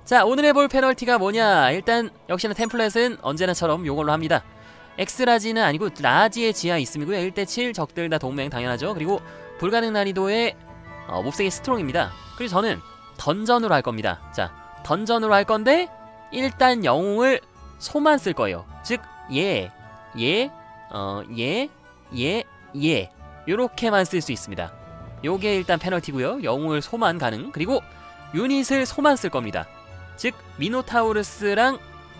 자, 오늘 해볼 페널티가 뭐냐. 일단 역시나 템플렛은 언제나처럼 요걸로 합니다. X라지는 아니고 라지의 지하 있음이고요. 1대7 적들 다 동맹 당연하죠. 그리고 불가능 난이도의 몹세게 스트롱입니다. 그리고 저는 던전으로 할 겁니다. 자, 던전으로 할 건데 일단 영웅을 소만 쓸 거예요. 즉 요렇게만 쓸 수 있습니다. 요게 일단 페널티고요. 영웅을 소만 가능. 그리고 유닛을 소만 쓸 겁니다. 즉 미노타우루스랑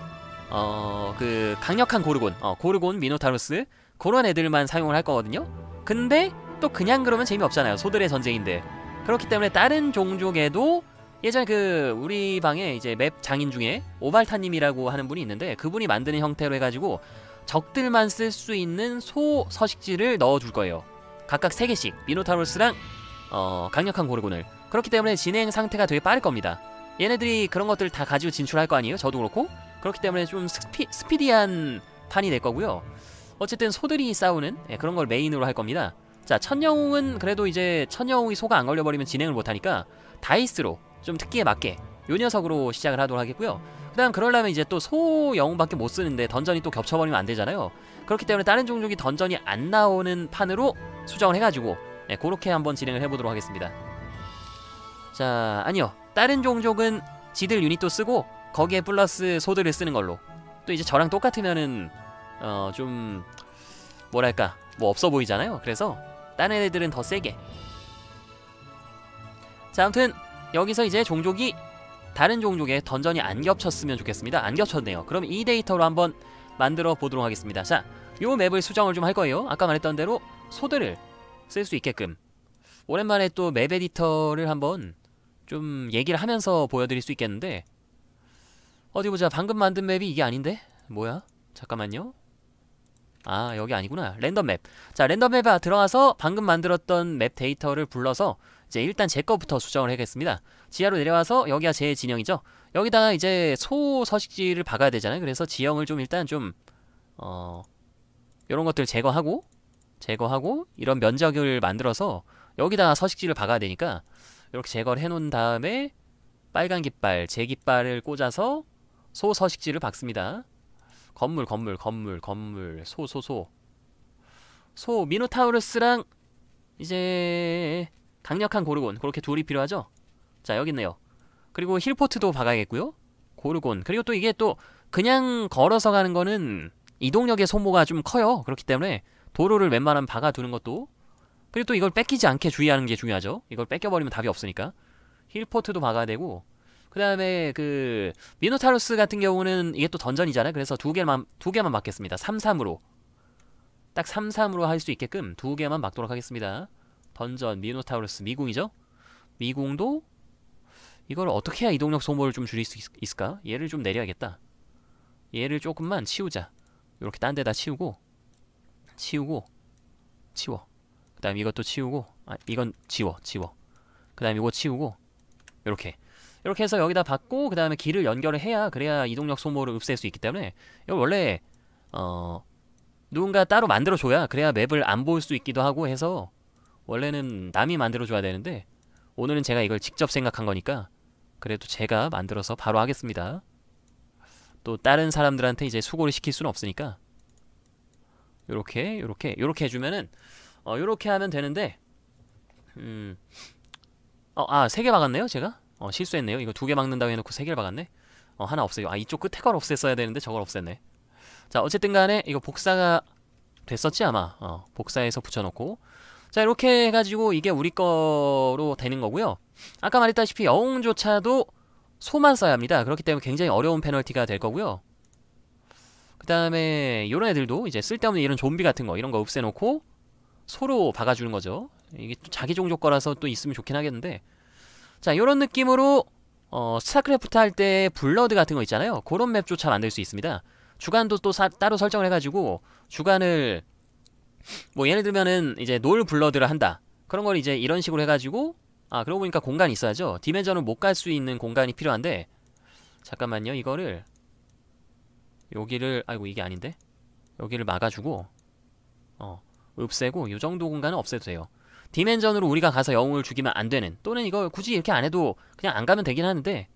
그 강력한 고르곤, 고르곤, 미노타우루스 그런 애들만 사용을 할 거거든요. 근데 또 그냥 그러면 재미없잖아요. 소들의 전쟁인데. 그렇기 때문에 다른 종족에도 예전에 그 우리 방에 이제 맵 장인 중에 오발타님이라고 하는 분이 있는데 그분이 만드는 형태로 해가지고 적들만 쓸 수 있는 소 서식지를 넣어줄 거예요. 각각 3개씩 미노타우루스랑 강력한 고르곤을. 그렇기 때문에 진행 상태가 되게 빠를 겁니다. 얘네들이 그런 것들 다 가지고 진출할 거 아니에요? 저도 그렇고. 그렇기 때문에 좀 스피디한 판이 될 거고요. 어쨌든 소들이 싸우는 그런 걸 메인으로 할 겁니다. 자, 천영웅은 그래도 이제 천영웅이 소가 안 걸려버리면 진행을 못하니까 다이스로 좀 특기에 맞게 요 녀석으로 시작을 하도록 하겠고요. 그 다음 그러려면 이제 또 소 영웅밖에 못 쓰는데 던전이 또 겹쳐버리면 안 되잖아요. 그렇기 때문에 다른 종족이 던전이 안 나오는 판으로 수정을 해가지고 그렇게 한번 진행을 해보도록 하겠습니다. 자, 아니요, 다른 종족은 지들 유닛도 쓰고 거기에 플러스 소들을 쓰는 걸로. 또 이제 저랑 똑같으면은 좀 뭐랄까 뭐 없어 보이잖아요. 그래서 다른 애들은 더 세게. 자, 아무튼 여기서 이제 종족이 다른 종족에 던전이 안 겹쳤으면 좋겠습니다. 안 겹쳤네요. 그럼 이 데이터로 한번 만들어 보도록 하겠습니다. 자, 요 맵을 수정을 좀 할 거예요. 아까 말했던 대로 소들을 쓸 수 있게끔. 오랜만에 또 맵 에디터를 한번 좀 얘기를 하면서 보여드릴 수 있겠는데, 어디 보자. 방금 만든 맵이 이게 아닌데? 뭐야? 잠깐만요. 아, 여기 아니구나. 랜덤 맵. 자, 랜덤 맵에 들어가서 방금 만들었던 맵 데이터를 불러서 이제 일단 제 거부터 수정을 하겠습니다. 지하로 내려와서 여기가 제 진영이죠. 여기다가 이제 소 서식지를 박아야 되잖아요. 그래서 지형을 좀 일단 좀 요런 것들 제거하고 이런 면적을 만들어서 여기다가 서식지를 박아야 되니까 이렇게 제거를 해놓은 다음에 빨간 깃발, 제 깃발을 꽂아서 소 서식지를 박습니다. 건물, 소, 미노타우루스랑 이제 강력한 고르곤, 그렇게 둘이 필요하죠. 자, 여기 있네요. 그리고 힐포트도 박아야겠고요. 고르곤. 그리고 또 이게 또 그냥 걸어서 가는 거는 이동력의 소모가 좀 커요. 그렇기 때문에 도로를 웬만하면 박아두는 것도. 그리고 또 이걸 뺏기지 않게 주의하는 게 중요하죠. 이걸 뺏겨버리면 답이 없으니까. 힐포트도 박아야 되고, 그 다음에 그 미노타우루스 같은 경우는 이게 또 던전이잖아요. 그래서 두 개만 막겠습니다. 3-3으로. 딱 3-3으로 할 수 있게끔 두 개만 막도록 하겠습니다. 던전, 미노타우루스, 미궁이죠. 미궁도 이걸 어떻게 해야 이동력 소모를 좀 줄일 수 있을까? 얘를 좀 내려야겠다. 얘를 조금만 치우자. 이렇게 딴 데다 치우고 치워. 그 다음 이것도 치우고, 이건 지워. 그 다음 이거 치우고, 이렇게 해서 여기다 박고, 그 다음에 길을 연결을 해야, 그래야 이동력 소모를 없앨 수 있기 때문에 이거 원래 누군가 따로 만들어줘야, 그래야 맵을 안 볼 수 있기도 하고 해서 원래는 남이 만들어줘야 되는데 오늘은 제가 이걸 직접 생각한 거니까 그래도 제가 만들어서 바로 하겠습니다. 또 다른 사람들한테 이제 수고를 시킬 수는 없으니까 요렇게 해주면은 요렇게 하면 되는데, 3개 박았네요 제가. 실수했네요. 이거 2개 막는다고 해놓고 3개를 박았네. 하나 없애요. 이쪽 끝에 걸 없앴어야 되는데 저걸 없앴네. 자, 어쨌든 간에 이거 복사가 됐었지 아마. 복사해서 붙여놓고, 자, 이렇게 해가지고 이게 우리 거로 되는 거고요. 아까 말했다시피 영웅조차도 소만 써야 합니다. 그렇기 때문에 굉장히 어려운 페널티가 될 거고요. 그 다음에 요런 애들도 이제 쓸데없는 이런 좀비 같은 거, 이런 거 없애놓고 소로 박아주는 거죠. 이게 또 자기 종족 거라서 또 있으면 좋긴 하겠는데, 자, 요런 느낌으로 스타크래프트 할 때 블러드 같은 거 있잖아요. 그런 맵조차 만들 수 있습니다. 주간도 또 따로 설정을 해가지고 주간을 뭐 예를 들면은 이제 놀 블러드를 한다. 그런 걸 이제 이런 식으로 해가지고, 그러고 보니까 공간이 있어야죠. 디멘전을 못 갈 수 있는 공간이 필요한데, 잠깐만요. 이거를 여기를, 아이고 이게 아닌데, 여기를 막아주고 없애고 이 정도 공간은 없애도 돼요. 디멘전으로 우리가 가서 영웅을 죽이면 안 되는, 또는 이거 굳이 이렇게 안 해도 그냥 안 가면 되긴 하는데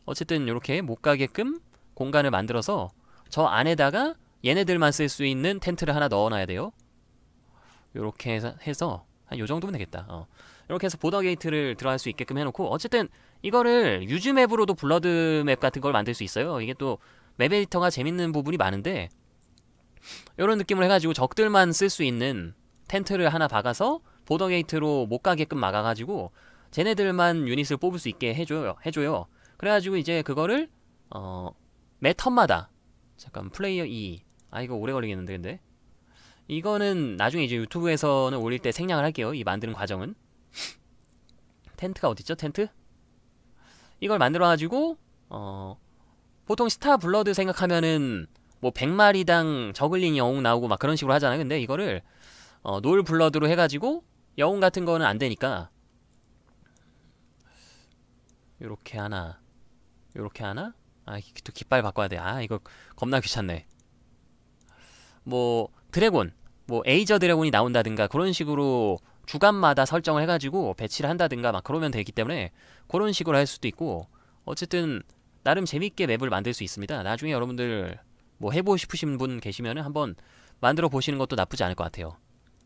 어쨌든 이렇게 못 가게끔 공간을 만들어서 저 안에다가 얘네들만 쓸 수 있는 텐트를 하나 넣어놔야 돼요. 요렇게 해서 한 요정도면 되겠다. 이렇게 해서 보더 게이트를 들어갈 수 있게끔 해놓고, 어쨌든 이거를 유즈 맵으로도 블러드 맵 같은 걸 만들 수 있어요. 이게 또 맵 에디터가 재밌는 부분이 많은데, 이런 느낌으로 해가지고 적들만 쓸 수 있는 텐트를 하나 박아서 보더 게이트로 못 가게끔 막아가지고 쟤네들만 유닛을 뽑을 수 있게 해줘요. 그래가지고 이제 그거를 매 턴마다, 잠깐 플레이어 2, 이거 오래 걸리겠는데. 근데 이거는 나중에 이제 유튜브에서는 올릴 때 생략을 할게요. 이 만드는 과정은. 텐트가 어딨죠? 텐트? 이걸 만들어가지고 보통 스타 블러드 생각하면은 뭐 100마리당 저글링 영웅 나오고 막 그런 식으로 하잖아요. 근데 이거를 놀 블러드로 해가지고 영웅 같은 거는 안 되니까 요렇게 하나, 요렇게 하나. 또 깃발 바꿔야 돼. 이거 겁나 귀찮네. 뭐 드래곤, 뭐 에이저 드래곤이 나온다든가 그런 식으로 주간마다 설정을 해가지고 배치를 한다든가 막 그러면 되기 때문에 그런 식으로 할 수도 있고, 어쨌든 나름 재밌게 맵을 만들 수 있습니다. 나중에 여러분들 뭐 해보고 싶으신 분 계시면은 한번 만들어 보시는 것도 나쁘지 않을 것 같아요.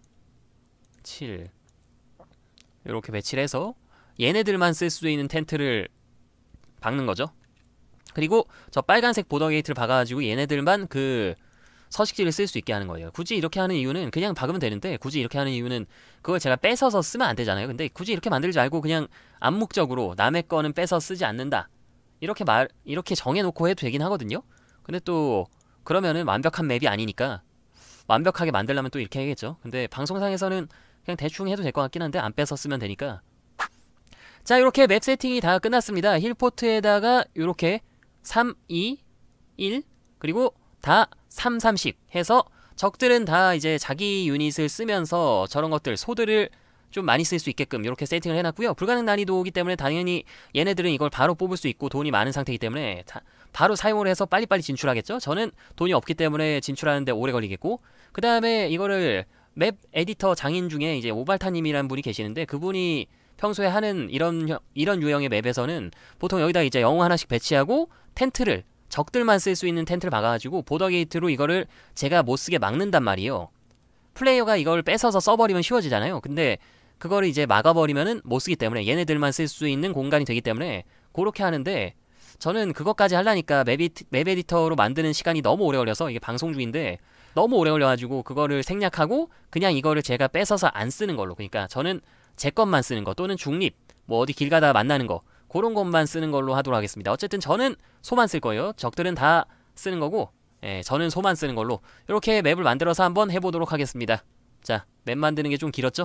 7 요렇게 배치를 해서 얘네들만 쓸 수 있는 텐트를 박는 거죠. 그리고 저 빨간색 보더 게이트를 박아가지고 얘네들만 그 서식지를 쓸 수 있게 하는 거예요. 굳이 이렇게 하는 이유는, 그냥 박으면 되는데 굳이 이렇게 하는 이유는 그걸 제가 뺏어서 쓰면 안 되잖아요. 근데 굳이 이렇게 만들지 말고 그냥 암묵적으로 남의 거는 뺏어 쓰지 않는다, 이렇게 정해놓고 해도 되긴 하거든요. 근데 또 그러면은 완벽한 맵이 아니니까 완벽하게 만들려면 또 이렇게 해야겠죠. 근데 방송상에서는 그냥 대충 해도 될 것 같긴 한데 안 뺏어 쓰면 되니까. 자, 이렇게 맵 세팅이 다 끝났습니다. 힐포트에다가 이렇게 3, 2, 1 그리고 다 3, 30 해서 적들은 다 이제 자기 유닛을 쓰면서 저런 것들, 소들을 좀 많이 쓸 수 있게끔 이렇게 세팅을 해놨고요. 불가능 난이도이기 때문에 당연히 얘네들은 이걸 바로 뽑을 수 있고 돈이 많은 상태이기 때문에 바로 사용을 해서 빨리빨리 진출하겠죠. 저는 돈이 없기 때문에 진출하는데 오래 걸리겠고, 그 다음에 이거를 맵 에디터 장인 중에 이제 오발타님이라는 분이 계시는데, 그분이 평소에 하는 이런 유형의 맵에서는 보통 여기다 이제 영웅 하나씩 배치하고 텐트를, 적들만 쓸 수 있는 텐트를 박아가지고 보더 게이트로 이거를 제가 못쓰게 막는단 말이에요. 플레이어가 이걸 뺏어서 써버리면 쉬워지잖아요. 근데 그거를 이제 막아버리면은 못쓰기 때문에 얘네들만 쓸 수 있는 공간이 되기 때문에 그렇게 하는데, 저는 그것까지 하려니까 맵 에디터로 만드는 시간이 너무 오래 걸려서, 이게 방송 중인데 너무 오래 걸려가지고 그거를 생략하고 그냥 이거를 제가 뺏어서 안 쓰는 걸로, 그러니까 저는 제 것만 쓰는 거, 또는 중립, 뭐 어디 길 가다가 만나는 거, 그런 것만 쓰는 걸로 하도록 하겠습니다. 어쨌든 저는 소만 쓸 거예요. 적들은 다 쓰는 거고, 저는 소만 쓰는 걸로 이렇게 맵을 만들어서 한번 해보도록 하겠습니다. 자, 맵 만드는 게 좀 길었죠?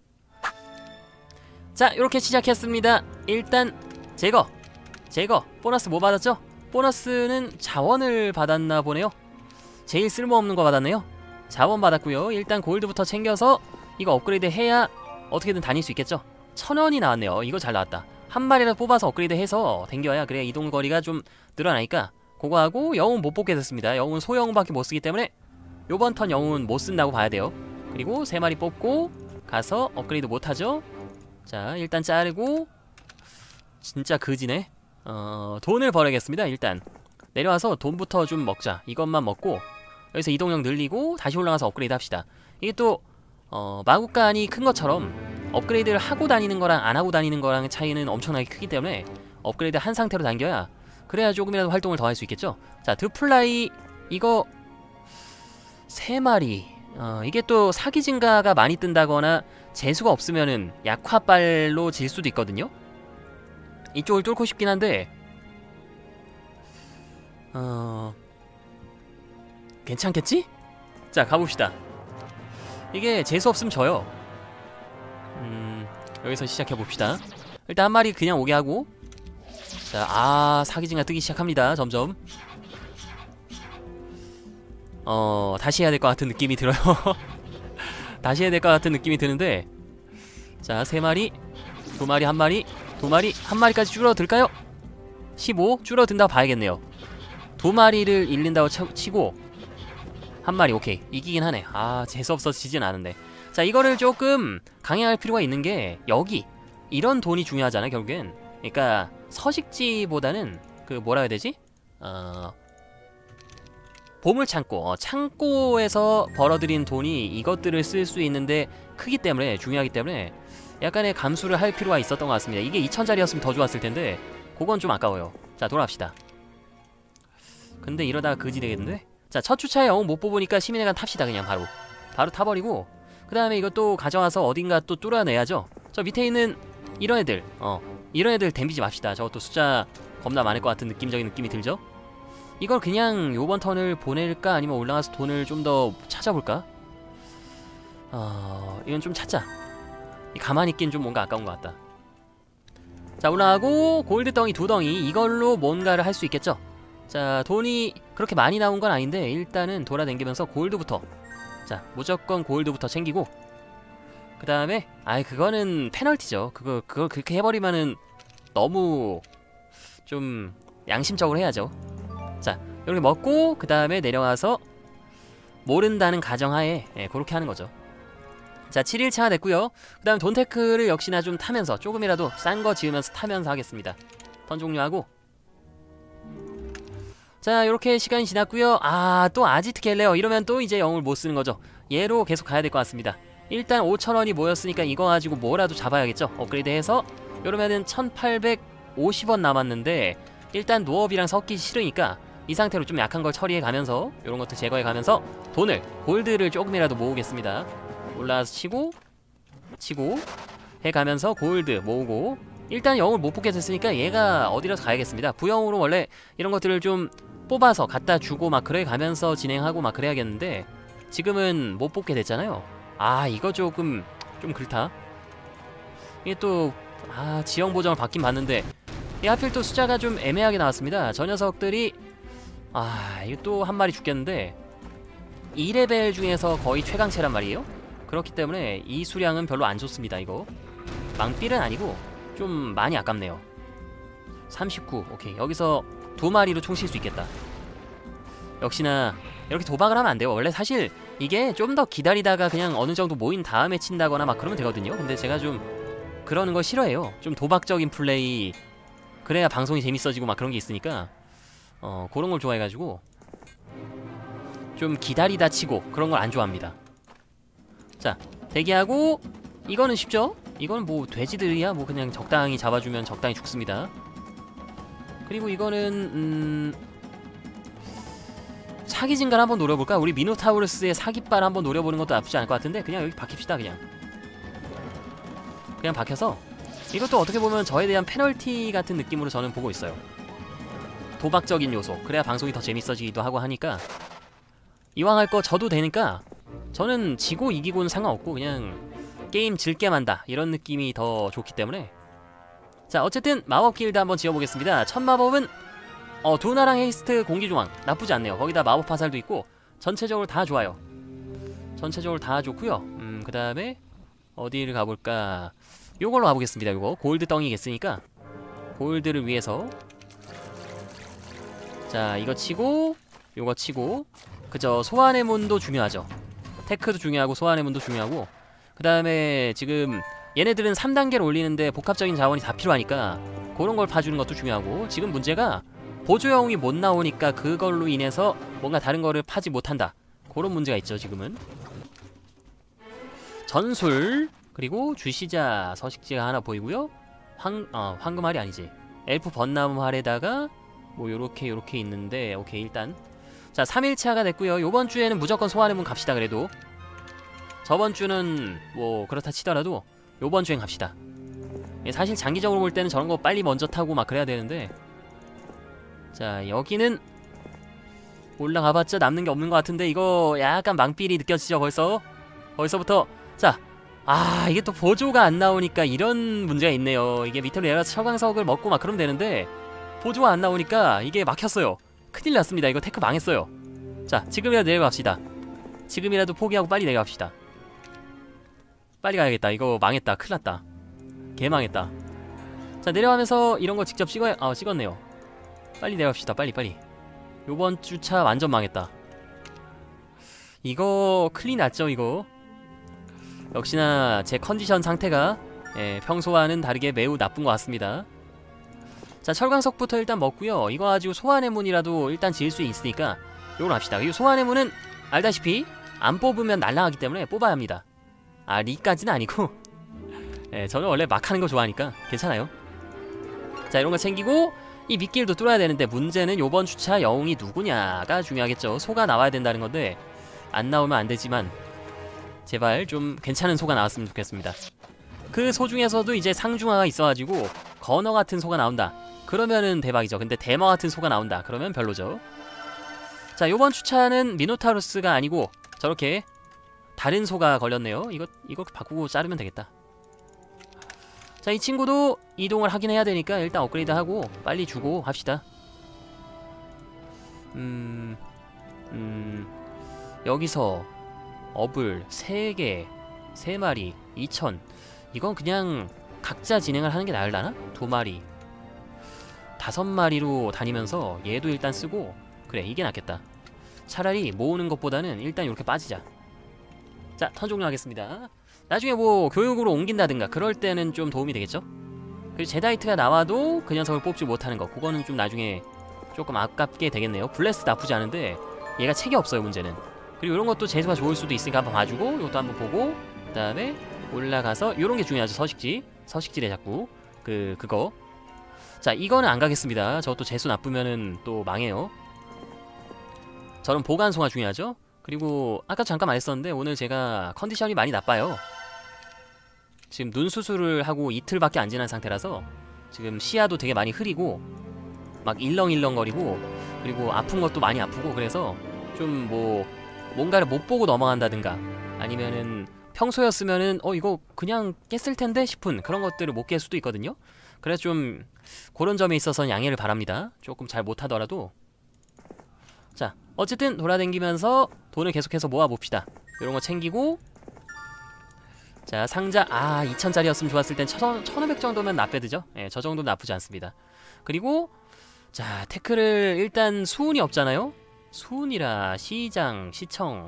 자, 이렇게 시작했습니다. 일단 제거. 보너스 뭐 받았죠? 보너스는 자원을 받았나 보네요. 제일 쓸모없는 거 받았네요. 자원 받았고요. 일단 골드부터 챙겨서 이거 업그레이드 해야 어떻게든 다닐 수 있겠죠. 1000원이 나왔네요. 이거 잘 나왔다. 한 마리라도 뽑아서 업그레이드 해서 댕겨야 그래야 이동거리가 좀 늘어나니까 그거 하고, 영웅 못 뽑게 됐습니다. 영웅은 소영웅밖에 못 쓰기 때문에 요번 턴 영웅은 못 쓴다고 봐야 돼요. 그리고 3마리 뽑고 가서 업그레이드 못하죠. 자, 일단 자르고, 진짜 그지네. 돈을 벌어야겠습니다. 일단 내려와서 돈부터 좀 먹자. 이것만 먹고 여기서 이동력 늘리고 다시 올라가서 업그레이드 합시다. 이게 또 마구간이 큰 것처럼 업그레이드를 하고 다니는 거랑 안 하고 다니는 거랑 차이는 엄청나게 크기 때문에 업그레이드 한 상태로 당겨야, 그래야 조금이라도 활동을 더 할 수 있겠죠. 자, 드플라이 이거 3마리. 이게 또 사기 증가가 많이 뜬다거나 재수가 없으면은 약화빨로 질 수도 있거든요. 이쪽을 뚫고 싶긴 한데 괜찮겠지? 자, 가봅시다. 이게 재수 없으면 져요. 여기서 시작해봅시다. 일단 한 마리 그냥 오게 하고, 자, 사기증가 뜨기 시작합니다. 점점 다시 해야 될 것 같은 느낌이 들어요. 다시 해야 될 것 같은 느낌이 드는데, 자, 3마리, 2마리, 1마리, 2마리, 1마리까지 줄어들까요? 15? 줄어든다고 봐야겠네요. 2마리를 잃는다고 치고 1마리, 오케이. 이기긴 하네. 재수없어서 지진 않은데. 자, 이거를 조금 강행할 필요가 있는 게, 여기 이런 돈이 중요하잖아요, 결국엔. 그러니까 서식지보다는 그 뭐라 해야 되지? 보물창고, 창고에서 벌어들인 돈이 이것들을 쓸 수 있는데 크기 때문에, 중요하기 때문에 약간의 감수를 할 필요가 있었던 것 같습니다. 이게 2000짜리였으면 더 좋았을 텐데 그건 좀 아까워요. 자, 돌아갑시다. 근데 이러다가 그지 되겠는데? 자, 첫 주차에 영웅 못 뽑으니까 시민회관 탑시다. 그냥 바로 타버리고, 그 다음에 이것도 가져와서 어딘가 또 뚫어내야죠. 저 밑에 있는 이런 애들, 이런 애들 댐비지 맙시다. 저것도 숫자 겁나 많을 것 같은 느낌적인 느낌이 들죠? 이걸 그냥 요번 턴을 보낼까? 아니면 올라가서 돈을 좀 더 찾아볼까? 이건 좀 찾자. 가만히 있긴 좀 뭔가 아까운 것 같다. 자, 올라가고 골드 덩이 2덩이, 이걸로 뭔가를 할 수 있겠죠? 자, 돈이 그렇게 많이 나온 건 아닌데 일단은 돌아다니면서 골드부터, 자, 무조건 골드부터 챙기고, 그 다음에 그거는 페널티죠. 그걸 그렇게 해버리면은 너무 좀 양심적으로 해야죠. 자, 이렇게 먹고 그 다음에 내려와서 모른다는 가정하에 그렇게 하는 거죠. 자, 7일차가 됐고요. 그 다음 돈테크를 역시나 좀 타면서, 조금이라도 싼 거 지으면서 타면서 하겠습니다. 턴 종료하고, 자, 요렇게 시간이 지났고요. 또 아지트 갤레어, 이러면 또 이제 영웅을 못 쓰는 거죠. 얘로 계속 가야 될 것 같습니다. 일단 5000원이 모였으니까 이거 가지고 뭐라도 잡아야겠죠. 업그레이드 해서. 이러면은 1850원 남았는데 일단 노업이랑 섞기 싫으니까 이 상태로 좀 약한 걸 처리해 가면서, 요런 것들 제거해 가면서 돈을, 골드를 조금이라도 모으겠습니다. 올라와서 치고 해가면서 골드 모으고, 일단 영웅을 못 뽑게 됐으니까 얘가 어디라도 가야겠습니다. 부영으로 원래 이런 것들을 좀 뽑아서 갖다 주고 막 그래 가면서 진행하고 막 그래야겠는데 지금은 못 뽑게 됐잖아요. 이거 조금 좀 그렇다. 이게 또 지형 보정을 받긴 받는데 이 하필 또 숫자가 좀 애매하게 나왔습니다. 저 녀석들이 이거 또 한 마리 죽겠는데 2레벨 중에서 거의 최강체란 말이에요. 그렇기 때문에 이 수량은 별로 안 좋습니다. 이거 망필은 아니고 좀 많이 아깝네요. 39, 오케이. 여기서 2마리로 총 칠 수 있겠다. 역시나 이렇게 도박을 하면 안 돼요. 원래 사실 이게 좀 더 기다리다가 그냥 어느 정도 모인 다음에 친다거나 막 그러면 되거든요. 근데 제가 좀 그러는 걸 싫어해요. 좀 도박적인 플레이, 그래야 방송이 재밌어지고 막 그런 게 있으니까 그런 걸 좋아해가지고 좀 기다리다 치고 그런 걸 안 좋아합니다. 자, 대기하고, 이거는 쉽죠? 이거는 뭐 돼지들이야 뭐 그냥 적당히 잡아주면 적당히 죽습니다. 그리고 이거는 사기 증가를 한번 노려볼까? 우리 미노타우루스의 사기빨 한번 노려보는 것도 나쁘지 않을 것 같은데 그냥 여기 박힙시다. 그냥 박혀서, 이것도 어떻게 보면 저에 대한 페널티 같은 느낌으로 저는 보고 있어요. 도박적인 요소, 그래야 방송이 더 재밌어지기도 하고 하니까 이왕 할 거 져도 되니까 저는 지고 이기고는 상관없고 그냥 게임 즐게 만다, 이런 느낌이 더 좋기 때문에. 자, 어쨌든 마법 길드 한번 지어보겠습니다. 첫 마법은 두나랑 헤이스트 공기중앙, 나쁘지 않네요. 거기다 마법 화살도 있고 전체적으로 다 좋아요. 전체적으로 다 좋고요. 그 다음에 어디를 가볼까? 요걸로 가보겠습니다. 요거 골드 덩이겠으니까 골드를 위해서, 자, 이거 치고 요거 치고, 그저 소환의 문도 중요하죠. 테크도 중요하고 소환의 문도 중요하고, 그 다음에 지금 얘네들은 3단계를 올리는데 복합적인 자원이 다 필요하니까 그런 걸 파주는 것도 중요하고, 지금 문제가 보조 영웅이 못 나오니까 그걸로 인해서 뭔가 다른 거를 파지 못한다, 그런 문제가 있죠. 지금은 전술, 그리고 주시자 서식지가 하나 보이고요. 황금알이 아니지, 엘프 벚나무 활에다가 뭐 요렇게 있는데, 오케이. 일단 자, 3일차가 됐고요. 요번 주에는 무조건 소환의 문 갑시다. 그래도 저번 주는 뭐 그렇다 치더라도 요번 주엔 갑시다. 사실 장기적으로 볼 때는 저런 거 빨리 먼저 타고 막 그래야 되는데, 자, 여기는 올라가봤자 남는 게 없는 것 같은데 이거 약간 망필이 느껴지죠. 벌써부터. 자, 이게 또 보조가 안 나오니까 이런 문제가 있네요. 이게 밑으로 내려가서 철광석을 먹고 막 그러면 되는데 보조가 안 나오니까 이게 막혔어요. 큰일 났습니다. 이거 테크 망했어요. 자, 지금이라도 내려갑시다. 지금이라도 포기하고 빨리 내려갑시다. 빨리 가야겠다. 이거 망했다. 큰일 났다. 개 망했다. 자, 내려가면서 이런 거 직접 찍었네요. 빨리 내려갑시다. 빨리. 요번 주차 완전 망했다. 이거 큰일 났죠. 이거 역시나 제 컨디션 상태가 평소와는 다르게 매우 나쁜 것 같습니다. 자, 철광석부터 일단 먹고요. 이거 가지고 소환의 문이라도 일단 지을 수 있으니까 요걸 합시다. 그리고 소환의 문은 알다시피 안 뽑으면 날아가기 때문에 뽑아야 합니다. 아, 리까지는 아니고 네, 저는 원래 막 하는 거 좋아하니까 괜찮아요. 자, 이런 거 챙기고 이 미끼도 뚫어야 되는데 문제는 요번 주차 영웅이 누구냐가 중요하겠죠. 소가 나와야 된다는 건데 안 나오면 안 되지만 제발 좀 괜찮은 소가 나왔으면 좋겠습니다. 그 소 중에서도 이제 상중하가 있어가지고 건어 같은 소가 나온다. 그러면은 대박이죠. 근데 대머 같은 소가 나온다. 그러면 별로죠. 자, 요번 주차는 미노타우루스가 아니고 저렇게 다른 소가 걸렸네요. 이거 바꾸고 자르면 되겠다. 자, 이 친구도 이동을 하긴 해야 되니까 일단 업그레이드하고 빨리 주고 합시다. 여기서 업을 3개 3마리 2000 이건 그냥 각자 진행을 하는 게 나을라나? 2마리 5마리로 다니면서 얘도 일단 쓰고 그래, 이게 낫겠다. 차라리 모으는 것보다는 일단 이렇게 빠지자. 자, 턴 종료하겠습니다. 나중에 뭐 교육으로 옮긴다든가 그럴 때는 좀 도움이 되겠죠? 그리고 제다이트가 나와도 그 녀석을 뽑지 못하는 거, 그거는 좀 나중에 조금 아깝게 되겠네요. 블레스 나쁘지 않은데 얘가 책이 없어요, 문제는. 그리고 이런 것도 재수가 좋을 수도 있으니까 한번 봐주고 이것도 한번 보고 그 다음에 올라가서 요런 게 중요하죠. 서식지래 자꾸 그거. 자, 이거는 안 가겠습니다. 저것도 재수 나쁘면은 또 망해요. 저런 보관소가 중요하죠. 그리고 아까 잠깐 말했었는데 오늘 제가 컨디션이 많이 나빠요. 지금 눈 수술을 하고 이틀밖에 안 지난 상태라서 지금 시야도 되게 많이 흐리고 막 일렁일렁거리고 그리고 아픈 것도 많이 아프고 그래서 좀 뭐 뭔가를 못 보고 넘어간다든가 아니면은 평소였으면은 이거 그냥 깼을 텐데 싶은 그런 것들을 못 깰 수도 있거든요. 그래서 좀 그런 점에 있어서는 양해를 바랍니다. 조금 잘 못하더라도. 자, 어쨌든 돌아다니면서 돈을 계속해서 모아봅시다. 이런 거 챙기고 자, 상자 2000짜리였으면 좋았을 땐 1500 정도면 나빼드죠. 예, 저 정도는 나쁘지 않습니다. 그리고 자, 태클을 일단 수운이 없잖아요. 수운이라 시장, 시청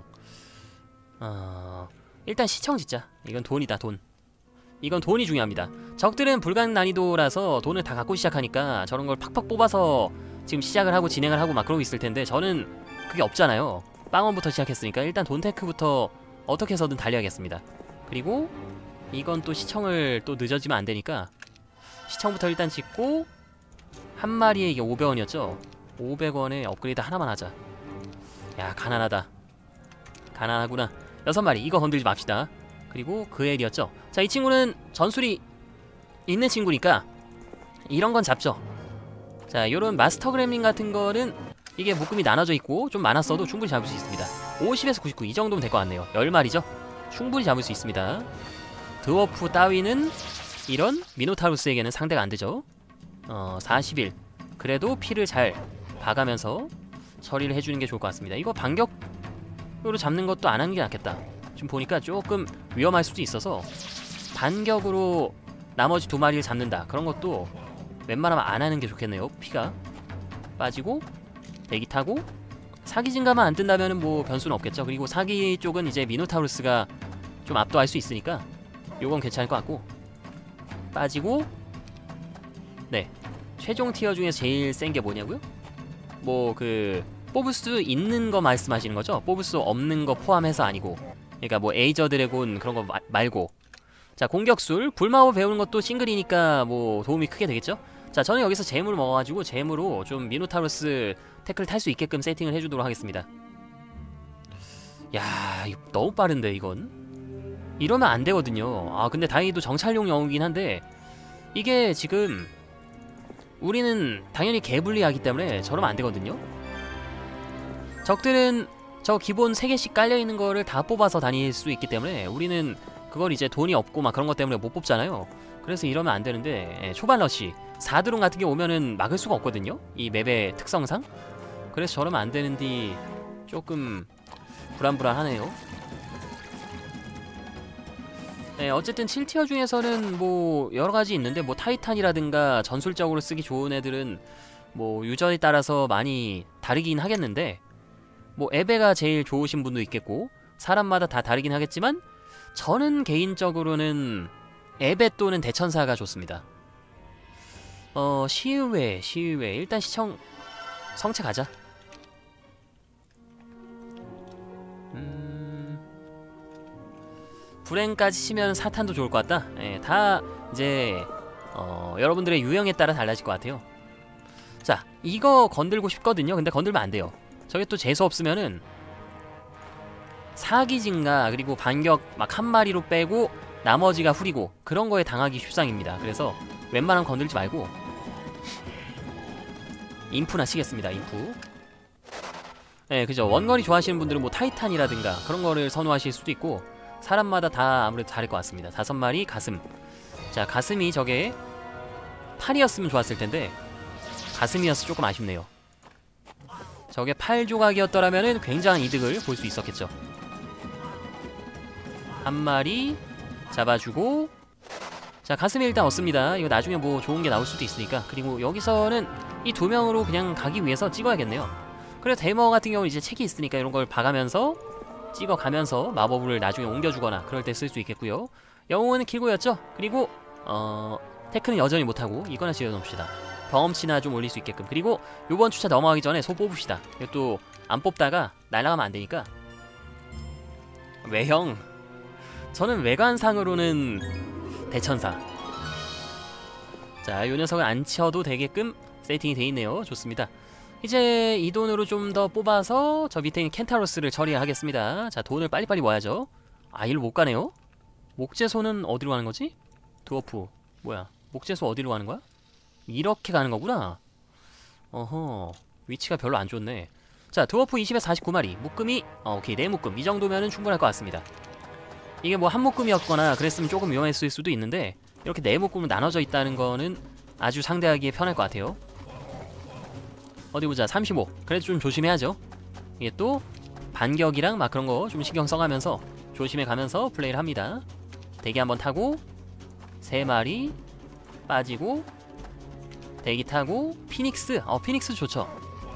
일단 시청 짓자. 이건 돈이다, 돈. 이건 돈이 중요합니다. 적들은 불가능 난이도라서 돈을 다 갖고 시작하니까 저런 걸 팍팍 뽑아서 지금 시작을 하고 진행을 하고 막 그러고 있을 텐데 저는 그게 없잖아요. 빵원부터 시작했으니까 일단 돈 테크부터 어떻게 해서든 달려야겠습니다. 그리고 이건 또 시청을 또 늦어지면 안 되니까 시청부터 일단 짓고 한 마리에 이게 500원이었죠? 500원에 업그레이드 하나만 하자. 야, 가난하다. 가난하구나. 6마리 이거 건들지 맙시다. 그리고 그 애리였죠. 자, 이 친구는 전술이 있는 친구니까 이런 건 잡죠. 자, 요런 마스터 그램링 같은 거는 이게 묶음이 나눠져 있고 좀 많았어도 충분히 잡을 수 있습니다. 50에서 99 이 정도면 될 것 같네요. 10마리죠? 충분히 잡을 수 있습니다. 드워프 따위는 이런 미노타우루스에게는 상대가 안 되죠. 40일. 그래도 피를 잘 봐가면서 처리를 해주는 게 좋을 것 같습니다. 이거 반격으로 잡는 것도 안 하는 게 낫겠다. 지금 보니까 조금 위험할 수도 있어서 반격으로 나머지 2마리를 잡는다. 그런 것도 웬만하면 안 하는 게 좋겠네요. 피가 빠지고 대기 타고 사기 증가만 안 뜬다면은 뭐 변수는 없겠죠. 그리고 사기 쪽은 이제 미노타우루스가 좀 압도할 수 있으니까 요건 괜찮을 것 같고 빠지고 네, 최종 티어 중에서 제일 센 게 뭐냐고요? 뭐 뽑을 수 있는 거 말씀하시는 거죠? 뽑을 수 없는 거 포함해서 아니고 그러니까 뭐 에이저 드래곤 그런 거 말고 자, 공격술 불마법 배우는 것도 싱글이니까 뭐 도움이 크게 되겠죠? 자, 저는 여기서 재물을 먹어가지고 재물로 좀 미노타우루스 태클 탈 수 있게끔 세팅을 해주도록 하겠습니다. 야, 이거 너무 빠른데 이건 이러면 안 되거든요. 근데 다행히도 정찰용 영웅이긴 한데 이게 지금 우리는 당연히 개불리하기 때문에 저러면 안 되거든요. 적들은 저 기본 3개씩 깔려있는 거를 다 뽑아서 다닐 수 있기 때문에 우리는 그걸 이제 돈이 없고 막 그런 것 때문에 못 뽑잖아요. 그래서 이러면 안 되는데 초반 러시 4드론 같은 게 오면은 막을 수가 없거든요. 이 맵의 특성상. 그래서 저러면 안 되는데 조금 불안불안하네요. 네, 어쨌든 7티어 중에서는 뭐 여러가지 있는데 뭐 타이탄이라든가 전술적으로 쓰기 좋은 애들은 뭐 유저에 따라서 많이 다르긴 하겠는데 뭐 에베가 제일 좋으신 분도 있겠고 사람마다 다 다르긴 하겠지만 저는 개인적으로는 에베 또는 대천사가 좋습니다. 시의회 일단 시청 성체 가자. 불행까지 치면 사탄도 좋을 것 같다. 예, 다 이제 여러분들의 유형에 따라 달라질 것 같아요. 자, 이거 건들고 싶거든요. 근데 건들면 안 돼요. 저게 또 재수 없으면은 사기 증가 그리고 반격 막 한 마리로 빼고 나머지가 후리고 그런 거에 당하기 쉽상입니다. 그래서 웬만하면 건들지 말고 인프나 치겠습니다. 인프. 네, 그죠. 원거리 좋아하시는 분들은 뭐 타이탄이라든가 그런 거를 선호하실 수도 있고 사람마다 다 아무래도 다를 것 같습니다. 5마리 가슴. 자, 가슴이 저게 팔이었으면 좋았을 텐데 가슴이어서 조금 아쉽네요. 저게 8조각이었더라면은 굉장한 이득을 볼 수 있었겠죠. 한 마리 잡아주고, 자, 가슴이 일단 얻습니다. 이거 나중에 뭐 좋은 게 나올 수도 있으니까. 그리고 여기서는 이 2명으로 그냥 가기 위해서 찍어야겠네요. 그래서 데이머 같은 경우는 이제 책이 있으니까 이런 걸 봐가면서 찍어가면서 마법을 나중에 옮겨주거나 그럴 때 쓸 수 있겠고요. 영웅은 길고였죠. 그리고 테크는 여전히 못하고 이거나 지어놓읍시다. 경험치나 좀 올릴 수 있게끔. 그리고 요번 주차 넘어가기 전에 소 뽑읍시다. 이것도 안 뽑다가 날아가면 안 되니까. 외형, 저는 외관상으로는 대천사. 자, 요 녀석은 안 치어도 되게끔 세팅이 돼 있네요. 좋습니다. 이제 이 돈으로 좀 더 뽑아서 저 밑에 있는 켄타로스를 처리하겠습니다. 자, 돈을 빨리빨리 모아야죠. 아, 일로 못 가네요? 목재소는 어디로 가는 거지? 드워프 뭐야, 목재소 어디로 가는 거야? 이렇게 가는 거구나. 어허, 위치가 별로 안 좋네. 자, 드워프 20에서 49마리 묶음이 오케이, 4묶음 이 정도면은 충분할 것 같습니다. 이게 뭐 한 묶음이었거나 그랬으면 조금 위험했을 수도 있는데 이렇게 4묶음으로 나눠져 있다는 거는 아주 상대하기에 편할 것 같아요. 어디 보자. 35. 그래도 좀 조심해야죠. 이게 또 반격이랑 막 그런 거 좀 신경 써가면서 조심해 가면서 플레이를 합니다. 대기 한번 타고 3마리 빠지고 대기 타고 피닉스. 피닉스 좋죠.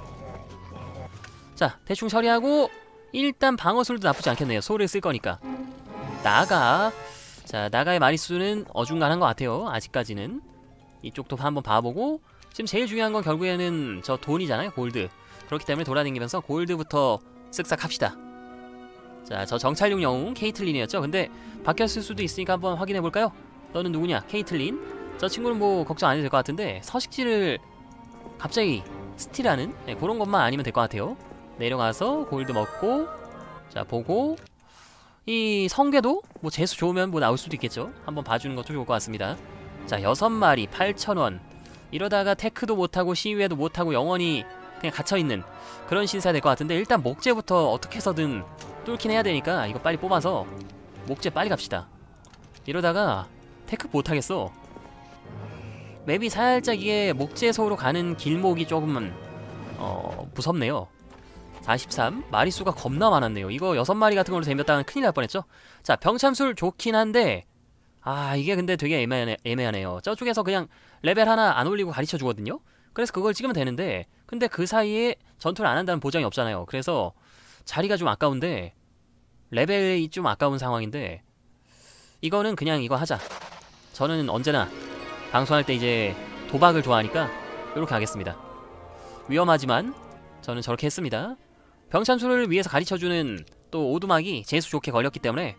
자, 대충 처리하고 일단 방어술도 나쁘지 않겠네요. 소를 쓸 거니까. 나가. 자, 나가의 마리수는 어중간한 것 같아요. 아직까지는. 이쪽도 한번 봐보고, 지금 제일 중요한 건 결국에는 저 돈이잖아요. 골드. 그렇기 때문에 돌아다니면서 골드부터 쓱싹 합시다. 자, 저 정찰용 영웅 케이틀린이었죠. 근데 바뀌었을 수도 있으니까 한번 확인해볼까요? 너는 누구냐? 케이틀린. 저 친구는 뭐 걱정 안 해도 될 것 같은데 서식지를 갑자기 스틸하는, 네, 그런 것만 아니면 될 것 같아요. 내려가서 골드 먹고, 자, 보고 이 성괴도 뭐 재수 좋으면 뭐 나올 수도 있겠죠. 한번 봐주는 것도 좋을 것 같습니다. 자, 6마리 8,000원. 이러다가 테크도 못하고 시위회도 못하고 영원히 그냥 갇혀있는 그런 신사가 될 것 같은데, 일단 목재부터 어떻게 해서든 뚫긴 해야 되니까 이거 빨리 뽑아서 목재 빨리 갑시다. 이러다가 테크 못하겠어. 맵이 살짝 이게 목재소로 가는 길목이 조금은 무섭네요. 43. 마리수가 겁나 많았네요. 이거 6마리 같은 걸로 댐겼다가는 큰일 날 뻔했죠. 자, 병참술 좋긴 한데 이게 근데 되게 애매하네요. 저쪽에서 그냥 레벨 하나 안 올리고 가르쳐 주거든요. 그래서 그걸 찍으면 되는데, 근데 그 사이에 전투를 안 한다는 보장이 없잖아요. 그래서 자리가 좀 아까운데, 레벨이 좀 아까운 상황인데, 이거는 그냥 이거 하자. 저는 언제나 방송할 때 이제 도박을 좋아하니까 이렇게 하겠습니다. 위험하지만 저는 저렇게 했습니다. 병참술을 위해서 가르쳐주는 또 오두막이 재수 좋게 걸렸기 때문에,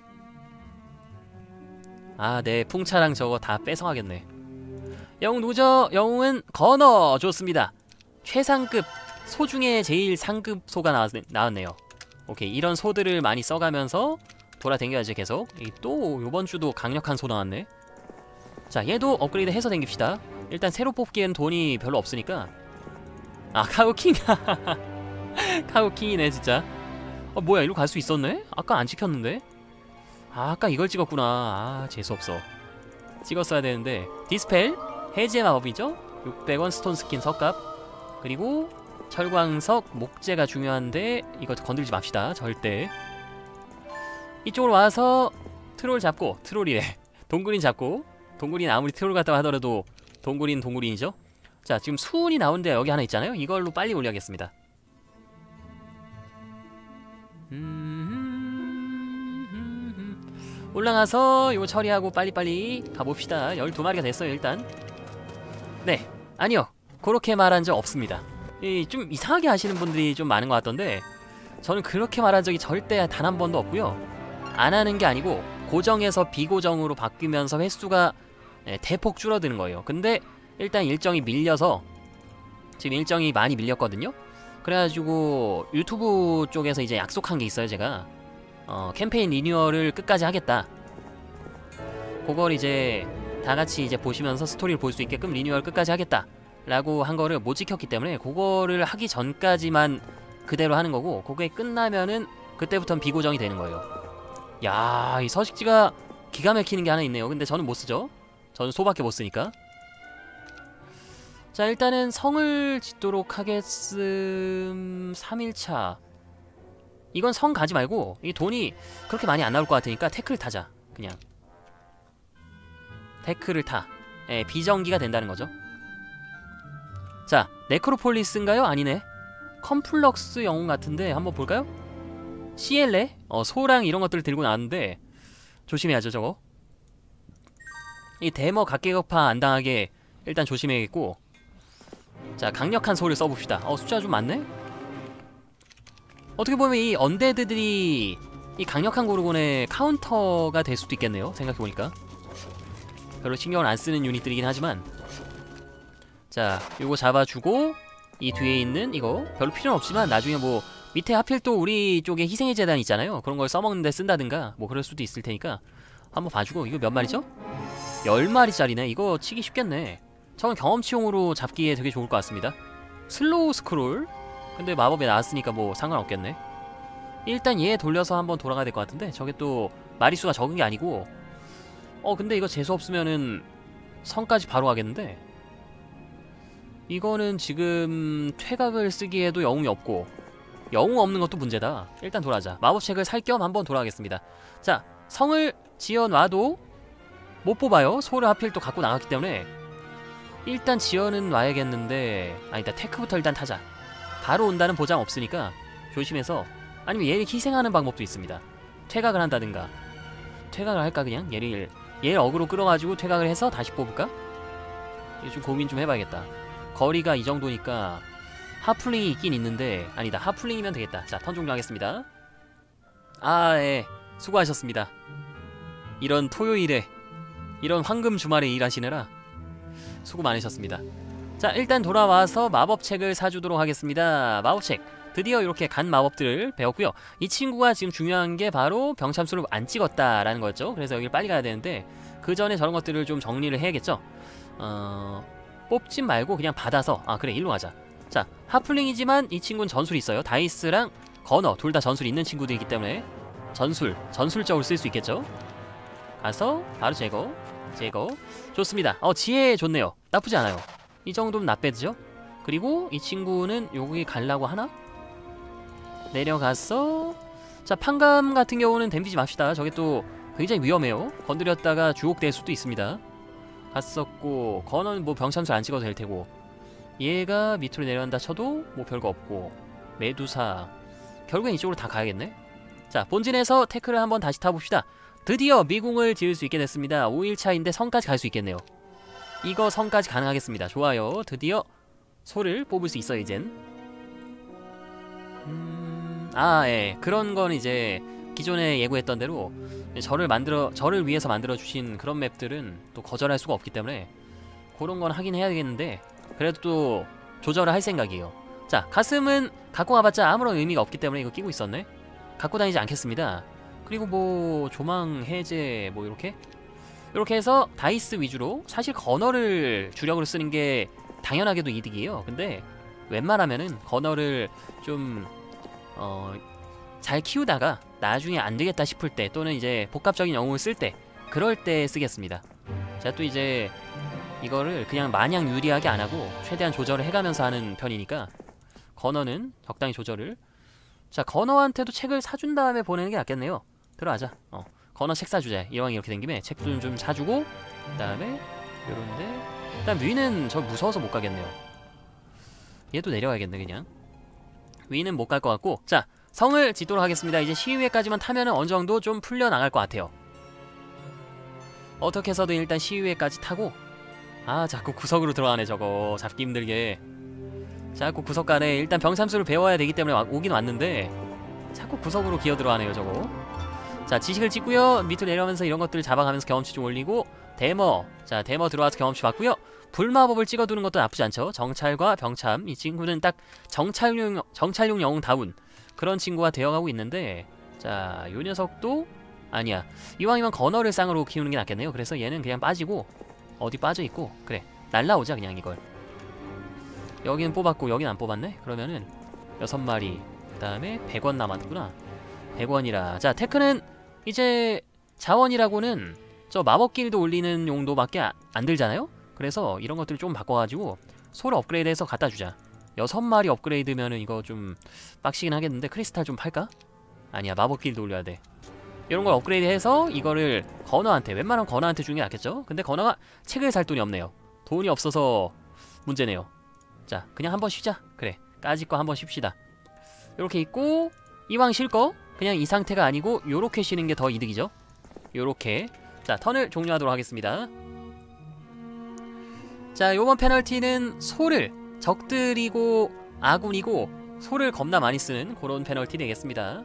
내 풍차랑 저거 다 뺏어가겠네. 영웅 누구죠? 영웅은 건어. 좋습니다. 최상급 소 중에 제일 상급 소가 나왔네요. 오케이, 이런 소들을 많이 써가면서 돌아다녀야지 계속. 또 요번 주도 강력한 소 나왔네. 자, 얘도 업그레이드 해서 댕깁시다. 일단 새로 뽑기엔 돈이 별로 없으니까. 카우킹. 카우킹이네 진짜. 뭐야, 이리로 갈 수 있었네? 아까 안 찍혔는데? 아까 이걸 찍었구나. 재수없어. 찍었어야 되는데. 디스펠 해제 마법이죠. 600원 스톤 스킨 석값. 그리고 철광석 목재가 중요한데 이거 건들지 맙시다. 절대. 이쪽으로 와서 트롤 잡고, 트롤이래. 동굴인 잡고. 동굴인 아무리 트롤 같다고 하더라도 동굴인이죠. 자, 지금 수은이 나오는데 여기 하나 있잖아요. 이걸로 빨리 올려야겠습니다. 올라가서 이거 처리하고 빨리빨리 가봅시다. 12마리가 됐어요 일단. 네, 아니요, 그렇게 말한 적 없습니다. 좀 이상하게 하시는 분들이 좀 많은 것 같던데 저는 그렇게 말한 적이 절대 단 한 번도 없고요. 안 하는 게 아니고 고정에서 비고정으로 바뀌면서 횟수가 대폭 줄어드는 거예요. 근데 일단 일정이 밀려서 지금 일정이 많이 밀렸거든요. 그래가지고 유튜브 쪽에서 이제 약속한 게 있어요. 제가 캠페인 리뉴얼을 끝까지 하겠다. 그걸 이제 다같이 이제 보시면서 스토리를 볼 수 있게끔 리뉴얼 끝까지 하겠다 라고 한 거를 못 지켰기 때문에 그거를 하기 전까지만 그대로 하는 거고, 그게 끝나면은 그때부터는 비고정이 되는 거예요. 야, 이 서식지가 기가 막히는 게 하나 있네요. 근데 저는 못 쓰죠. 저는 소밖에 못 쓰니까. 자, 일단은 성을 짓도록 하겠음. 3일차 이건 성 가지 말고 이 돈이 그렇게 많이 안 나올 것 같으니까 태클 타자. 그냥 태클을 타. 비정기가 된다는 거죠. 자, 네크로폴리스인가요? 아니네. 컴플럭스 영웅 같은데 한번 볼까요? CL에 소랑 이런 것들을 들고 나왔는데 조심해야죠. 저거 이 데머 각계격파 안 당하게 일단 조심해야겠고, 자, 강력한 소를 써봅시다. 숫자 좀 많네? 어떻게 보면 이 언데드들이 이 강력한 고르곤의 카운터가 될 수도 있겠네요. 생각해보니까 별로 신경을 안 쓰는 유닛들이긴 하지만. 자, 요거 잡아주고 이 뒤에 있는 이거 별로 필요는 없지만 나중에 뭐 밑에 하필 또 우리 쪽에 희생의 재단 있잖아요. 그런 걸 써먹는데 쓴다든가 뭐 그럴 수도 있을 테니까 한번 봐주고. 이거 몇 마리죠? 10마리짜리네. 이거 치기 쉽겠네. 저는 경험치용으로 잡기에 되게 좋을 것 같습니다. 슬로우 스크롤. 근데 마법에 나왔으니까 뭐 상관없겠네. 일단 얘 돌려서 한번 돌아가야 될 것 같은데 저게 또 마리수가 적은 게 아니고. 근데 이거 재수 없으면은 성까지 바로 가겠는데. 이거는 지금 퇴각을 쓰기에도 영웅이 없고 영웅 없는 것도 문제다. 일단 돌아가자. 마법책을 살 겸 한번 돌아가겠습니다. 자, 성을 지어놔도 못 뽑아요. 소를 하필 또 갖고 나갔기 때문에 일단 지어는 놔야겠는데. 일단 테크부터 일단 타자. 바로 온다는 보장 없으니까 조심해서. 아니면 얘를 희생하는 방법도 있습니다. 퇴각을 한다든가. 퇴각을 할까 그냥? 얘를 어그로 끌어가지고 퇴각을 해서 다시 뽑을까? 이거 좀 고민 좀 해봐야겠다. 거리가 이 정도니까 하플링이 있긴 있는데. 아니다, 하플링이면 되겠다. 자, 턴 종료하겠습니다. 예, 수고하셨습니다. 이런 토요일에 이런 황금 주말에 일하시느라 수고 많으셨습니다. 자, 일단 돌아와서 마법책을 사주도록 하겠습니다. 마법책 드디어 이렇게 간 마법들을 배웠고요. 이 친구가 지금 중요한 게 바로 병참수를 안 찍었다라는 거였죠. 그래서 여기를 빨리 가야 되는데 그 전에 저런 것들을 좀 정리를 해야겠죠. 뽑진 말고 그냥 받아서. 그래, 일로 가자. 자, 하플링이지만 이 친구는 전술이 있어요. 다이스랑 건어 둘 다 전술이 있는 친구들이기 때문에 전술적으로 쓸 수 있겠죠. 가서 바로 제거. 좋습니다. 지혜 좋네요. 나쁘지 않아요. 이 정도면 나빼드죠. 그리고 이 친구는 여기 가려고 하나? 내려가서. 자, 판감 같은 경우는 댐비지 맙시다. 저게 또 굉장히 위험해요. 건드렸다가 주옥될 수도 있습니다. 갔었고, 건어는 뭐 병참수 안 찍어도 될 테고. 얘가 밑으로 내려간다 쳐도 뭐 별거 없고. 메두사 결국엔 이쪽으로 다 가야겠네. 자, 본진에서 태클을 한번 다시 타봅시다. 드디어 미궁을 지을 수 있게 됐습니다. 5일차인데 성까지 갈 수 있겠네요. 이거 성까지 가능하겠습니다. 좋아요. 드디어 소를 뽑을 수 있어요, 이젠. 예. 그런 건 이제 기존에 예고했던 대로 저를 위해서 만들어주신 그런 맵들은 또 거절할 수가 없기 때문에 그런 건 하긴 해야겠는데, 그래도 또 조절을 할 생각이에요. 자, 가슴은 갖고 가봤자 아무런 의미가 없기 때문에 이거 끼고 있었네. 갖고 다니지 않겠습니다. 그리고 뭐 조망 해제 뭐 이렇게 해서 다이스 위주로. 사실 건어를 주력으로 쓰는 게 당연하게도 이득이에요. 근데 웬만하면은 건어를 좀 잘 키우다가 나중에 안 되겠다 싶을 때, 또는 이제 복합적인 영웅을 쓸 때, 그럴 때 쓰겠습니다. 제가 또 이제 이거를 그냥 마냥 유리하게 안 하고 최대한 조절을 해가면서 하는 편이니까 건어는 적당히 조절을. 자, 건어한테도 책을 사준 다음에 보내는 게 낫겠네요. 들어가자. 건어 책 사주자. 이왕 이렇게 된 김에 책도 좀 사주고, 그 다음에 요런데. 일단 위는 저 무서워서 못 가겠네요. 얘도 내려가야겠네 그냥. 위는 못 갈 것 같고. 자, 성을 짓도록 하겠습니다. 이제 시위회까지만 타면은 어느 정도 좀 풀려나갈 것 같아요. 어떻게 해서든 일단 시위회까지 타고 아 자꾸 구석으로 들어가네 저거. 잡기 힘들게. 자꾸 구석 가네. 일단 병참수를 배워야 되기 때문에 오긴 왔는데 자꾸 구석으로 기어 들어가네요 저거. 자 지식을 찍고요. 밑으로 내려가면서 이런 것들 잡아가면서 경험치 좀 올리고 데머. 자 데머 들어와서 경험치 받고요. 불마법을 찍어두는 것도 나쁘지 않죠. 정찰과 병참. 이 친구는 딱 정찰용 영웅다운 그런 친구가 되어가고 있는데, 자 요 녀석도 아니야. 이왕이면 건어를 쌍으로 키우는 게 낫겠네요. 그래서 얘는 그냥 빠지고 어디 빠져있고, 그래 날라오자 그냥 이걸. 여기는 뽑았고 여기는 안 뽑았네. 그러면은 6마리. 그 다음에 100원 남았구나. 100원이라. 자 테크는 이제 자원이라고는 저 마법길도 올리는 용도밖에 안 들잖아요. 그래서 이런 것들을 좀 바꿔가지고 소를 업그레이드해서 갖다주자. 6마리 업그레이드면은 이거 좀 빡시긴 하겠는데 크리스탈 좀 팔까? 아니야 마법길도 올려야 돼. 이런 걸 업그레이드해서 이거를 건어한테, 웬만하면 건어한테 주는 게 낫겠죠? 근데 건어가 책을 살 돈이 없네요. 돈이 없어서 문제네요. 자 그냥 한번 쉬자. 그래 까짓 거 한번 쉽시다. 요렇게 있고 이왕 쉴 거 그냥 이 상태가 아니고 요렇게 쉬는 게 더 이득이죠. 요렇게. 자 턴을 종료하도록 하겠습니다. 자 요번 페널티는 소를, 적들이고 아군이고 소를 겁나 많이 쓰는 그런 페널티 되겠습니다.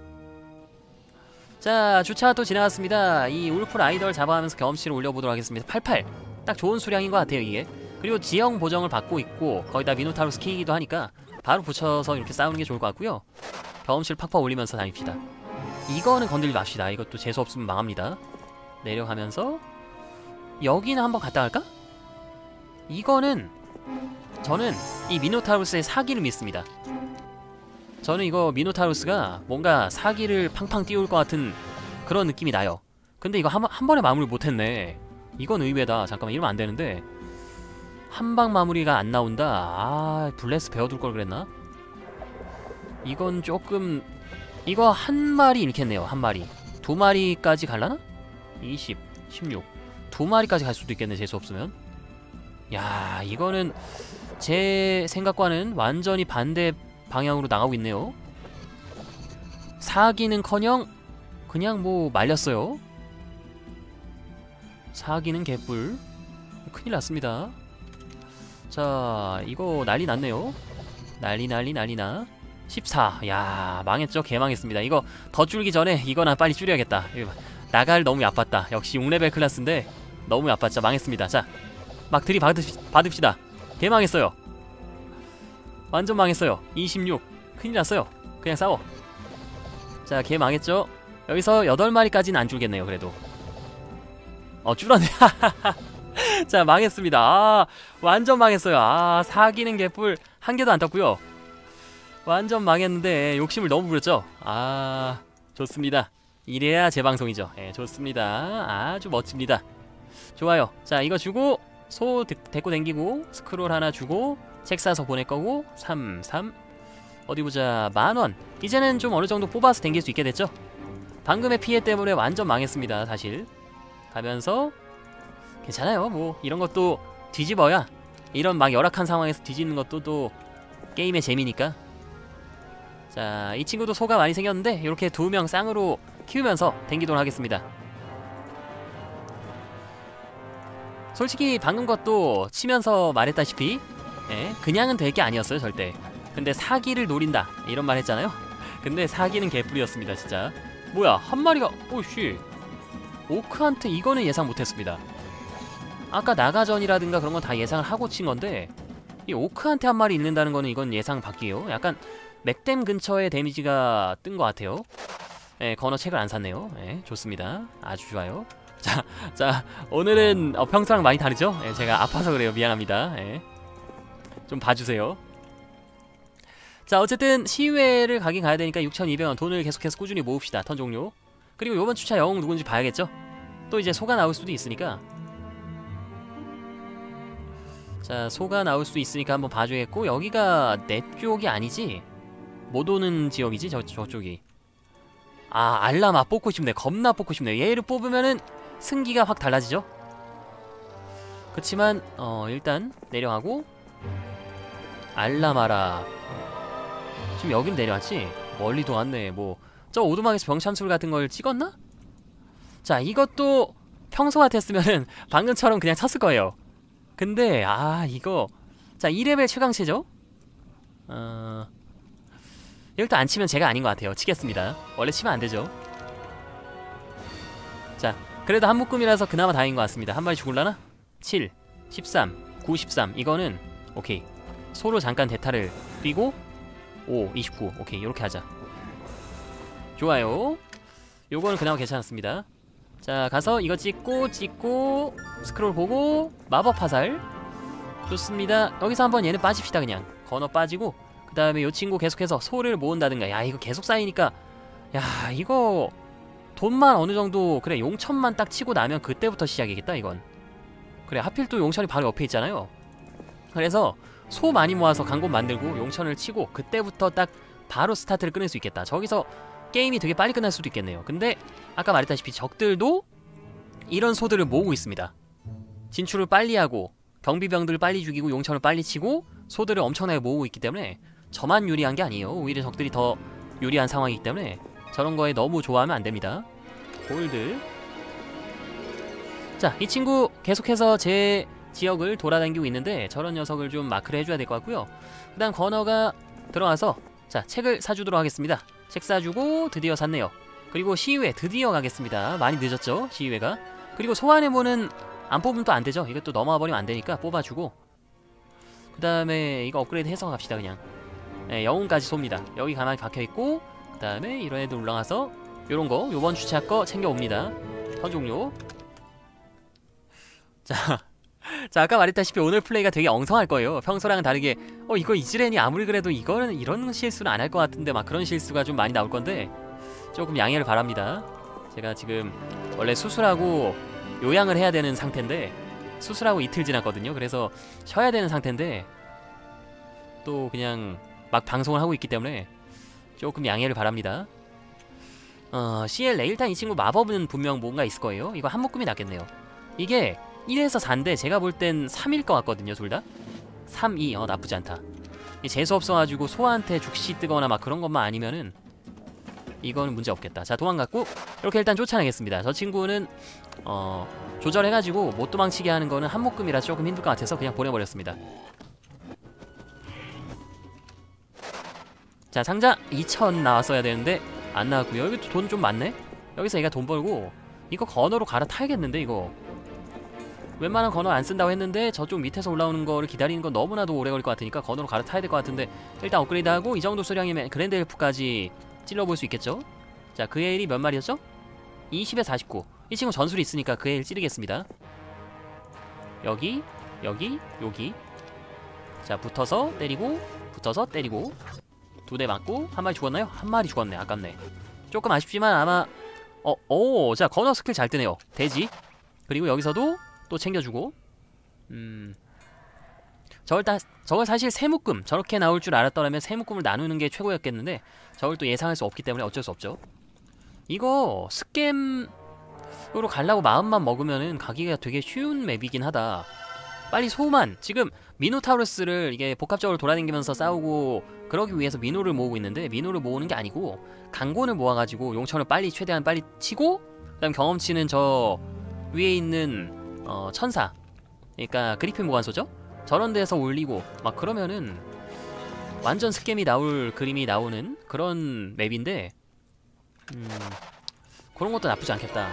자 주차 또 지나갔습니다. 이 울프 라이더를 잡아가면서 경험치를 올려보도록 하겠습니다. 88 딱 좋은 수량인 것 같아요 이게. 그리고 지형 보정을 받고 있고 거기다 미노타우루스 키이기도 하니까 바로 붙여서 이렇게 싸우는 게 좋을 것 같고요. 경험치를 팍팍 올리면서 다닙시다. 이거는 건들지 맙시다. 이것도 재수 없으면 망합니다. 내려가면서 여기는 한번 갔다 갈까? 이거는 저는 이 미노타우루스의 사기를 믿습니다. 저는 이거 미노타우루스가 뭔가 사기를 팡팡 띄울 것 같은 그런 느낌이 나요. 근데 이거 한 번에 마무리 못했네. 이건 의외다. 잠깐만 이러면 안 되는데 한방 마무리가 안 나온다. 아 블레스 배워둘 걸 그랬나? 이건 조금, 이거 한 마리 잃겠네요. 한 마리. 2마리까지 갈라나? 20, 16 2마리까지 갈 수도 있겠네 재수 없으면. 야 이거는 제 생각과는 완전히 반대 방향으로 나가고 있네요. 사기는커녕 그냥 뭐 말렸어요. 사기는 개뿔. 큰일 났습니다. 자 이거 난리 났네요. 난리나. 14. 야 망했죠. 개망했습니다. 이거 더 줄기 전에 이거나 빨리 줄여야겠다. 나갈 너무 얕봤다. 역시 6레벨 클래스인데 너무 얕봤자 망했습니다. 자 막 들이받읍시다. 개망했어요. 완전 망했어요. 26. 큰일 났어요. 그냥 싸워. 자 개망했죠. 여기서 8마리까지는 안 줄겠네요. 그래도 줄었네. 자 망했습니다. 아 완전 망했어요. 아 사기는 개뿔 한 개도 안 떴고요. 완전 망했는데 욕심을 너무 부렸죠. 아 좋습니다. 이래야 제 방송이죠. 예, 좋습니다. 아주 멋집니다. 좋아요. 자 이거 주고 소 데리고 댕기고 스크롤 하나 주고 책 사서 보낼 거고 3 어디보자. 10,000원. 이제는 좀 어느정도 뽑아서 댕길 수 있게 됐죠. 방금의 피해 때문에 완전 망했습니다. 사실 가면서 괜찮아요. 뭐 이런 것도 뒤집어야, 이런 막 열악한 상황에서 뒤집는 것도 또 게임의 재미니까. 자 이 친구도 소가 많이 생겼는데 이렇게 2명 쌍으로 키우면서 댕기도록 하겠습니다. 솔직히 방금 것도 치면서 말했다시피 그냥은 될 게 아니었어요 절대. 근데 사기를 노린다 이런 말 했잖아요. 근데 사기는 개뿔이었습니다 진짜. 뭐야 한 마리가, 오씨 오크한테 이거는 예상 못했습니다. 아까 나가전이라든가 그런 건 다 예상을 하고 친 건데 이 오크한테 한 마리 잃는다는 거는 이건 예상 밖이에요. 약간 맥댐 근처에 데미지가 뜬 것 같아요. 건어 책을 안 샀네요. 좋습니다. 아주 좋아요. 자 오늘은 평소랑 많이 다르죠? 제가 아파서 그래요. 미안합니다. 좀 봐주세요. 자 어쨌든 시외를 가긴 가야 되니까 6,200원 돈을 계속해서 꾸준히 모읍시다. 턴 종료. 그리고 요번 주차 영웅 누군지 봐야겠죠? 또 이제 소가 나올 수도 있으니까. 자 소가 나올 수도 있으니까 한번 봐줘야겠고, 여기가 내 쪽이 아니지? 못 오는 지역이지 저쪽이. 아 알라마 뽑고 싶네. 겁나 뽑고 싶네. 얘를 뽑으면은 승기가 확 달라지죠. 그치만 일단 내려가고 알라마라. 지금 여길 내려왔지? 멀리도 왔네. 뭐 저 오두막에서 병참술 같은 걸 찍었나? 자 이것도 평소 같았으면은 방금처럼 그냥 쳤을 거예요. 근데 이거 자 2레벨 최강체죠? 이걸 또 안 치면 제가 아닌 것 같아요. 치겠습니다. 원래 치면 안 되죠. 자 그래도 한 묶음이라서 그나마 다행인 것 같습니다. 한 마리 죽을라나? 7, 13, 9, 13 이거는 오케이. 소로 잠깐 대타를 뛰고 5, 29 오케이 요렇게 하자. 좋아요. 요거는 그나마 괜찮았습니다. 자 가서 이거 찍고 스크롤 보고 마법 화살 좋습니다. 여기서 한번 얘는 빠집시다. 그냥 건어 빠지고 그 다음에 요 친구 계속해서 소를 모은다든가. 야 이거 계속 쌓이니까 야 이거 돈만 어느 정도 그래 용천만 딱 치고 나면 그때부터 시작이겠다 이건. 그래 하필 또 용천이 바로 옆에 있잖아요. 그래서 소 많이 모아서 강곰 만들고 용천을 치고 그때부터 딱 바로 스타트를 끊을 수 있겠다. 저기서 게임이 되게 빨리 끝날 수도 있겠네요. 근데 아까 말했다시피 적들도 이런 소들을 모으고 있습니다. 진출을 빨리 하고 경비병들을 빨리 죽이고 용천을 빨리 치고 소들을 엄청나게 모으고 있기 때문에 저만 유리한 게 아니에요. 오히려 적들이 더 유리한 상황이기 때문에 저런 거에 너무 좋아하면 안 됩니다. 골드. 자, 이 친구 계속해서 제 지역을 돌아다니고 있는데 저런 녀석을 좀 마크를 해줘야 될 것 같고요. 그 다음 건어가 들어가서 자 책을 사주도록 하겠습니다. 책 사주고 드디어 샀네요. 그리고 시위회 드디어 가겠습니다. 많이 늦었죠 시위회가. 그리고 소환해보는 안 뽑으면 또 안되죠. 이것도 넘어와버리면 안되니까 뽑아주고 그 다음에 이거 업그레이드 해서 갑시다. 그냥 네, 영웅까지 쏩니다. 여기 가만히 박혀있고 그 다음에 이런 애들 올라가서 요런거 요번 주차 거 챙겨옵니다. 턴 종료. 자 아까 말했다시피 오늘 플레이가 되게 엉성할 거예요. 평소랑은 다르게 이거 이즈렌이 아무리 그래도 이거는 이런 실수는 안 할 것 같은데 막 그런 실수가 좀 많이 나올 건데 조금 양해를 바랍니다. 제가 지금 원래 수술하고 요양을 해야 되는 상태인데 수술하고 이틀 지났거든요. 그래서 쉬어야 되는 상태인데 또 그냥 막 방송을 하고 있기 때문에 조금 양해를 바랍니다. CLA 일단 이 친구 마법은 분명 뭔가 있을 거예요. 이거 한 묶음이 낫겠네요. 이게 1에서 4인데 제가 볼 땐 3일 것 같거든요. 둘 다 3, 2 나쁘지 않다. 재수 없어가지고 소아한테 죽시 뜨거나 막 그런 것만 아니면은 이거는 문제 없겠다. 자 도망갔고 이렇게 일단 쫓아내겠습니다. 저 친구는 조절해가지고 못 도망치게 하는 거는 한 묶음이라 조금 힘들 것 같아서 그냥 보내버렸습니다. 자 상자 2,000 나왔어야 되는데 안 나왔고요. 여기 돈 좀 많네. 여기서 얘가 돈 벌고 이거 건어로 갈아타야겠는데 이거. 웬만한 건어 안 쓴다고 했는데 저쪽 밑에서 올라오는 거를 기다리는 건 너무나도 오래 걸릴 것 같으니까 건어로 갈아타야 될 것 같은데 일단 업그레이드하고 이 정도 수량이면 그랜드 엘프까지 찔러볼 수 있겠죠? 자 그의 일이 몇 마리였죠? 20에 49. 이 친구 전술이 있으니까 그의 일 찌르겠습니다. 여기 자 붙어서 때리고 두 대 맞고 한 마리 죽었나요? 한 마리 죽었네. 아깝네. 조금 아쉽지만 아마 자 건어 스킬 잘 뜨네요. 돼지. 그리고 여기서도 또 챙겨주고 저걸 사실 세 묶음 저렇게 나올 줄 알았더라면 세 묶음을 나누는 게 최고였겠는데 저걸 또 예상할 수 없기 때문에 어쩔 수 없죠. 이거 스캠으로 가려고 마음만 먹으면은 가기가 되게 쉬운 맵이긴 하다. 빨리 소만 지금 미노타우루스를 이게 복합적으로 돌아다니면서 싸우고 그러기 위해서 미노를 모으고 있는데 미노를 모으는 게 아니고 강곤을 모아가지고 용천을 빨리 최대한 빨리 치고 그다음 경험치는 저 위에 있는 천사 그러니까 그리핀 보관소죠? 저런 데서 올리고 막 그러면은 완전 스캠이 나올 그림이 나오는 그런 맵인데 그런 것도 나쁘지 않겠다.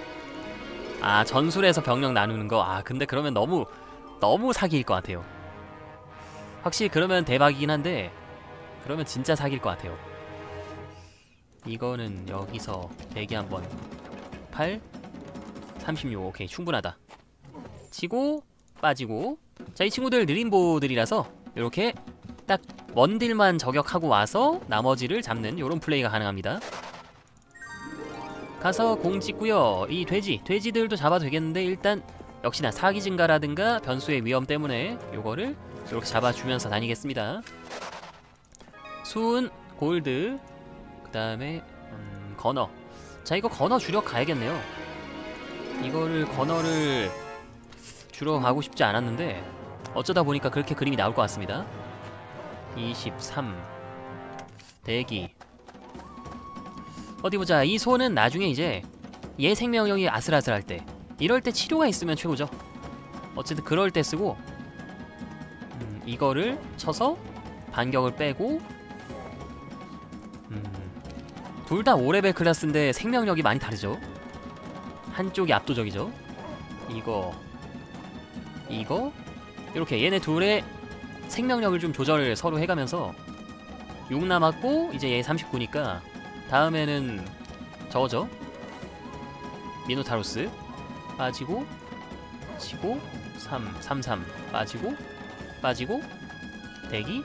전술에서 병력 나누는 거 근데 그러면 너무 사기일 것 같아요. 확실히 그러면 대박이긴 한데 그러면 진짜 사기일 것 같아요. 이거는 여기서 대기 한번 8 36 오케이 충분하다. 치고 빠지고 자 이 친구들 느림보들이라서 이렇게 딱 원딜만 저격하고 와서 나머지를 잡는 요런 플레이가 가능합니다. 가서 공 찍고요. 이 돼지들도 잡아도 되겠는데 일단 역시나 사기 증가라든가 변수의 위험 때문에 요거를 이렇게 잡아주면서 다니겠습니다. 수은 골드 그 다음에 건어. 자 이거 건어 주력 가야겠네요. 이거를 건어를 주러 가고 싶지 않았는데 어쩌다 보니까 그렇게 그림이 나올 것 같습니다. 23 대기 어디 보자. 이 소는 나중에 이제 얘 생명력이 아슬아슬할 때 이럴 때 치료가 있으면 최고죠. 어쨌든 그럴 때 쓰고 이거를 쳐서 반격을 빼고 둘 다 5레벨 클래스인데 생명력이 많이 다르죠. 한쪽이 압도적이죠. 이거 이렇게 얘네 둘의 생명력을 좀 조절을 서로 해가면서 6 남았고 이제 얘 39니까 다음에는 저거죠. 미노타우루스 빠지고 치고 3 빠지고 대기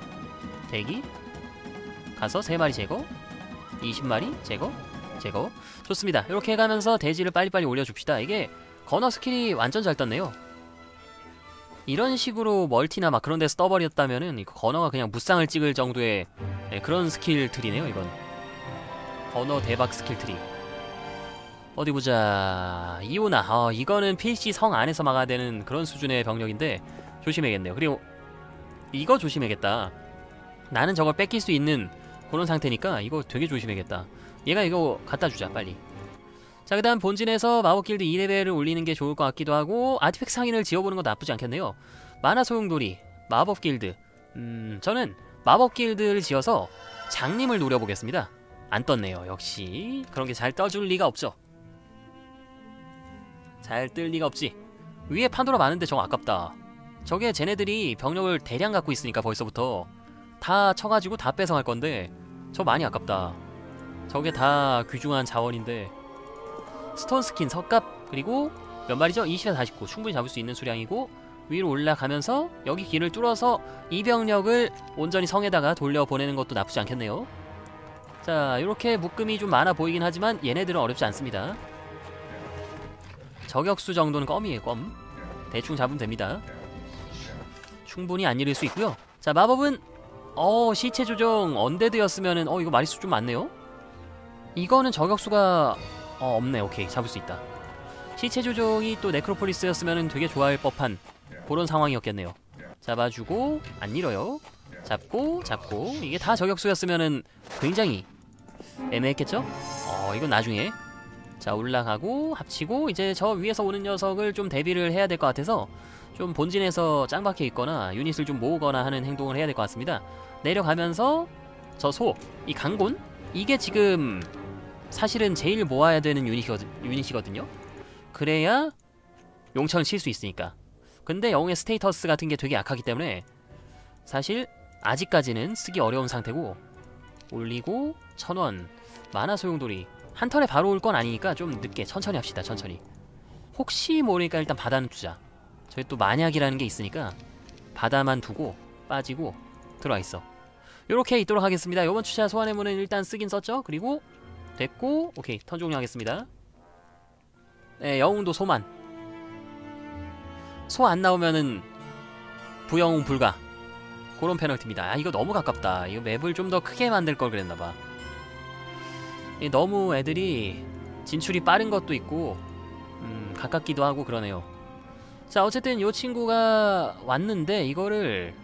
가서 3마리 제거 20마리 제거 좋습니다. 이렇게 해가면서 대지를 빨리빨리 올려줍시다. 이게 건어 스킬이 완전 잘 떴네요. 이런 식으로 멀티나 막 그런 데서 떠버렸다면은 이거 건어가 그냥 무쌍을 찍을 정도의 그런 스킬 트리네요. 이건 건어 대박 스킬 트리. 어디 보자. 이오나. 이거는 PC 성 안에서 막아야 되는 그런 수준의 병력인데 조심해야겠네요. 그리고 이거 조심해야겠다. 나는 저걸 뺏길 수 있는 그런 상태니까 이거 되게 조심해야겠다. 얘가 이거 갖다 주자 빨리. 자, 그 다음 본진에서 마법길드 2레벨을 올리는 게 좋을 것 같기도 하고 아티팩트 상인을 지어보는 건 나쁘지 않겠네요. 만화 소용돌이 마법길드. 저는 마법길드를 지어서 장님을 노려보겠습니다. 안 떴네요. 역시 그런 게 잘 떠줄 리가 없죠. 잘 뜰 리가 없지. 위에 판도라 많은데 저거 아깝다. 저게 쟤네들이 병력을 대량 갖고 있으니까 벌써부터 다 쳐가지고 다 뺏어갈 건데 저 많이 아깝다. 저게 다 귀중한 자원인데. 스톤 스킨 석갑 그리고 몇 마리죠? 20에서 49 충분히 잡을 수 있는 수량이고 위로 올라가면서 여기 길을 뚫어서 이 병력을 온전히 성에다가 돌려보내는 것도 나쁘지 않겠네요. 자, 이렇게 묶음이 좀 많아 보이긴 하지만 얘네들은 어렵지 않습니다. 저격수 정도는 껌이에요. 껌. 대충 잡으면 됩니다. 충분히 안 잃을 수 있고요. 자, 마법은 시체 조정 언데드였으면은 이거 마리수 좀 많네요. 이거는 저격수가 없네. 오케이, 잡을 수 있다. 시체 조정이 또 네크로폴리스였으면은 되게 좋아할 법한 그런 상황이었겠네요. 잡아주고 안 잃어요. 잡고 이게 다 저격수였으면은 굉장히 애매했겠죠? 이건 나중에. 자, 올라가고 합치고 이제 저 위에서 오는 녀석을 좀 대비를 해야 될 것 같아서 좀 본진에서 짱박혀 있거나 유닛을 좀 모으거나 하는 행동을 해야 될 것 같습니다. 내려가면서 저 이 강곤? 이게 지금 사실은 제일 모아야 되는 유닛이거든요. 그래야 용천을 칠 수 있으니까. 근데 영웅의 스테이터스 같은 게 되게 약하기 때문에 사실 아직까지는 쓰기 어려운 상태고. 올리고 1000원 만화 소용돌이 한 턴에 바로 올 건 아니니까 좀 늦게 천천히 합시다. 천천히. 혹시 모르니까 일단 바다는 두자. 저희 또 만약이라는 게 있으니까 바다만 두고 빠지고 들어와 있어. 요렇게 있도록 하겠습니다. 요번 주차 소환의 문은 일단 쓰긴 썼죠. 그리고 됐고 오케이, 턴 종료하겠습니다. 네, 영웅도 소만. 소 안 나오면은 부영웅 불가. 그런 페널티입니다. 이거 너무 가깝다. 이거 맵을 좀 더 크게 만들 걸 그랬나봐. 너무 애들이 진출이 빠른 것도 있고 가깝기도 하고 그러네요. 자, 어쨌든 요 친구가 왔는데 이거를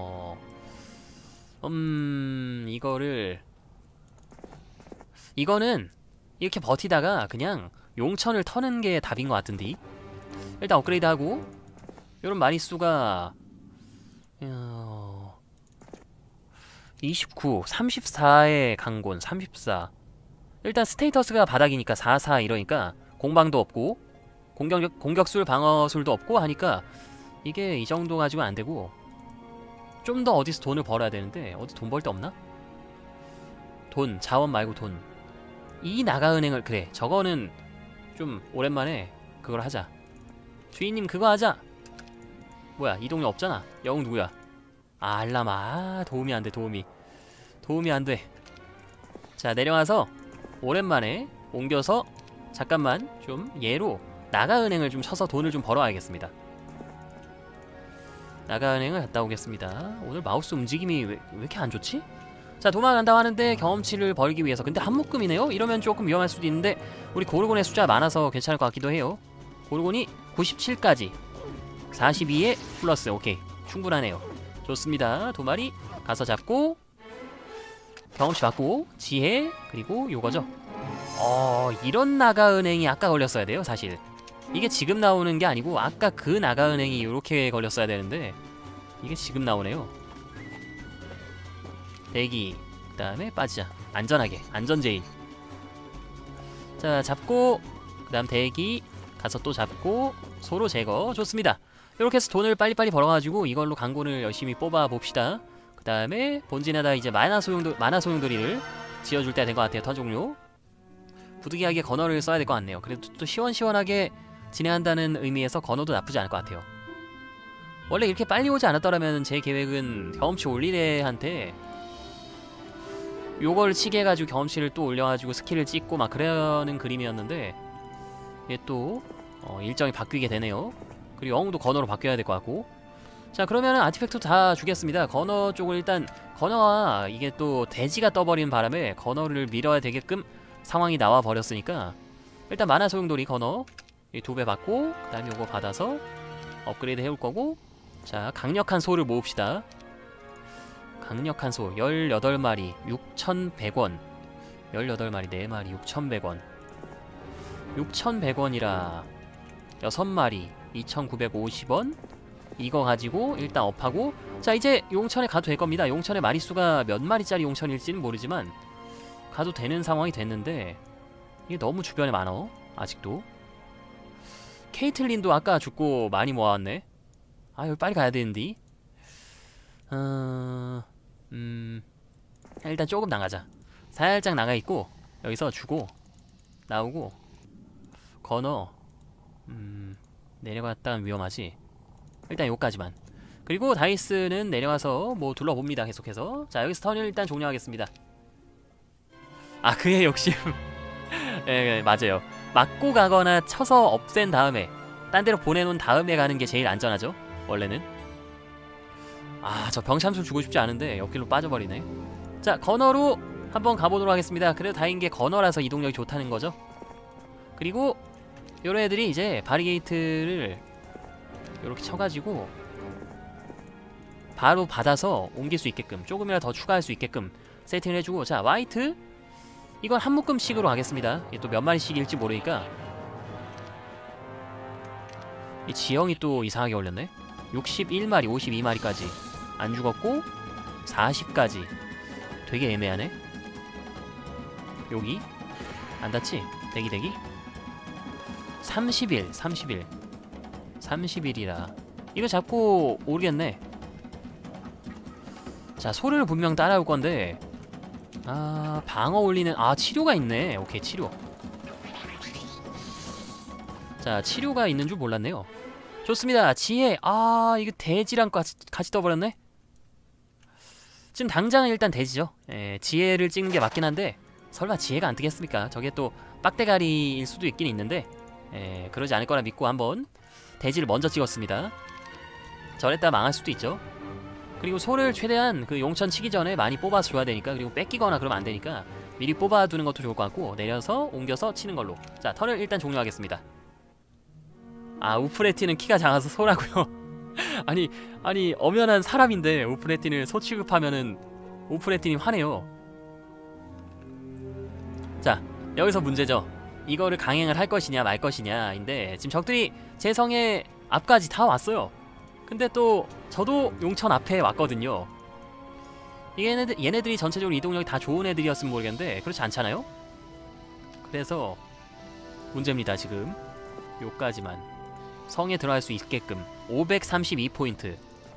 이거는 이렇게 버티다가 그냥 용천을 터는 게 답인 것 같은데. 일단 업그레이드하고 요런 마리수가 29, 34의 강곤, 34. 일단 스테이터스가 바닥이니까 44 이러니까 공방도 없고 공격술 방어술도 없고 하니까 이게 이 정도 가지고는 안 되고 좀 더 어디서 돈을 벌어야 되는데 어디 돈 벌 데 없나? 돈, 자원 말고 돈. 이 나가은행을 그래, 저거는 좀 오랜만에 그걸 하자. 주인님 그거 하자. 뭐야, 이 동네 없잖아. 영웅 누구야? 알라마. 도움이 안돼. 도움이 안돼. 자, 내려와서 오랜만에 옮겨서 잠깐만 좀 얘로 나가은행을 좀 쳐서 돈을 좀 벌어야겠습니다. 나가은행을 갔다 오겠습니다. 오늘 마우스 움직임이 왜 이렇게 안 좋지? 자, 도망간다고 하는데 경험치를 벌기 위해서. 근데 한 묶음이네요? 이러면 조금 위험할 수도 있는데 우리 고르곤의 숫자 많아서 괜찮을 것 같기도 해요. 고르곤이 97까지 42에 플러스. 오케이, 충분하네요. 좋습니다. 2마리 가서 잡고 경험치 받고 지혜 그리고 요거죠. 이런 나가은행이 아까 걸렸어야 돼요. 사실 이게 지금 나오는 게 아니고 아까 그 나가은행이 이렇게 걸렸어야 되는데 이게 지금 나오네요. 대기. 그 다음에 빠지자. 안전하게. 안전제인. 자, 잡고 그 다음 대기. 가서 또 잡고 소로 제거. 좋습니다. 이렇게 해서 돈을 빨리빨리 벌어가지고 이걸로 강군을 열심히 뽑아봅시다. 그 다음에 본진에다 이제 만화 소용돌이를 지어줄 때가 된 것 같아요. 턴 종료. 부득이하게 건어를 써야 될 것 같네요. 그래도 또 시원시원하게 진행한다는 의미에서 건어도 나쁘지 않을 것 같아요. 원래 이렇게 빨리 오지 않았더라면 제 계획은 경험치 올리레한테 요걸 치게 해가지고 경험치를 또 올려가지고 스킬을 찍고 막 그러는 그림이었는데 이게 또 일정이 바뀌게 되네요. 그리고 영웅도 건어로 바뀌어야 될 것 같고. 자, 그러면은 아티팩트 다 주겠습니다. 건어 쪽을 일단 건어와 이게 또 돼지가 떠버리는 바람에 건어를 밀어야 되게끔 상황이 나와 버렸으니까 일단 만화 소용돌이 건어 2배 받고 그 다음에 요거 받아서 업그레이드 해올 거고. 자, 강력한 소를 모읍시다. 강력한 소 18마리 6,100원 18마리 4마리 6,100원 6,100원이라 6마리 2,950원 이거 가지고 일단 업하고. 자, 이제 용천에 가도 될 겁니다. 용천의 마리수가 몇 마리짜리 용천일지는 모르지만 가도 되는 상황이 됐는데 이게 너무 주변에 많어 아직도. 케이틀린도 아까 죽고 많이 모아왔네. 아, 여기 빨리 가야 되는데. 일단 조금 나가자. 살짝 나가있고 여기서 주고 나오고 건어 내려갔다간 위험하지. 일단 요까지만. 그리고 다이스는 내려가서 뭐 둘러봅니다. 계속해서. 자, 여기서 턴을 일단 종료하겠습니다. 아, 그의 욕심. 예, 맞아요. 맞고 가거나 쳐서 없앤 다음에 딴 데로 보내놓은 다음에 가는 게 제일 안전하죠, 원래는. 아, 저 병참술 주고 싶지 않은데 옆길로 빠져버리네. 자, 건어로 한번 가보도록 하겠습니다. 그래도 다행인게 건어라서 이동력이 좋다는 거죠. 그리고 요런 애들이 이제 바리게이트를 요렇게 쳐가지고 바로 받아서 옮길 수 있게끔 조금이라도 더 추가할 수 있게끔 세팅을 해주고. 자, 화이트 이건 한 묶음씩으로 하겠습니다. 이게 또 몇 마리씩일지 모르니까. 이 지형이 또 이상하게 올렸네. 61마리 52마리까지 안 죽었고 40까지 되게 애매하네. 여기 안 닿지? 대기 30일 30일이라 이거 잡고 오르겠네. 자, 소리를 분명 따라올 건데 아, 방어 올리는 치료가 있네. 오케이, 치료. 자, 치료가 있는 줄 몰랐네요. 좋습니다. 지혜. 이거 돼지랑 같이 떠버렸네. 지금 당장은 일단 돼지죠. 지혜를 찍는 게 맞긴 한데 설마 지혜가 안 뜨겠습니까? 저게 또 빡대가리일 수도 있긴 있는데 그러지 않을 거라 믿고 한번 돼지를 먼저 찍었습니다. 저랬다 망할 수도 있죠. 그리고 소를 최대한 그 용천 치기 전에 많이 뽑아줘야 되니까. 그리고 뺏기거나 그러면 안 되니까 미리 뽑아두는 것도 좋을 것 같고. 내려서 옮겨서 치는 걸로. 자, 턴을 일단 종료하겠습니다. 아, 우프레티는 키가 작아서 소라고요. 아니 엄연한 사람인데 우프레티를 소 취급하면은 우프레티님 화내요. 자, 여기서 문제죠. 이거를 강행을 할 것이냐 말 것이냐인데 지금 적들이 제 성의 앞까지 다 왔어요. 근데 또 저도 용천 앞에 왔거든요. 얘네들이 전체적으로 이동력이 다 좋은 애들이었으면 모르겠는데 그렇지 않잖아요? 그래서 문제입니다. 지금 요까지만 성에 들어갈 수 있게끔 532포인트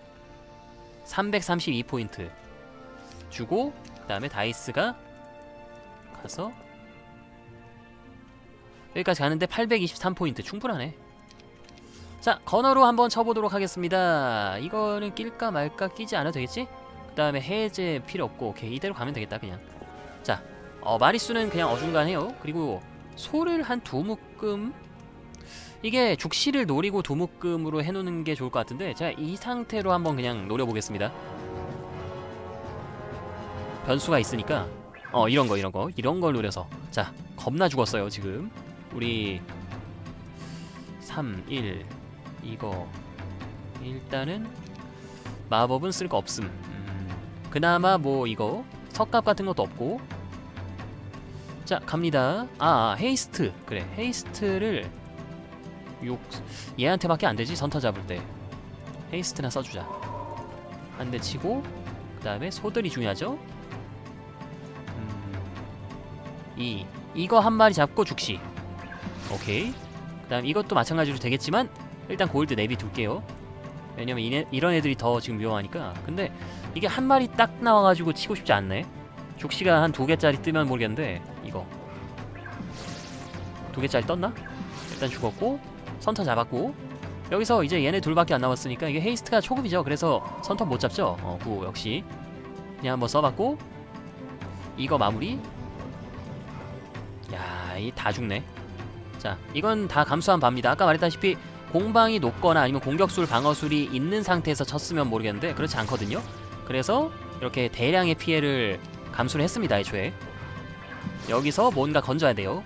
332포인트 주고 그 다음에 다이스가 가서 여기까지 가는데 823포인트 충분하네. 자, 건어로 한번 쳐보도록 하겠습니다. 이거는 낄까 말까. 끼지 않아도 되겠지? 그 다음에 해제 필요 없고 오케이, 이대로 가면 되겠다 그냥. 자, 마리수는 그냥 어중간해요. 그리고 소를 한 2묶음. 이게 죽시를 노리고 2묶음으로 해놓는 게 좋을 것 같은데 제가 이 상태로 한번 그냥 노려보겠습니다. 변수가 있으니까 이런 걸 노려서. 자, 겁나 죽었어요 지금. 우리 3, 1 이거 일단은 마법은 쓸 거 없음. 그나마 뭐 이거 석갑 같은 것도 없고. 자, 갑니다. 헤이스트. 그래, 헤이스트를 얘한테밖에 안 되지. 선터 잡을 때 헤이스트나 써주자. 한 대 치고 그 다음에 소들이 중요하죠. 이거 한 마리 잡고 죽시. 오케이. 그 다음 이것도 마찬가지로 되겠지만 일단 골드 내비둘게요. 왜냐면 이런 애들이 더 지금 위험하니까. 근데 이게 한 마리 딱 나와가지고 치고 싶지 않네. 죽시가 한 2개짜리 뜨면 모르겠는데 이거 2개짜리 떴나? 일단 죽었고 선터 잡았고 여기서 이제 얘네 둘밖에 안 남았으니까 이게 헤이스트가 초급이죠. 그래서 선터 못 잡죠. 구 역시 그냥 한번 써봤고 이거 마무리. 야, 이 다 죽네. 자, 이건 다 감수한 바입니다. 아까 말했다시피 공방이 높거나 아니면 공격술, 방어술이 있는 상태에서 쳤으면 모르겠는데 그렇지 않거든요. 그래서 이렇게 대량의 피해를 감수를 했습니다. 애초에 여기서 뭔가 건져야 돼요.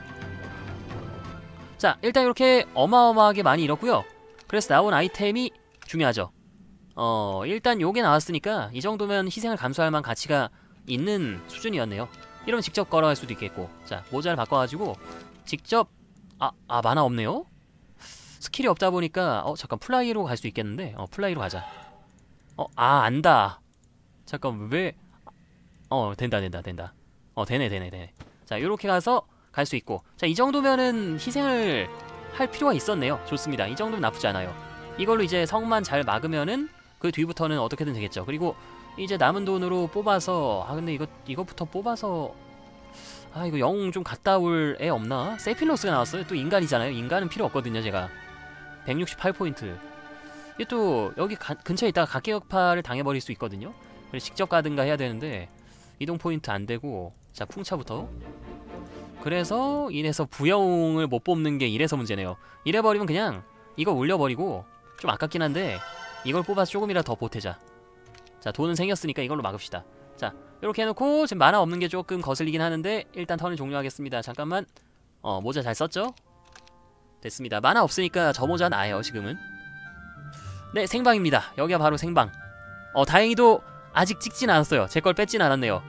자, 일단 이렇게 어마어마하게 많이 잃었고요. 그래서 나온 아이템이 중요하죠. 일단 요게 나왔으니까 이 정도면 희생을 감수할 만한 가치가 있는 수준이었네요. 이러면 직접 걸어갈 수도 있겠고. 자, 모자를 바꿔가지고 직접 만화 없네요? 스킬이 없다 보니까 잠깐 플라이로 갈 수 있겠는데 플라이로 가자. 안다. 잠깐 왜 된다. 되네. 자, 요렇게 가서 갈 수 있고. 자, 이 정도면은 희생을 할 필요가 있었네요. 좋습니다. 이 정도면 나쁘지 않아요. 이걸로 이제 성만 잘 막으면은 그 뒤부터는 어떻게든 되겠죠. 그리고 이제 남은 돈으로 뽑아서 근데 이거부터 뽑아서 이거 영웅 좀 갔다 올 애 없나? 세필로스가 나왔어요. 또 인간이잖아요. 인간은 필요 없거든요. 제가 168포인트. 이게 또 여기 근처에 있다가 각계격파를 당해버릴 수 있거든요. 그래서 직접 가든가 해야 되는데 이동 포인트 안 되고. 자, 풍차부터. 그래서 이래서 부영웅을 못 뽑는 게 이래서 문제네요. 이래버리면 그냥 이거 올려버리고 좀 아깝긴 한데 이걸 뽑아서 조금이라도 더 보태자. 자, 돈은 생겼으니까 이걸로 막읍시다. 자, 이렇게 해놓고 지금 만화 없는 게 조금 거슬리긴 하는데 일단 턴을 종료하겠습니다. 잠깐만. 모자 잘 썼죠? 됐습니다. 만화 없으니까 저 모자 나아요 지금은. 네, 생방입니다. 여기가 바로 생방. 다행히도 아직 찍진 않았어요. 제 걸 뺏진 않았네요.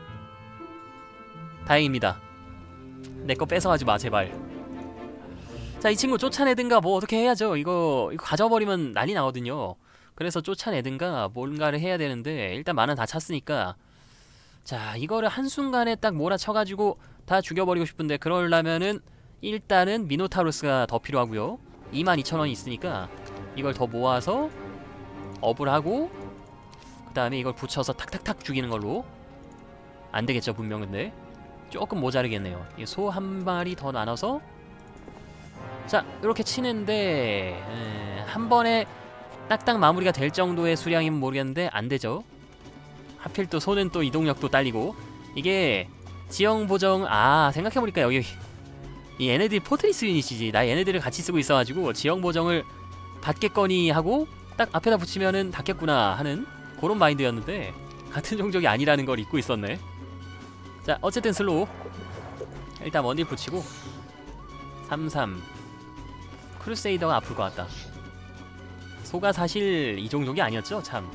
다행입니다. 내 거 뺏어가지 마 제발. 자, 이 친구 쫓아내든가 뭐 어떻게 해야죠. 이거 가져버리면 난리 나거든요. 그래서 쫓아내든가 뭔가를 해야 되는데 일단 만화 다 찼으니까. 자, 이거를 한순간에 딱 몰아쳐가지고 다 죽여버리고 싶은데 그러려면은 일단은 미노타우루스가 더 필요하고요. 22,000원이 있으니까 이걸 더 모아서 업을 하고 그 다음에 이걸 붙여서 탁탁탁 죽이는 걸로. 안되겠죠 분명. 근데 조금 모자르겠네요. 소 한 마리 더 나눠서 자, 이렇게 치는데 한 번에 딱딱 마무리가 될 정도의 수량이면 모르겠는데 안되죠. 하필 또 소는 또 이동력도 딸리고. 이게 지형보정 생각해보니까 여기 이 얘네들이 포트리스 유닛이지. 나 얘네들을 같이 쓰고 있어가지고 지형보정을 받겠거니 하고 딱 앞에다 붙이면은 닿겠구나 하는 그런 마인드였는데 같은 종족이 아니라는 걸 잊고 있었네. 자, 어쨌든 슬로우 일단 원딜 붙이고 33 크루세이더가 아플 것 같다. 소가 사실 이 종족이 아니었죠 참.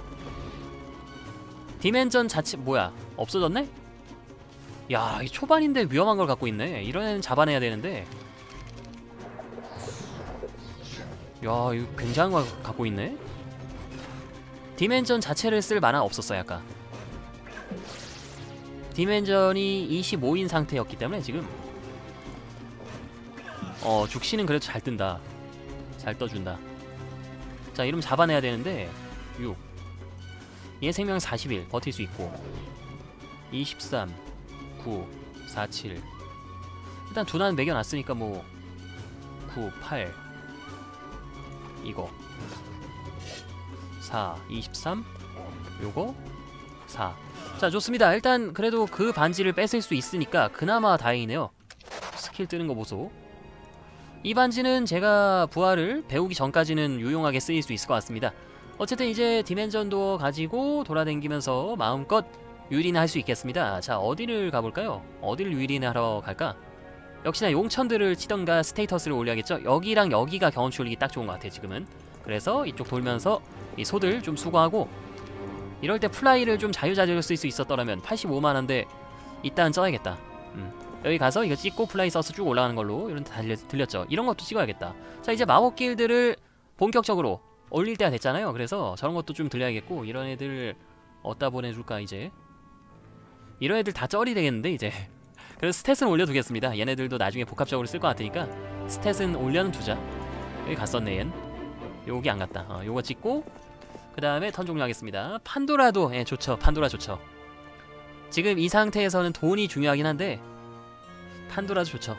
디멘전 자체 뭐야 없어졌네? 야, 이 초반인데 위험한 걸 갖고 있네. 이런 애는 잡아내야 되는데. 야, 이거 굉장한 걸 갖고 있네. 디멘전 자체를 쓸 만화 없었어요 아까. 디멘전이 25인 상태였기 때문에 지금 죽시는 그래도 잘 뜬다. 잘 떠준다. 자, 이러면 잡아내야 되는데 6 얘 생명 41 버틸 수 있고 23 9 47 일단 두난 매겨놨으니까 뭐 9 8 이거 4 23 요거 4. 자, 좋습니다. 일단 그래도 그 반지를 뺏을 수 있으니까 그나마 다행이네요. 스킬 뜨는 거 보소. 이 반지는 제가 부활을 배우기 전까지는 유용하게 쓰일 수 있을 것 같습니다. 어쨌든 이제 디멘전 도어 가지고 돌아다니면서 마음껏 유인을 할 수 있겠습니다. 자, 어디를 가볼까요? 어디를 유인을 하러 갈까? 역시나 용천들을 치던가 스테이터스를 올려야겠죠? 여기랑 여기가 경험치 올리기 딱 좋은 것 같아요 지금은. 그래서 이쪽 돌면서 이 소들 좀 수거하고 이럴 때 플라이를 좀 자유자재로 쓸 수 있었더라면 85만원인데 일단 써야겠다. 여기 가서 이거 찍고 플라이 써서 쭉 올라가는 걸로 이런 데 들렸죠. 이런 것도 찍어야겠다. 자, 이제 마법 길드를 본격적으로 올릴 때가 됐잖아요. 그래서 저런 것도 좀 들려야겠고, 이런 애들 어디다 보내줄까 이제. 이런 애들 다 쩔이 되겠는데 이제. 그래서 스탯은 올려두겠습니다. 얘네들도 나중에 복합적으로 쓸 것 같으니까 스탯은 올려는 두자. 여기 갔었네 얜. 여기 안 갔다. 요거 찍고 그 다음에 턴 종료하겠습니다. 판도라도 예, 좋죠. 판도라 좋죠. 지금 이 상태에서는 돈이 중요하긴 한데 판도라도 좋죠.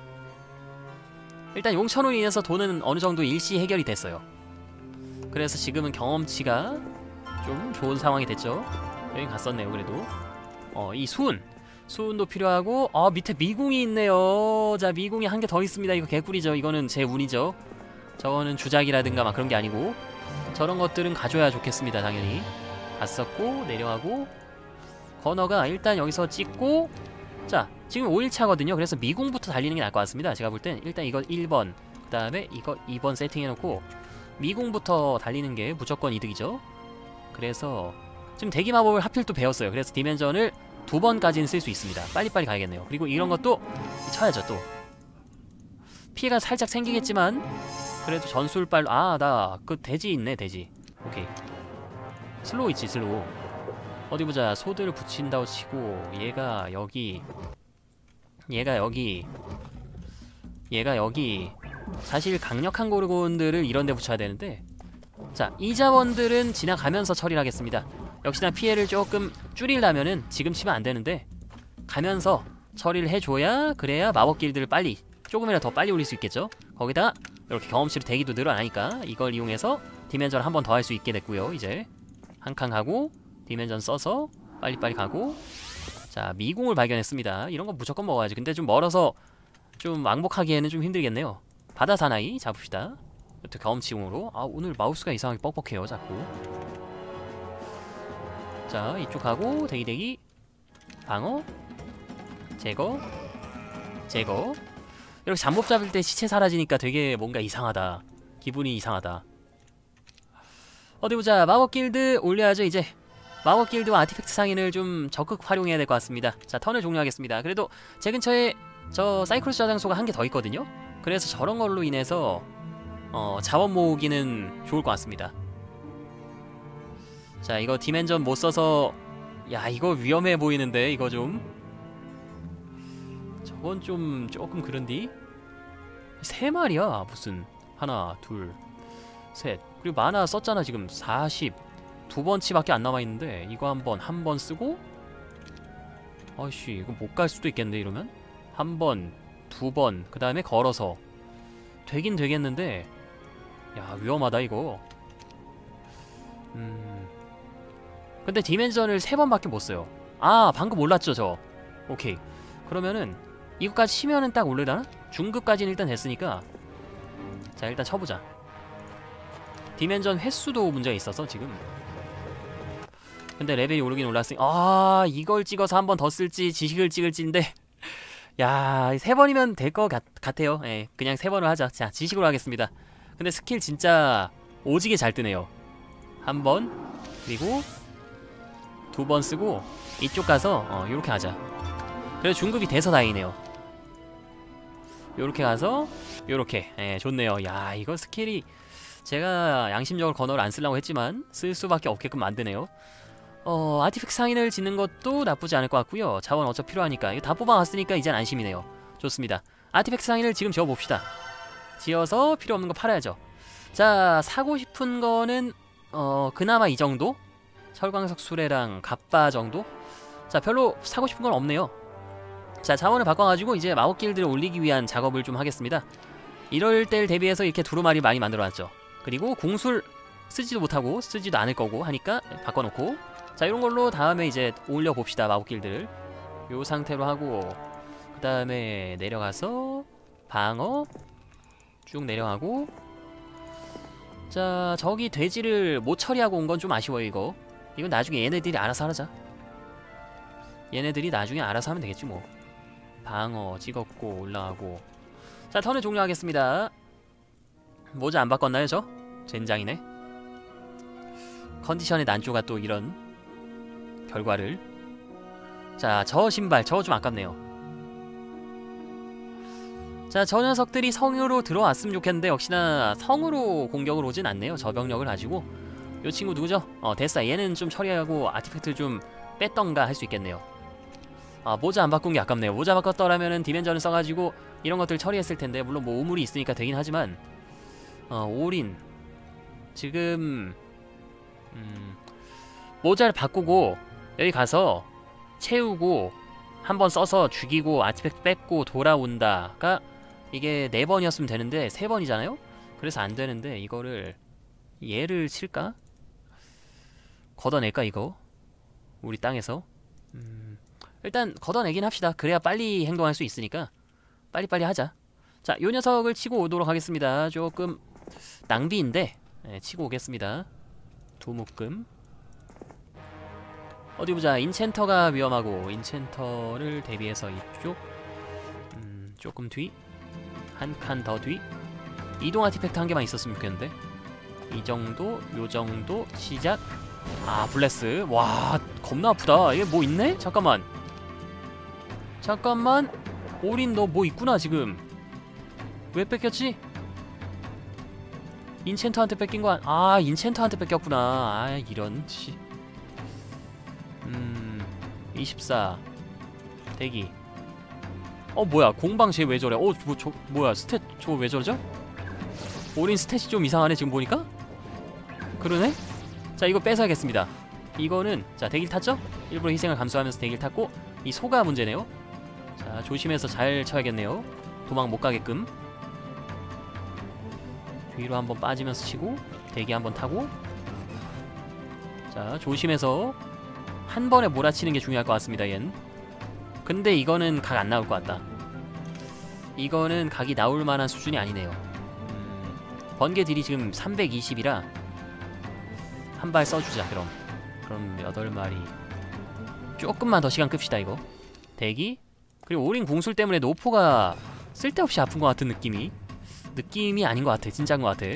일단 용천으로 인해서 돈은 어느정도 일시 해결이 됐어요. 그래서 지금은 경험치가 좀 좋은 상황이 됐죠. 여기 갔었네요. 그래도 이 수운도 필요하고, 밑에 미궁이 있네요. 자, 미궁이 한 개 더 있습니다. 이거 개꿀이죠. 이거는 제 운이죠. 저거는 주작이라든가 막 그런 게 아니고 저런 것들은 가져야 좋겠습니다. 당연히 갔었고 내려가고, 건어가 일단 여기서 찍고, 자, 지금 5일차거든요. 그래서 미궁부터 달리는 게 나을 것 같습니다. 제가 볼 땐 일단 이거 1번, 그 다음에 이거 2번 세팅해놓고 미궁부터 달리는 게 무조건 이득이죠. 그래서 지금 대기 마법을 하필 또 배웠어요. 그래서 디멘전을 2번까지는 쓸 수 있습니다. 빨리빨리 가야겠네요. 그리고 이런 것도 쳐야죠. 또 피해가 살짝 생기겠지만 그래도 전술빨, 나 그 돼지 있네. 돼지. 오케이. 슬로우 있지. 슬로우. 어디 보자. 소드를 붙인다고 치고 얘가 여기, 얘가 여기, 얘가 여기. 사실 강력한 고르곤들을 이런 데 붙여야 되는데, 자, 이 자원들은 지나가면서 처리를 하겠습니다. 역시나 피해를 조금 줄이려면은 지금 치면 안 되는데 가면서 처리를 해줘야, 그래야 마법 길드를 빨리, 조금이라도 더 빨리 올릴 수 있겠죠. 거기다가 이렇게 경험치로 대기도 늘어나니까 이걸 이용해서 디멘전 한 번 더 할 수 있게 됐고요. 이제 한 칸 가고 디멘전 써서 빨리빨리 가고. 자, 미궁을 발견했습니다. 이런 거 무조건 먹어야지. 근데 좀 멀어서 좀 왕복하기에는 좀 힘들겠네요. 바다 사나이 잡읍시다. 또 경험치용으로. 오늘 마우스가 이상하게 뻑뻑해요 자꾸. 자, 이쪽 가고 대기대기. 방어 제거 제거. 이렇게 잠복 잡을 때 시체 사라지니까 되게 뭔가 이상하다. 기분이 이상하다. 어디 보자. 마법 길드 올려야죠. 이제 마법 길드와 아티팩트 상인을 좀 적극 활용해야 될 것 같습니다. 자, 턴을 종료하겠습니다. 그래도 제 근처에 저 사이클로스 저장소가 한 개 더 있거든요. 그래서 저런 걸로 인해서 자원 모으기는 좋을 것 같습니다. 자, 이거 디멘전 못 써서, 야, 이거 위험해 보이는데. 이거 좀, 저건 좀 조금 그런디. 3마리야 무슨. 하나 둘 셋. 그리고 마나 썼잖아 지금. 42번치밖에 안 남아있는데 이거 한 번 쓰고, 아이씨 이거 못 갈 수도 있겠는데 이러면. 한 번, 2번, 그 다음에 걸어서 되긴 되겠는데, 야, 위험하다 이거. 근데 디멘전을 3번밖에 못 써요. 방금 올랐죠 저. 오케이. 그러면은 이거까지 치면은 딱 올르려나? 중급까지는 일단 됐으니까. 자, 일단 쳐보자. 디멘전 횟수도 문제가 있어서 지금. 근데 레벨이 오르긴 올랐으니, 이걸 찍어서 한 번 더 쓸지 지식을 찍을지인데 야, 3번이면 될 것 같아요. 예, 그냥 3번을 하자. 자, 지식으로 하겠습니다. 근데 스킬 진짜 오지게 잘 뜨네요. 한 번, 그리고 2번 쓰고 이쪽 가서 요렇게 하자. 그래서 중급이 돼서 다행이네요. 요렇게 가서 요렇게. 예, 좋네요. 야, 이거 스킬이 제가 양심적으로 건어를 안 쓰려고 했지만 쓸 수밖에 없게끔 만드네요. 아티팩트 상인을 짓는 것도 나쁘지 않을 것 같고요. 자원 어차피 필요하니까 이거 다 뽑아왔으니까 이젠 안심이네요. 좋습니다. 아티팩트 상인을 지금 지어봅시다. 지어서 필요 없는 거 팔아야죠. 자, 사고 싶은 거는 그나마 이 정도? 철광석 수레랑 갑바 정도? 자, 별로 사고 싶은 건 없네요. 자, 자원을 바꿔가지고 이제 마법 길드를 올리기 위한 작업을 좀 하겠습니다. 이럴 때를 대비해서 이렇게 두루마리 많이 만들어놨죠. 그리고 궁술 쓰지도 못하고 쓰지도 않을 거고 하니까 바꿔놓고. 자, 이런 걸로 다음에 이제 올려봅시다. 마법 길드를 요 상태로 하고, 그 다음에 내려가서 방어 쭉 내려가고. 자, 저기 돼지를 못 처리하고 온 건 좀 아쉬워요. 이건 나중에 얘네들이 알아서 하자. 얘네들이 나중에 알아서 하면 되겠지 뭐. 방어 찍었고 올라가고. 자, 턴을 종료하겠습니다. 모자 안 바꿨나요 저? 젠장이네. 컨디션의 난조가 또 이런 결과를. 자, 저 신발 저거 좀 아깝네요. 자, 저 녀석들이 성으로 들어왔으면 좋겠는데 역시나 성으로 공격을 오진 않네요. 저병력을 가지고. 요 친구 누구죠? 데스타. 얘는 좀 처리하고 아티팩트 좀 뺐던가 할 수 있겠네요. 아, 모자 안 바꾼 게 아깝네요. 모자 바꿨더라면은 디멘전을 써가지고 이런 것들 처리했을 텐데, 물론 뭐 우물이 있으니까 되긴 하지만 올인 지금 모자를 바꾸고 여기 가서 채우고 한번 써서 죽이고 아티팩트 뺏고 돌아온다가 이게 4번이었으면 되는데 3번이잖아요? 그래서 안 되는데 이거를 얘를 칠까? 걷어낼까 이거? 우리 땅에서? 일단 걷어내긴 합시다. 그래야 빨리 행동할 수 있으니까 빨리빨리 하자. 자, 요 녀석을 치고 오도록 하겠습니다. 조금 낭비인데 치고 오겠습니다. 두 묶음. 어디 보자. 인챈터가 위험하고 인챈터를 대비해서 이쪽 조금 뒤 한 칸 더 뒤. 이동 아티팩트 한 개만 있었으면 좋겠는데. 이 정도, 요 정도 시작. 아, 블레스. 와, 겁나 아프다. 이게 뭐 있네? 잠깐만. 올인 너 뭐 있구나 지금. 왜 뺏겼지? 인챈터한테 뺏긴 거 아, 인챈터한테 뺏겼구나. 아, 이런 씨. 24 대기. 뭐야, 공방 쟤 왜 저래? 뭐야, 스탯 저거 왜 저러죠? 올인 스탯이 좀 이상하네 지금 보니까? 그러네? 자, 이거 뺏어야겠습니다. 이거는 자, 대기를 탔죠? 일부러 희생을 감수하면서 대기를 탔고, 이 소가 문제네요. 자, 조심해서 잘 쳐야겠네요. 도망 못 가게끔. 뒤로 한번 빠지면서 치고 대기 한번 타고. 자, 조심해서 한 번에 몰아치는 게 중요할 것 같습니다. 얜. 근데 이거는 각 안 나올 것 같다. 이거는 각이 나올 만한 수준이 아니네요. 번개 딜이 지금 320이라 한 발 써주자. 그럼 8마리. 조금만 더 시간 끕시다 이거. 대기. 그리고 올인 궁술 때문에 노포가 쓸데없이 아픈 것 같은 느낌이 아닌 것 같아. 진짜인 것 같아.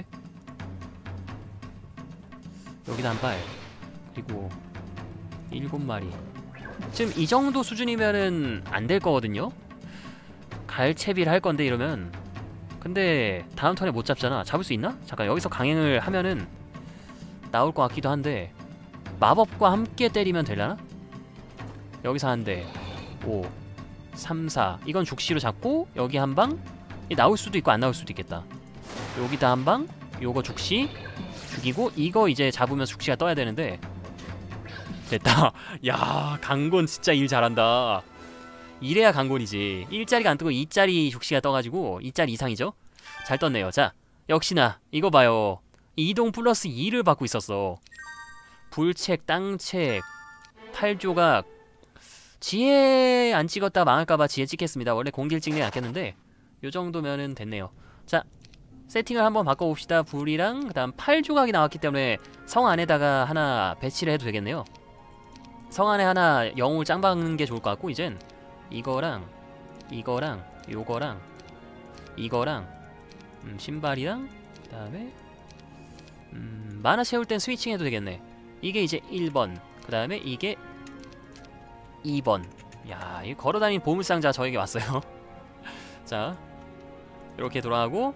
여기다 한 발. 그리고 7마리. 지금 이 정도 수준이면은 안 될 거거든요. 갈채비를 할 건데 이러면. 근데 다음 턴에 못 잡잖아. 잡을 수 있나? 잠깐, 여기서 강행을 하면은 나올 것 같기도 한데 마법과 함께 때리면 되려나? 여기서 한 대. 5 3 4. 이건 죽시로 잡고 여기 한 방. 나올 수도 있고 안 나올 수도 있겠다. 여기다 한 방. 요거 죽시 죽이고, 이거 이제 잡으면 죽시가 떠야 되는데. 됐다. 야, 강곤 진짜 일 잘한다. 이래야 강곤이지. 1짜리가 안 뜨고 2짜리 죽시가 떠가지고 2짜리 이상이죠? 잘 떴네요. 자, 역시나 이거 봐요. 이동 플러스 2를 받고 있었어. 불책, 땅책, 8조각. 지혜 안 찍었다 망할까봐 지혜 찍겠습니다. 원래 공딜 찍는 게 낫겠는데 요 정도면은 됐네요. 자, 세팅을 한번 바꿔봅시다. 불이랑 그 다음 8조각이 나왔기 때문에 성 안에다가 하나 배치를 해도 되겠네요. 성 안에 하나 영웅을 짱 박는 게 좋을 것 같고, 이젠 이거랑 요거랑 이거랑 신발이랑 그 다음에 마나 채울 땐 스위칭 해도 되겠네. 이게 이제 1번, 그 다음에 이게 2번. 야, 이 걸어다니는 보물상자 저에게 왔어요. 자, 이렇게 돌아가고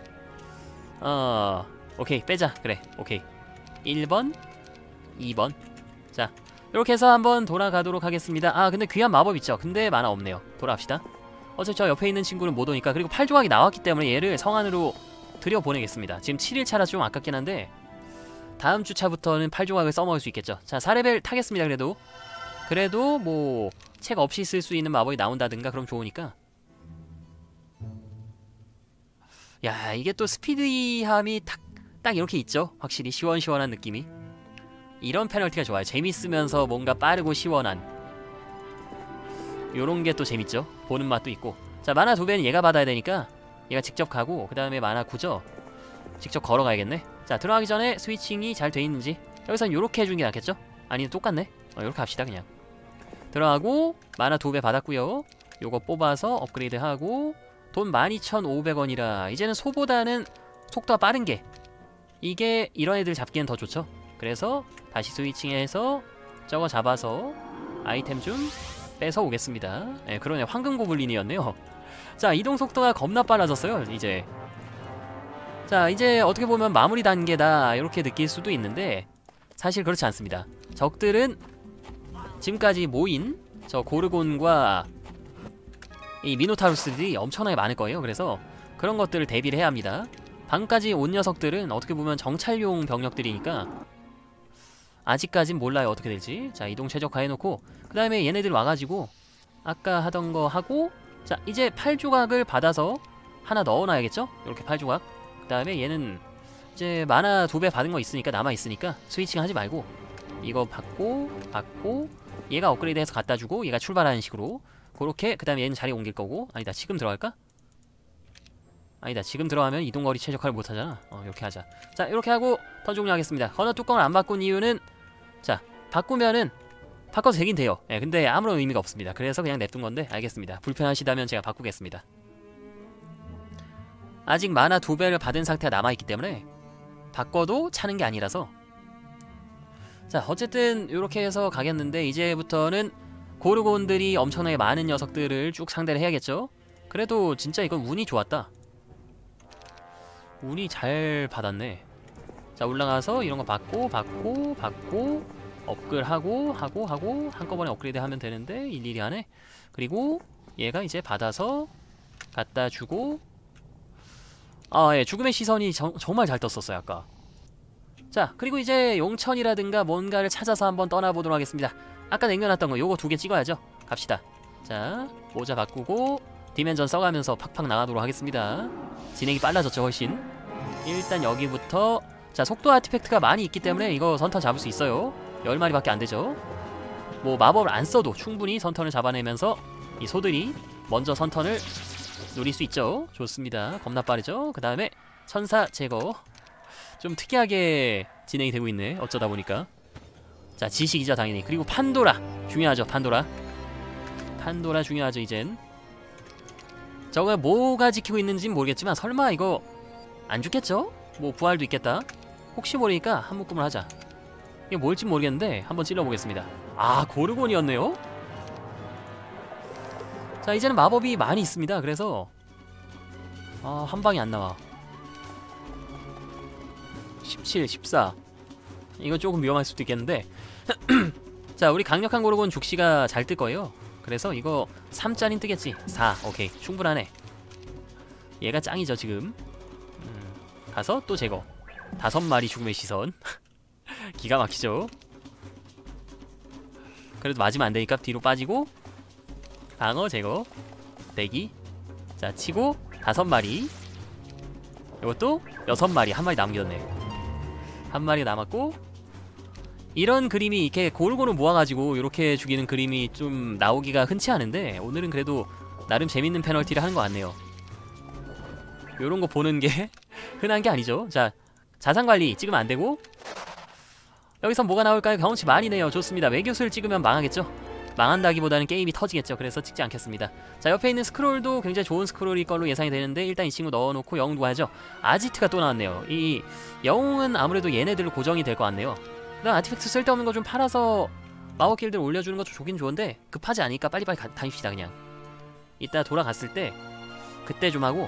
오케이, 빼자. 그래, 오케이. 1번 2번. 자, 이렇게 해서 한번 돌아가도록 하겠습니다. 아, 근데 귀한 마법 있죠. 근데 만화 없네요. 돌아갑시다. 어차피 저 옆에 있는 친구는 못 오니까. 그리고 8조각이 나왔기 때문에 얘를 성 안으로 들여보내겠습니다. 지금 7일차라 좀 아깝긴 한데 다음 주차부터는 8조각을 써먹을 수 있겠죠. 자, 4레벨 타겠습니다. 그래도 뭐 책 없이 쓸 수 있는 마법이 나온다든가 그럼 좋으니까. 야, 이게 또 스피디함이 딱 이렇게 있죠. 확실히 시원시원한 느낌이. 이런 페널티가 좋아요. 재밌으면서 뭔가 빠르고 시원한 요런 게 또 재밌죠. 보는 맛도 있고. 자, 마나 2배는 얘가 받아야 되니까 얘가 직접 가고, 그 다음에 마나 9죠. 직접 걸어가야겠네. 자, 들어가기 전에 스위칭이 잘 돼 있는지. 여기선 요렇게 해주는 게 낫겠죠? 아니, 똑같네. 요렇게 합시다. 그냥 들어가고 마나 2배 받았고요. 요거 뽑아서 업그레이드하고. 돈 12,500원이라 이제는 소보다는 속도가 빠른 게, 이게 이런 애들 잡기엔 더 좋죠. 그래서 다시 스위칭해서 저거 잡아서 아이템 좀 뺏어 오겠습니다. 네, 그러네. 황금 고블린이었네요. 자, 이동 속도가 겁나 빨라졌어요 이제. 자, 이제 어떻게 보면 마무리 단계다 이렇게 느낄 수도 있는데 사실 그렇지 않습니다. 적들은 지금까지 모인 저 고르곤과 이 미노타우루스들이 엄청나게 많을 거예요. 그래서 그런 것들을 대비를 해야 합니다. 방금까지 온 녀석들은 어떻게 보면 정찰용 병력들이니까 아직까진 몰라요 어떻게 될지. 자, 이동 최적화해놓고 그 다음에 얘네들 와가지고 아까 하던 거 하고, 자 이제 8조각을 받아서 하나 넣어놔야겠죠? 이렇게 8조각. 그 다음에 얘는 이제 마나 2배 받은 거 있으니까 남아있으니까 스위칭 하지 말고 이거 받고 얘가 업그레이드해서 갖다주고 얘가 출발하는 식으로 그렇게. 그 다음에 얘는 자리 옮길 거고. 아니다, 지금 들어갈까? 아니다, 지금 들어가면 이동거리 최적화를 못하잖아. 이렇게 하자. 자, 이렇게 하고 턴 종료하겠습니다. 건너 뚜껑을 안 바꾼 이유는, 자 바꾸면은 바꿔도 되긴 돼요. 예, 근데 아무런 의미가 없습니다. 그래서 그냥 냅둔 건데 알겠습니다. 불편하시다면 제가 바꾸겠습니다. 아직 마나 2배를 받은 상태가 남아있기 때문에 바꿔도 차는 게 아니라서. 자, 어쨌든 이렇게 해서 가겠는데 이제부터는 고르곤들이 엄청나게 많은 녀석들을 쭉 상대를 해야겠죠? 그래도 진짜 이건 운이 좋았다. 운이 잘 받았네. 자, 올라가서 이런 거 받고 업글하고 하고 한꺼번에 업그레이드 하면 되는데 일일이 하네. 그리고 얘가 이제 받아서 갖다 주고. 아, 예, 죽음의 시선이 정말 잘 떴었어요 아까. 자, 그리고 이제 용천이라든가 뭔가를 찾아서 한번 떠나보도록 하겠습니다. 아까 남겨놨던 거 요거 2개 찍어야죠. 갑시다. 자, 모자 바꾸고 디멘전 써가면서 팍팍 나가도록 하겠습니다. 진행이 빨라졌죠 훨씬. 일단 여기부터. 자, 속도 아티팩트가 많이 있기 때문에 이거 선턴 잡을 수 있어요. 10마리밖에 안되죠. 뭐 마법을 안 써도 충분히 선턴을 잡아내면서 이 소들이 먼저 선턴을 노릴 수 있죠. 좋습니다. 겁나 빠르죠. 그 다음에 천사 제거. 좀 특이하게 진행이 되고 있네 어쩌다 보니까. 자, 지식이죠 당연히. 그리고 판도라 중요하죠. 판도라 중요하죠. 이젠 저거 뭐가 지키고 있는지는 모르겠지만 설마 이거 안 죽겠죠? 뭐 부활도 있겠다. 혹시 모르니까 한 묶음을 하자. 이게 뭘지 모르겠는데 한번 찔러보겠습니다. 아, 고르곤이었네요. 자, 이제는 마법이 많이 있습니다. 그래서 한 방이 안 나와. 17, 14. 이거 조금 위험할 수도 있겠는데. 자, 우리 강력한 고르곤 죽시가 잘 뜰 거예요. 그래서 이거 3짜린 뜨겠지. 4. 오케이, 충분하네. 얘가 짱이죠 지금. 가서 또 제거. 5마리 죽음의 시선. 기가 막히죠. 그래도 맞으면 안 되니까 뒤로 빠지고 방어 제거. 대기. 자, 치고 5마리. 이것도 6마리. 1마리 남겼네. 1마리가 남았고. 이런 그림이 이렇게 고르곤을 모아가지고 이렇게 죽이는 그림이 좀 나오기가 흔치 않은데 오늘은 그래도 나름 재밌는 페널티를 하는 것 같네요. 요런 거 보는 게 흔한 게 아니죠. 자, 자산관리 찍으면 안 되고. 여기서 뭐가 나올까요? 경험치 많이네요. 좋습니다. 외교수를 찍으면 망하겠죠? 망한다기보다는 게임이 터지겠죠. 그래서 찍지 않겠습니다. 자, 옆에 있는 스크롤도 굉장히 좋은 스크롤일 걸로 예상이 되는데 일단 이 친구 넣어놓고 영웅 누가하죠? 아지트가 또 나왔네요. 이 영웅은 아무래도 얘네들로 고정이 될 것 같네요. 그다음 아티팩트 쓸데없는 거 좀 팔아서 마법길들 올려주는 것도 좋긴 좋은데 급하지 않으니까 빨리빨리 다닙시다 그냥. 이따 돌아갔을 때 그때 좀 하고.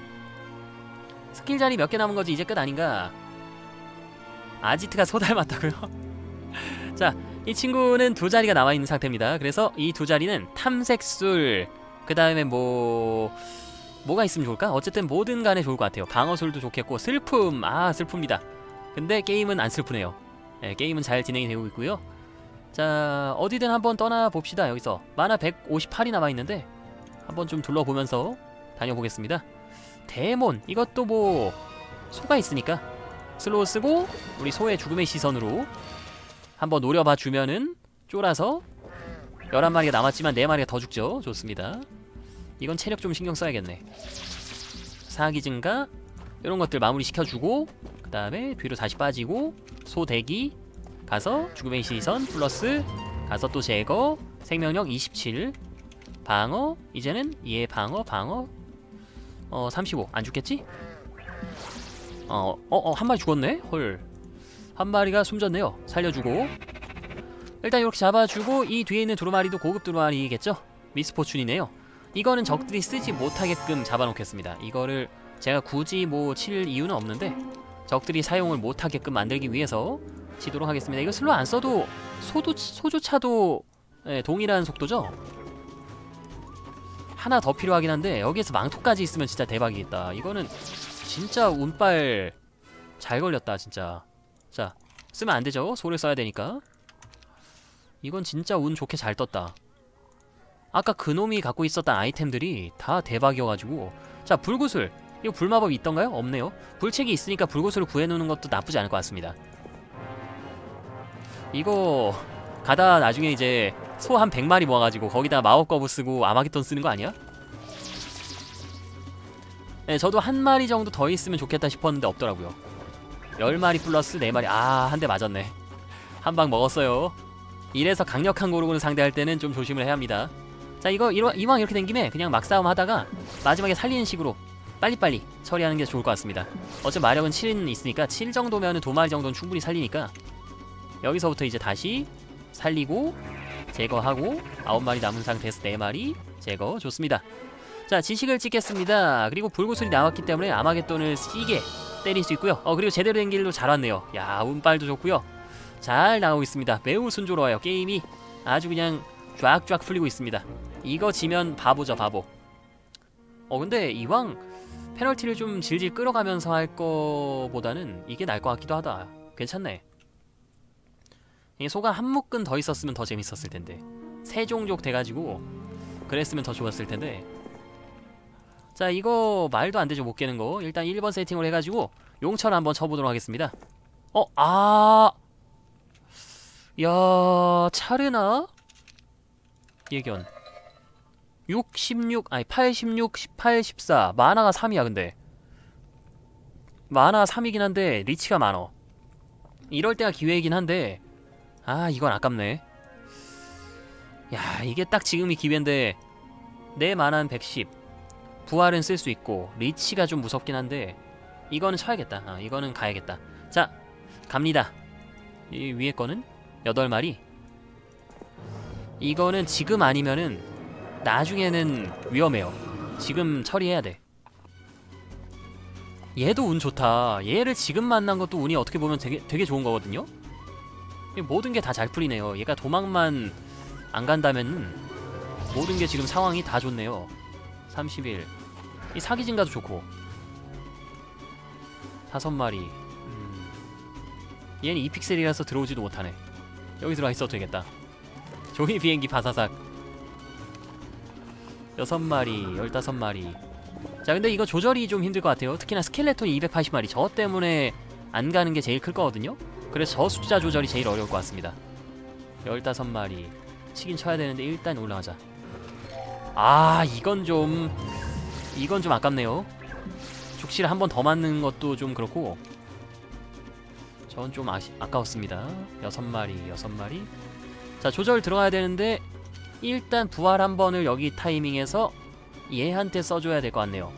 스킬 자리 몇 개 남은 거지 이제 끝 아닌가? 아지트가 소 닮았다고요? 자, 이 친구는 2자리가 남아있는 상태입니다. 그래서 이 2자리는 탐색술, 그 다음에 뭐가 있으면 좋을까? 어쨌든 뭐든 간에 좋을 것 같아요. 방어술도 좋겠고 슬픔, 슬픕니다. 근데 게임은 안 슬프네요. 네, 게임은 잘 진행이 되고 있고요. 자, 어디든 한번 떠나봅시다. 여기서 마나 158이 남아있는데 한번 좀 둘러보면서 다녀보겠습니다. 데몬, 이것도 뭐 소가 있으니까 슬로우 쓰고 우리 소의 죽음의 시선으로 한번 노려봐 주면은 쫄아서 11마리가 남았지만 4마리가 더 죽죠. 좋습니다. 이건 체력 좀 신경 써야겠네. 사기 증가 이런 것들 마무리 시켜주고 그 다음에 뒤로 다시 빠지고 소 대기 가서 죽음의 시선 플러스 가서 또 제거 생명력 27 방어 이제는 얘 방어 35 안 죽겠지? 한 마리 죽었네? 헐. 한 마리가 숨졌네요. 살려주고 일단 이렇게 잡아주고 이 뒤에 있는 두루마리도 고급 두루마리겠죠? 미스포춘이네요. 이거는 적들이 쓰지 못하게끔 잡아놓겠습니다. 이거를 제가 굳이 뭐 칠 이유는 없는데 적들이 사용을 못하게끔 만들기 위해서 치도록 하겠습니다. 이거 슬로 안 써도 소조차도 예, 동일한 속도죠? 하나 더 필요하긴 한데 여기에서 망토까지 있으면 진짜 대박이겠다. 이거는 진짜 운빨 잘 걸렸다 진짜. 자, 쓰면 안 되죠. 소를 써야 되니까. 이건 진짜 운 좋게 잘 떴다. 아까 그놈이 갖고 있었던 아이템들이 다 대박이어가지고. 자, 불구슬. 이거 불마법이 있던가요? 없네요. 불책이 있으니까 불구슬을 구해놓는 것도 나쁘지 않을 것 같습니다. 이거 가다 나중에 이제 소 한 100마리 모아가지고 거기다 마법거부 쓰고 아마겟돈 쓰는 거 아니야? 네, 저도 한 마리 정도 더 있으면 좋겠다 싶었는데 없더라고요. 10마리 플러스 4마리. 아, 한 대 맞았네. 한 방 먹었어요. 이래서 강력한 고르고를 상대할 때는 좀 조심을 해야 합니다. 자, 이왕 이렇게 된 김에 그냥 막싸움 하다가 마지막에 살리는 식으로 빨리빨리 처리하는 게 좋을 것 같습니다. 어차피 마력은 7은 있으니까 7 정도면 2마리 정도는 충분히 살리니까 여기서부터 이제 다시 살리고 제거하고 9마리 남은 상태에서 4마리 제거. 좋습니다. 자, 지식을 찍겠습니다. 그리고 불구슬이 나왔기 때문에 아마겟돈을 시게 때릴 수 있고요. 그리고 제대로 된 길로 잘 왔네요. 야, 운빨도 좋고요. 잘 나오고 있습니다. 매우 순조로워요. 게임이 아주 그냥 쫙쫙 풀리고 있습니다. 이거 지면 바보죠, 바보. 근데 이왕 페널티를 좀 질질 끌어가면서 할 거보다는 이게 나을 것 같기도 하다. 괜찮네. 이 소가 한 묶은 더 있었으면 더 재밌었을 텐데. 세 종족 돼가지고 그랬으면 더 좋았을 텐데. 자, 이거 말도 안 되죠, 못 깨는 거. 일단 1번 세팅을 해가지고 용철 한번 쳐보도록 하겠습니다. 야, 차르나? 예견 66, 아니 86, 18, 14 마나가 3이야. 근데 마나가 3이긴 한데 리치가 많어. 이럴 때가 기회이긴 한데 이건 아깝네. 야, 이게 딱 지금이 기회인데 내 마나는 110 부활은 쓸 수 있고 리치가 좀 무섭긴 한데 이거는 쳐야겠다. 이거는 가야겠다. 자, 갑니다. 이 위에 거는 8마리. 이거는 지금 아니면은 나중에는 위험해요. 지금 처리해야 돼. 얘도 운 좋다. 얘를 지금 만난 것도 운이 어떻게 보면 되게 좋은 거거든요. 모든 게 다 잘 풀리네요. 얘가 도망만 안 간다면 모든 게 지금 상황이 다 좋네요. 31. 이 사기 증가도 좋고 5마리. 얘는 2픽셀이라서 들어오지도 못하네. 여기 들어와 있어도 되겠다. 종이 비행기 바사삭 6마리, 15마리. 자, 근데 이거 조절이 좀 힘들 것 같아요. 특히나 스켈레톤이 280마리. 저 때문에 안 가는 게 제일 클 거거든요. 그래서 저 숫자 조절이 제일 어려울 것 같습니다. 15마리 치긴 쳐야 되는데 일단 올라가자. 이건 좀 아깝네요. 죽실 한 번 더 맞는 것도 좀 그렇고 전 좀 아까웠습니다. 6마리. 자, 조절 들어가야 되는데 일단 부활 한 번을 여기 타이밍에서 얘한테 써줘야 될 것 같네요.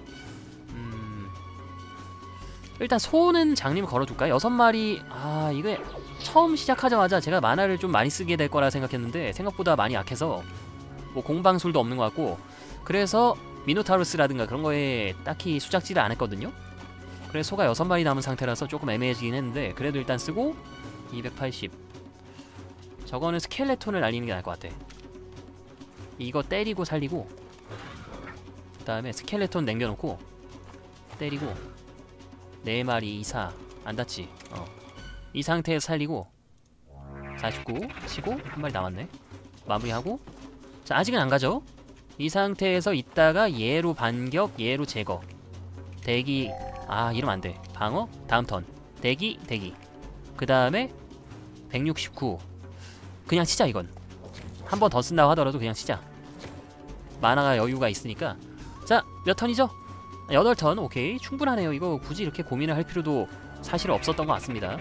일단 소는 장님 걸어둘까? 6마리. 이게 처음 시작하자마자 제가 만화를 좀 많이 쓰게 될 거라 생각했는데 생각보다 많이 약해서 뭐 공방술도 없는 것 같고 그래서 미노타우루스라든가 그런 거에 딱히 수작질을 안 했거든요. 그래서 소가 6마리 남은 상태라서 조금 애매해지긴 했는데 그래도 일단 쓰고 280. 저거는 스켈레톤을 날리는 게 나을 것 같아. 이거 때리고 살리고 그 다음에 스켈레톤 남겨놓고 때리고 4마리 24 안 닿지. 이 상태에서 살리고 49 치고 한 마리 남았네. 마무리하고. 자, 아직은 안 가죠. 이 상태에서 있다가 얘로 반격, 얘로 제거. 대기. 이러면 안 돼. 방어. 다음 턴 대기. 그 다음에 169. 그냥 치자. 이건 한 번 더 쓴다고 하더라도 그냥 치자. 만화가 여유가 있으니까. 자, 몇 턴이죠? 8턴. 오케이, 충분하네요. 이거 굳이 이렇게 고민을 할 필요도 사실 없었던 것 같습니다.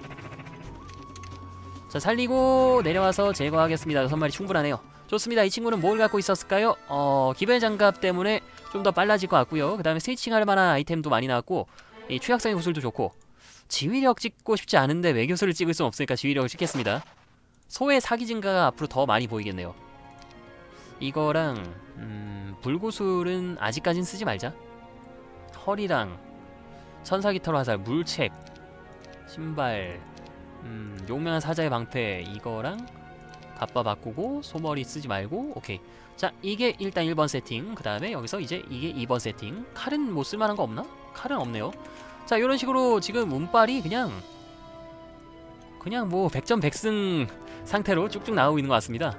자, 살리고 내려와서 제거하겠습니다. 6마리 충분하네요. 좋습니다. 이 친구는 뭘 갖고 있었을까요? 기별 장갑 때문에 좀 더 빨라질 것 같고요. 그 다음에 스위칭할 만한 아이템도 많이 나왔고 이 취약성의 구슬도 좋고. 지휘력 찍고 싶지 않은데 외교수를 찍을 순 없으니까 지휘력을 찍겠습니다. 소의 사기 증가가 앞으로 더 많이 보이겠네요. 이거랑 불구술은 아직까진 쓰지 말자. 허리랑 천사깃털 화살, 물책, 신발, 용맹한 사자의 방패 이거랑 갑바 바꾸고 소머리 쓰지 말고. 오케이. 자, 이게 일단 1번 세팅. 그 다음에 여기서 이제 이게 2번 세팅. 칼은 뭐 쓸만한 거 없나? 칼은 없네요. 자, 이런 식으로 지금 운빨이 그냥 뭐 100점 100승 상태로 쭉쭉 나오고 있는 것 같습니다.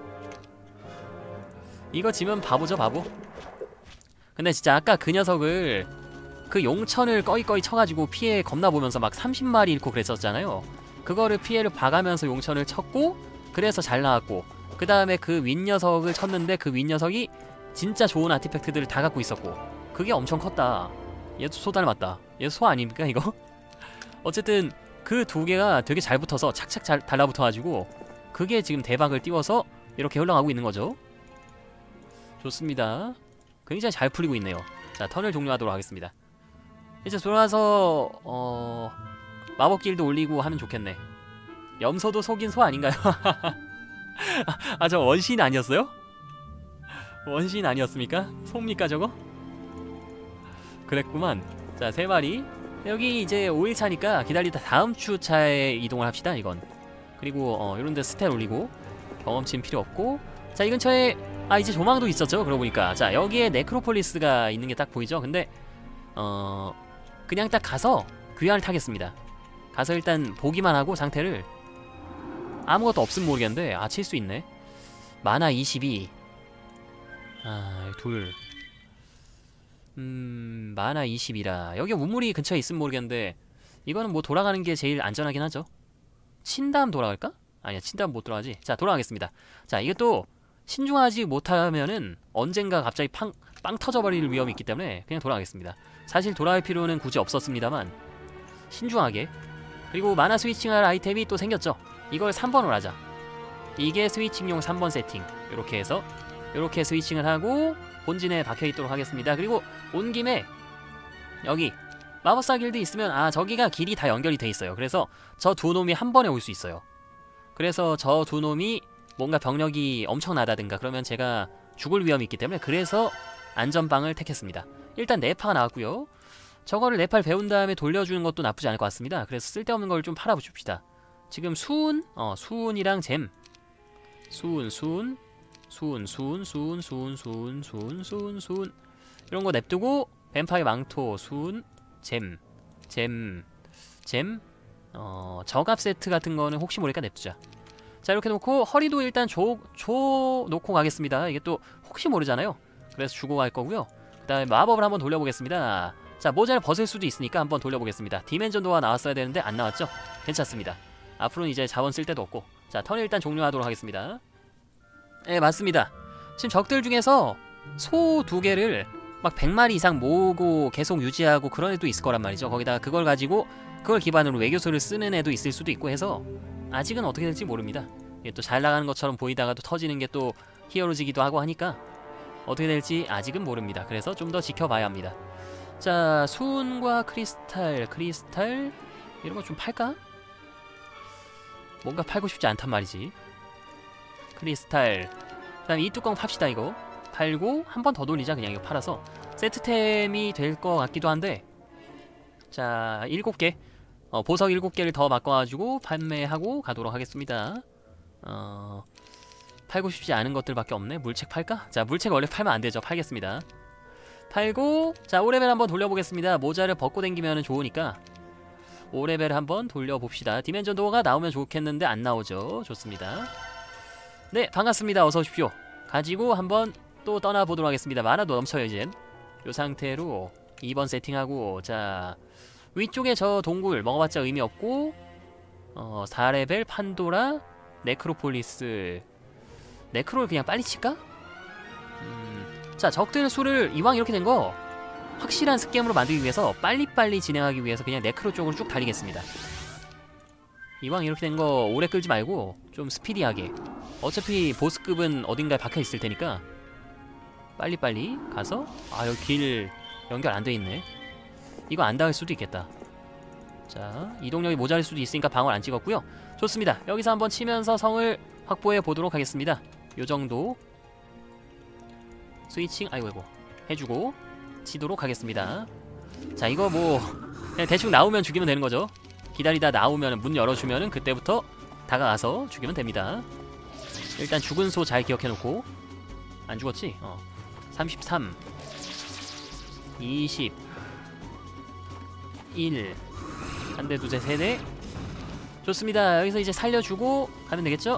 이거 지면 바보죠, 바보. 근데 진짜 아까 그 녀석을 그 용천을 꺼이꺼이 쳐가지고 피해 겁나 보면서 막 30마리 잃고 그랬었잖아요. 그거를 피해를 봐가면서 용천을 쳤고 그래서 잘 나왔고, 그 다음에 그 윗녀석을 쳤는데 그 윗녀석이 진짜 좋은 아티팩트들을 다 갖고 있었고, 그게 엄청 컸다. 얘도 소 닮았다. 얘도 소 아닙니까 이거? 어쨌든 그 두 개가 되게 잘 붙어서 착착 잘 달라붙어가지고 그게 지금 대박을 띄워서 이렇게 흘러가고 있는 거죠. 좋습니다. 굉장히 잘 풀리고 있네요. 자, 턴을 종료하도록 하겠습니다. 이제 돌아와서 마법길도 올리고 하면 좋겠네. 염소도 속인 소 아닌가요? 아, 저 원시인 아니었어요? 원시인 아니었습니까? 소입니까 저거? 그랬구만. 자, 3마리. 여기 이제 5일차니까 기다리다 다음 주 차에 이동을 합시다 이건. 그리고 이런데 스탯 올리고 경험치는 필요 없고. 자, 이 근처에 이제 조망도 있었죠 그러고 보니까. 자, 여기에 네크로폴리스가 있는 게 딱 보이죠? 근데 그냥 딱 가서 귀환을 타겠습니다. 가서 일단 보기만 하고 상태를. 아무것도 없으면 모르겠는데 칠 수 있네. 마나 22. 둘. 마나 20이라. 여기 우물이 근처에 있으면 모르겠는데 이거는 뭐 돌아가는 게 제일 안전하긴 하죠. 친 다음 돌아갈까? 아니야, 친 다음 못 돌아가지. 자, 돌아가겠습니다. 자, 이게 또 신중하지 못하면은 언젠가 갑자기 빵 터져버릴 위험이 있기 때문에 그냥 돌아가겠습니다. 사실 돌아갈 필요는 굳이 없었습니다만 신중하게. 그리고 마나 스위칭할 아이템이 또 생겼죠. 이걸 3번으로 하자. 이게 스위칭용 3번 세팅. 이렇게 해서 이렇게 스위칭을 하고 본진에 박혀있도록 하겠습니다. 그리고 온 김에 여기 마법사 길드 있으면 저기가 길이 다 연결이 돼 있어요. 그래서 저 두 놈이 한 번에 올 수 있어요. 그래서 저 두 놈이 뭔가 병력이 엄청나다든가 그러면 제가 죽을 위험이 있기 때문에 그래서 안전방을 택했습니다. 일단 네파가 나왔고요. 저거를 네파를 배운 다음에 돌려주는 것도 나쁘지 않을 것 같습니다. 그래서 쓸데없는 걸 좀 팔아붙입시다. 지금 수은이랑 잼. 수은 이런 거 냅두고 뱀파이어 망토, 수은, 잼. 저갑 세트 같은 거는 혹시 모르니까 냅두자. 자, 이렇게 놓고 허리도 일단 조 놓고 가겠습니다. 이게 또 혹시 모르잖아요. 그래서 주고 갈 거고요. 그 다음에 마법을 한번 돌려보겠습니다. 자, 모자를 벗을 수도 있으니까 한번 돌려보겠습니다. 디멘전 도어가 나왔어야 되는데 안 나왔죠? 괜찮습니다. 앞으로는 이제 자원 쓸 데도 없고. 자, 턴을 일단 종료하도록 하겠습니다. 네, 맞습니다. 지금 적들 중에서 소 2개를 막 100마리 이상 모으고 계속 유지하고 그런 애도 있을 거란 말이죠. 거기다가 그걸 가지고 그걸 기반으로 외교소를 쓰는 애도 있을 수도 있고 해서 아직은 어떻게 될지 모릅니다. 이게 또 잘 나가는 것처럼 보이다가 또 터지는 게 또 히어로지기도 하고 하니까 어떻게 될지 아직은 모릅니다. 그래서 좀 더 지켜봐야 합니다. 자, 수은과 크리스탈 이런 거 좀 팔까? 뭔가 팔고 싶지 않단 말이지. 크리스탈. 그 다음에 이 뚜껑 팝시다. 이거 팔고 한 번 더 돌리자. 그냥 이거 팔아서 세트템이 될 것 같기도 한데. 자, 7개 보석 7개를 더 바꿔가지고 판매하고 가도록 하겠습니다. 팔고 싶지 않은 것들밖에 없네. 물책 팔까? 자, 물책 원래 팔면 안되죠. 팔겠습니다. 팔고, 자, 5레벨 한번 돌려보겠습니다. 모자를 벗고 댕기면 좋으니까 5레벨 한번 돌려봅시다. 디멘전 도어가 나오면 좋겠는데 안 나오죠. 좋습니다. 네, 반갑습니다. 어서 오십시오. 가지고 한번 또 떠나보도록 하겠습니다. 만화도 넘쳐요 이젠. 요 상태로 2번 세팅하고. 자, 위쪽에 저 동굴 먹어봤자 의미 없고 4레벨 판도라 네크로폴리스. 네크로를 그냥 빨리 칠까? 자, 적들 수를 이왕 이렇게 된 거 확실한 스캠으로 만들기 위해서 빨리빨리 진행하기 위해서 그냥 네크로 쪽으로 쭉 달리겠습니다. 이왕 이렇게 된 거 오래 끌지 말고 좀 스피디하게. 어차피 보스급은 어딘가에 박혀있을 테니까 빨리빨리 가서. 여기 길 연결 안 돼 있네. 이거 안 닿을 수도 있겠다. 자, 이동력이 모자랄 수도 있으니까 방어를 안 찍었고요. 좋습니다. 여기서 한번 치면서 성을 확보해 보도록 하겠습니다. 요 정도. 스위칭 아이고 해주고 치도록 하겠습니다. 자, 이거 뭐 그냥 대충 나오면 죽이면 되는 거죠. 기다리다 나오면 문 열어주면은 그때부터 다가가서 죽이면 됩니다. 일단 죽은 소 잘 기억해놓고. 안 죽었지? 33 20 1 한 대, 두 대, 세 대. 좋습니다. 여기서 이제 살려주고 가면 되겠죠?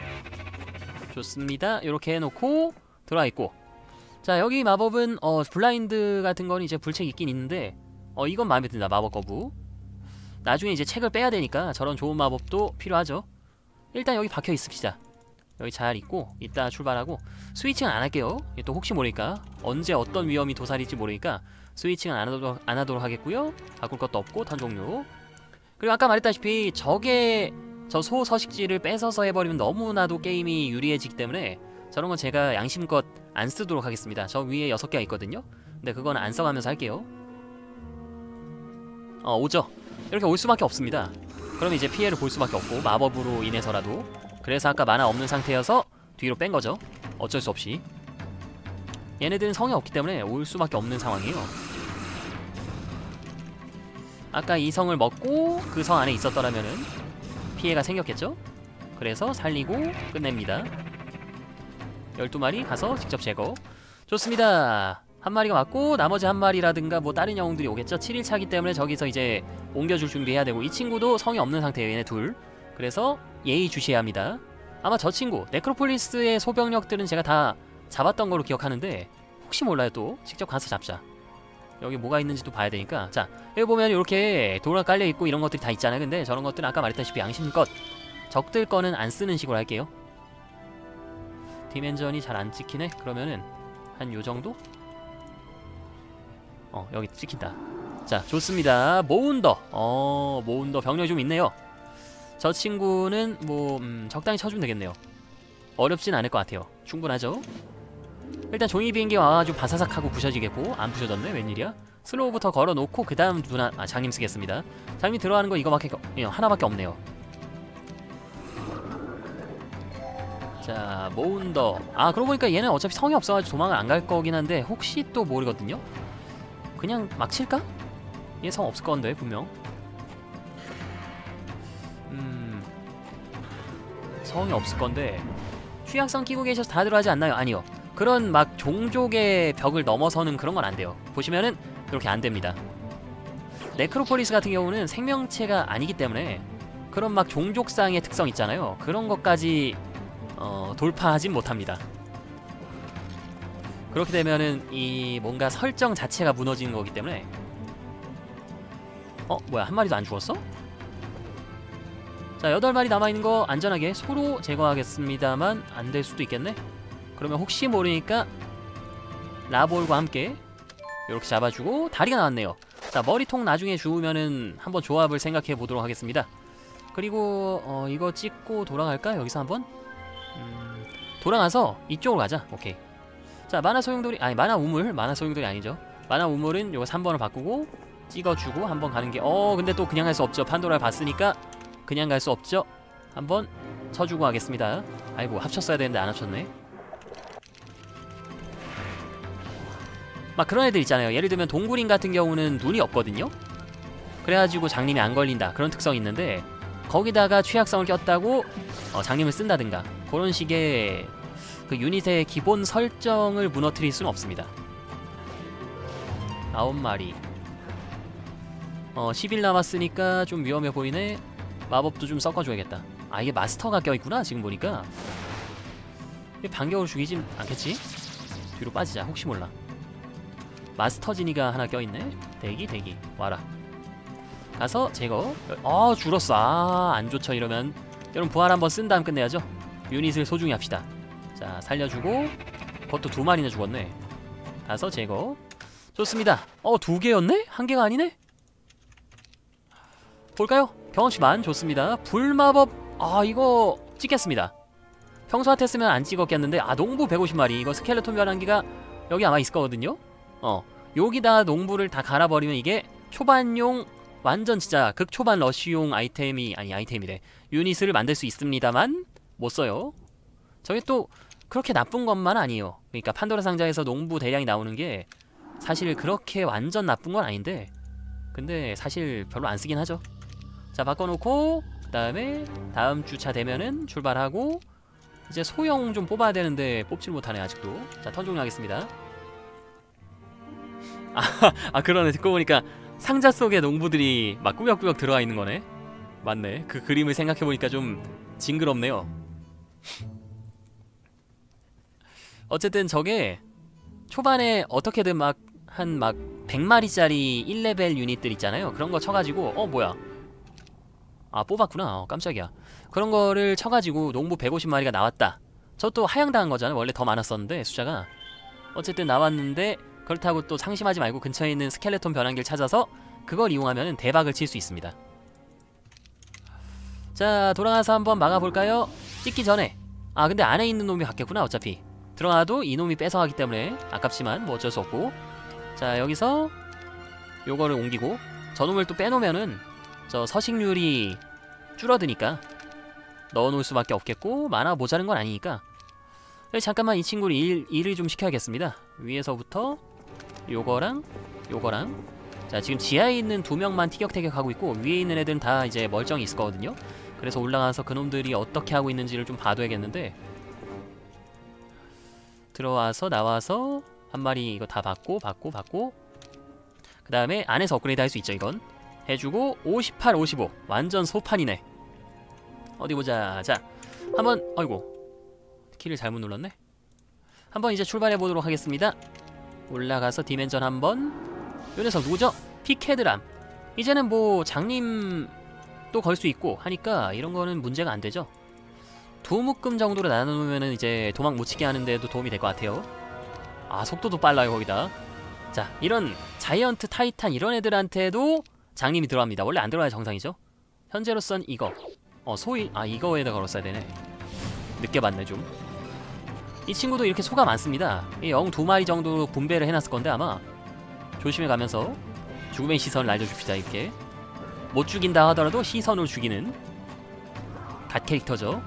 좋습니다. 이렇게 해놓고 들어와 있고. 자, 여기 마법은 블라인드 같은 건 이제 불책 있긴 있는데 이건 마음에 든다. 마법 거부. 나중에 이제 책을 빼야 되니까 저런 좋은 마법도 필요하죠. 일단 여기 박혀 있읍시다. 여기 잘 있고 이따 출발하고. 스위칭은 안 할게요. 또 혹시 모르니까 언제 어떤 위험이 도사릴지 모르니까 스위칭은 안 하도록 하겠고요. 바꿀 것도 없고 턴 종료. 그리고 아까 말했다시피 저 소 서식지를 뺏어서 해버리면 너무나도 게임이 유리해지기 때문에 저런 건 제가 양심껏 안 쓰도록 하겠습니다. 저 위에 6개가 있거든요. 근데 그건 안 써가면서 할게요. 오죠. 이렇게 올 수밖에 없습니다. 그럼 이제 피해를 볼 수밖에 없고, 마법으로 인해서라도. 그래서 아까 만화 없는 상태여서 뒤로 뺀 거죠. 어쩔 수 없이. 얘네들은 성이 없기 때문에 올 수밖에 없는 상황이에요. 아까 이 성을 먹고 그 성 안에 있었더라면은 피해가 생겼겠죠? 그래서 살리고 끝냅니다. 12마리 가서 직접 제거. 좋습니다. 한 마리가 맞고 나머지 한 마리라든가 뭐 다른 영웅들이 오겠죠? 7일차기 때문에 저기서 이제 옮겨줄 준비해야 되고, 이 친구도 성이 없는 상태예요. 얘네 둘. 그래서 예의주시해야 합니다. 아마 저 친구 네크로폴리스의 소병력들은 제가 다 잡았던 걸로 기억하는데 혹시 몰라요. 또 직접 가서 잡자. 여기 뭐가 있는지도 봐야 되니까. 자, 여기 보면 이렇게 돌아 깔려있고 이런 것들이 다 있잖아요. 근데 저런 것들은 아까 말했다시피 양심껏 적들 거는 안 쓰는 식으로 할게요. 디멘전이 잘 안 찍히네? 그러면은 한 요정도? 여기 찍힌다. 자, 좋습니다. 모운더. 모운더 병력이 좀 있네요. 저 친구는 뭐 적당히 쳐주면 되겠네요. 어렵진 않을 것 같아요. 충분하죠? 일단 종이 비행기 와가지고 바사삭하고 부셔지겠고. 안 부셔졌네? 웬일이야? 슬로우부터 걸어놓고 그 다음 장님 쓰겠습니다. 장님 들어가는 거 이거밖에 하나밖에 없네요. 자, 모운더. 그러고 보니까 얘는 어차피 성이 없어가지고 도망을 안 갈 거긴 한데 혹시 또 모르거든요? 그냥 막 칠까? 얘 성 없을 건데 분명. 성이 없을 건데 취약성 끼고 계셔서 다 들어가지 않나요? 아니요. 그런 막 종족의 벽을 넘어서는 그런 건 안 돼요. 보시면은 이렇게 안 됩니다. 네크로폴리스 같은 경우는 생명체가 아니기 때문에 그런 막 종족상의 특성 있잖아요. 그런 것까지 돌파하진 못합니다. 그렇게 되면은 이 뭔가 설정 자체가 무너지는 거기 때문에. 뭐야, 한 마리도 안 죽었어? 자, 8마리 남아있는 거 안전하게 소로 제거하겠습니다만 안 될 수도 있겠네? 그러면 혹시 모르니까 라볼과 함께 이렇게 잡아주고. 다리가 나왔네요. 자, 머리통 나중에 주우면은 한번 조합을 생각해 보도록 하겠습니다. 그리고 이거 찍고 돌아갈까? 여기서 한번? 돌아가서 이쪽으로 가자. 오케이. 자, 만화 소용돌이, 아니 만화 우물. 만화 소용돌이 아니죠. 만화 우물은 요거 3번을 바꾸고 찍어주고 한번 가는 게. 근데 또 그냥 갈 수 없죠. 판도라를 봤으니까 그냥 갈 수 없죠. 한번 쳐주고 하겠습니다. 아이고, 합쳤어야 되는데 안 합쳤네. 막 그런 애들 있잖아요. 예를 들면 동굴인 같은 경우는 눈이 없거든요. 그래가지고 장님이 안 걸린다, 그런 특성이 있는데 거기다가 취약성을 꼈다고 장님을 쓴다든가 그런 식의 그 유닛의 기본 설정을 무너뜨릴 수는 없습니다. 9마리 10일 남았으니까 좀 위험해 보이네. 마법도 좀 섞어줘야겠다. 이게 마스터가 껴있구나 지금 보니까. 반격으로 죽이진 않겠지? 뒤로 빠지자. 혹시 몰라. 마스터 지니가 하나 껴있네. 대기 와라. 가서 제거. 줄었어. 안 좋죠 이러면. 여러분 부활 한번 쓴 다음 끝내야죠. 유닛을 소중히 합시다. 자, 살려주고. 그것도 2마리나 죽었네. 가서 제거. 좋습니다. 2개였네? 1개가 아니네? 볼까요? 경험치만. 좋습니다. 불마법. 이거 찍겠습니다. 평소 같았으면 안 찍었겠는데. 농부 150마리. 이거 스켈레톤 변환기가 여기 아마 있을 거거든요. 여기다 농부를 다 갈아버리면 이게 초반용, 완전 진짜 극초반 러쉬용 아이템이래. 유닛을 만들 수 있습니다만 못 써요. 저게 또 그렇게 나쁜 것만 아니에요. 그러니까 판도라 상자에서 농부 대량이 나오는 게 사실 그렇게 완전 나쁜 건 아닌데, 근데 사실 별로 안 쓰긴 하죠. 자, 바꿔놓고 그 다음에 다음 주차 되면은 출발하고, 이제 소형 좀 뽑아야 되는데 뽑질 못하네 아직도. 자, 턴 종료하겠습니다. 그러네. 듣고 보니까 상자 속에 농부들이 막 꾸역꾸역 들어와 있는 거네. 맞네. 그 그림을 생각해보니까 좀 징그럽네요. 어쨌든 저게 초반에 어떻게든 막 한 100마리짜리 1레벨 유닛들 있잖아요. 그런 거 쳐가지고 뭐야, 뽑았구나. 깜짝이야. 그런 거를 쳐가지고 농부 150마리가 나왔다. 저 또 하향당한 거잖아. 원래 더 많았었는데 숫자가. 어쨌든 나왔는데, 그렇다고 또 상심하지 말고 근처에 있는 스켈레톤 변환기를 찾아서 그걸 이용하면 대박을 칠 수 있습니다. 자, 돌아가서 한번 막아볼까요? 찍기 전에, 근데 안에 있는 놈이 바뀌었구나. 어차피 들어가도 이놈이 뺏어가기 때문에 아깝지만 뭐 어쩔 수 없고. 자, 여기서 요거를 옮기고, 저놈을 또 빼놓으면은 저 서식률이 줄어드니까 넣어놓을 수밖에 없겠고, 만화가 모자른 건 아니니까. 잠깐만 이 친구를 일을 좀 시켜야겠습니다. 위에서부터 요거랑 요거랑. 자, 지금 지하에 있는 2명만 티격태격하고 있고, 위에 있는 애들은 다 이제 멀쩡히 있을 거거든요. 그래서 올라가서 그놈들이 어떻게 하고 있는지를 좀 봐둬야겠는데, 들어와서 나와서 한 마리 이거 다 받고 그 다음에 안에서 업그레이드 할 수 있죠. 이건 해주고 58, 55 완전 소판이네. 어디보자. 자, 한번, 아이고 키를 잘못 눌렀네. 한번 이제 출발해보도록 하겠습니다. 올라가서 디멘전 한번. 요 녀석 누구죠? 피케드람. 이제는 뭐 장님도 걸 수 있고 하니까 이런 거는 문제가 안 되죠. 2묶음 정도로 나눠놓으면 이제 도망 못 치게 하는데도 도움이 될 것 같아요. 속도도 빨라요 거기다. 자, 이런 자이언트 타이탄 이런 애들한테도 장님이 들어갑니다. 원래 안 들어가야 정상이죠. 현재로선 이거 소위 이거에다 걸었어야 되네. 늦게 봤네 좀. 이 친구도 이렇게 소가 많습니다. 영 2마리 정도 분배를 해놨을 건데 아마 조심해 가면서 죽음의 시선을 날려줍시다. 이렇게 못 죽인다 하더라도 시선으로 죽이는 갓 캐릭터죠.